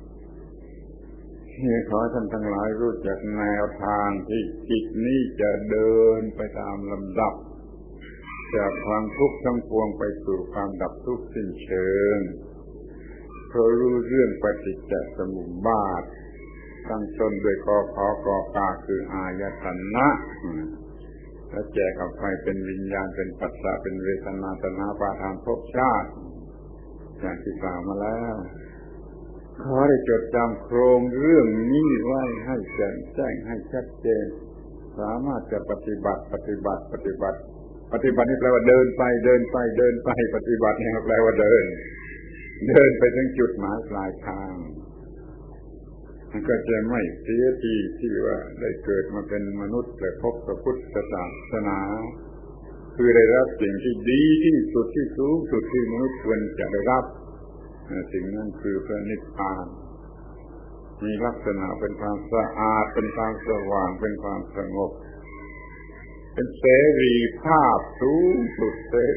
Speaker 1: ขอท่านทั้งหลายรู้จักแนวทางที่จิตนี้จะเดินไปตามลำดับจากความทุกข์ทั้งปวงไปสู่ความดับทุกข์สิ้นเชิงเพราะรู้เรื่องปฏิจจสมุปบาทตั้งต้นด้วยกขกกคืออายตนะแล้วแจกออกไปเป็นวิญญาณเป็นปัสสะเป็นเวทนาตัณหาอุปาทานภพชาติอย่างที่กล่าวมาแล้วขอได้จดจำโครงเรื่องนี้ไว้ให้แจ่มแจ้งให้ชัดเจนสามารถจะปฏิบัตินี่แปลว่าเดินไปปฏิบัตินี่แปลว่าเดินไปถึงจุดหมายปลายทางมันก็จะไม่เสียทีที่ว่าได้เกิดมาเป็นมนุษย์และพบพระพุทธศาสนาคือได้รับสิ่งที่ดีที่สุดที่สูงสุดที่มนุษย์ควรจะได้รับสิ่งนั้นคือพระนิพพานมีลักษณะเป็นความสะอาดเป็นความสว่างเป็นความสงบเป็นเสรีภาพสูงสุด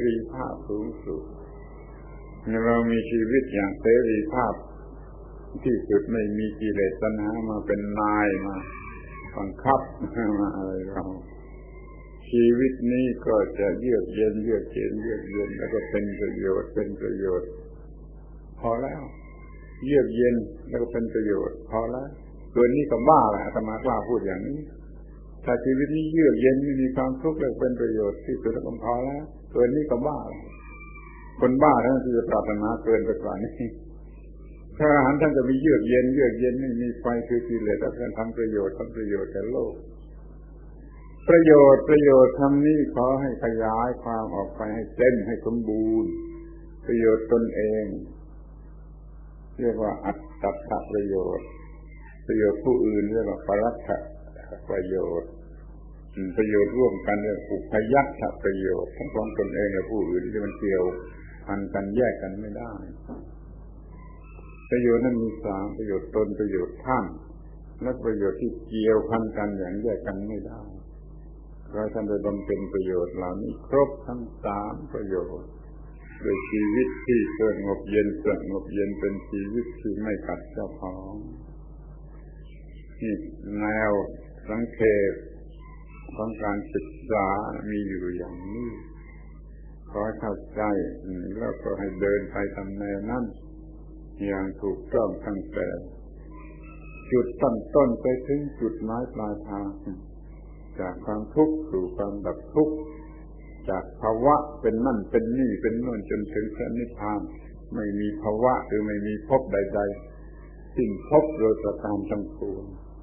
Speaker 1: เรามีชีวิตอย่างเสรีภาพที่สุดไม่มีกิเลสตัณหามาเป็นนายมาบังคับมาอะไรเราชีวิตนี้ก็จะเยือกเย็นแล้วก็เป็นประโยชน์พอแล้วเยือกเย็นแล้วก็เป็นประโยชน์พอแล้วเกินนี้ก็บ้าแหละอาตมากล้าพูดอย่างนี้ถ้าชีวิตนี้เยือกเย็นไม่มีความทุกข์แล้วเป็นประโยชน์ที่สุดแล้วก็พอแล้วเกินนี้ก็บ้าแล้วคนบ้าท่านจะปรารถนาเกินไปกว่านี้พระอรหันต์ท่านจะมีเยือกเย็นไม่มีไฟคือกิเลสแล้วท่านทำประโยชน์แก่โลกประโยชน์คำนี้ขอให้ขยายความออกไปให้เต็มให้สมบูรณ์ประโยชน์ตนเองเรียกว่าอัตตประโยชน์ผู้อื่นเรียกว่าปรัตถประโยชน์ประโยชน์ร่วมกันเรียกอุปยัตถประโยชน์ทั้งของตนเองและผู้อื่นที่มันเกี่ยวพันกันแยกกันไม่ได้ประโยชน์นั้นมี3ประโยชน์ตนประโยชน์ท่านและประโยชน์ที่เกี่ยวพันกันอย่างแยกกันไม่ได้ขอให้ท่านได้บำเพ็ญประโยชน์เหล่านี้ครบทั้ง3ประโยชน์โดยชีวิตที่สงบเย็นเป็นชีวิตที่ไม่ขัดเจ้าของนี่แนวสังเขปของการศึกษามีอยู่อย่างนี้ขอให้เข้าใจแล้วก็ให้เดินไปตามแนวนั้นอย่างถูกต้องตั้งแต่จุดตั้งต้นไปถึงจุดหมายปลายทางจากความทุกข์สู่ความดับทุกข์จากภาวะเป็นนั่นเป็นนี่เป็นโน่นจนถึงพระนิพพานไม่มีภาวะหรือไม่มีภพใดๆสิ้นภพโดยประการทั้งปวง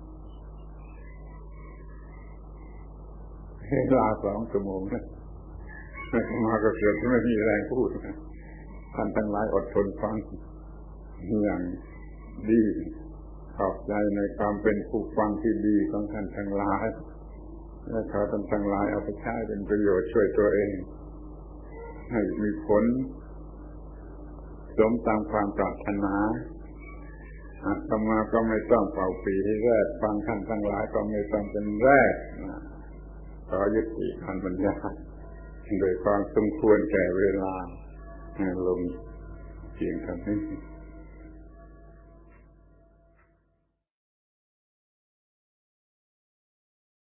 Speaker 1: เวลา2 ชั่วโมงนะมาก็เกิดไม่มีแรงพูดท่านทั้งหลายอดทนฟังอย่างดีขอบใจในความเป็นผู้ฟังที่ดีของท่านทั้งหลายและขอท่านทั้งหลายเอาไปใช้เป็นประโยชน์ช่วยตัวเองให้มีผลสมตามความปรารถนาอาตมาก็ไม่ต้องเป่าปีให้แรกฟังท่านทั้งหลายก็ไม่ต้องเป็นแรกขอยุติการบรรยายโดยความสมควรแก่เวลาลงเพียงเท่านี้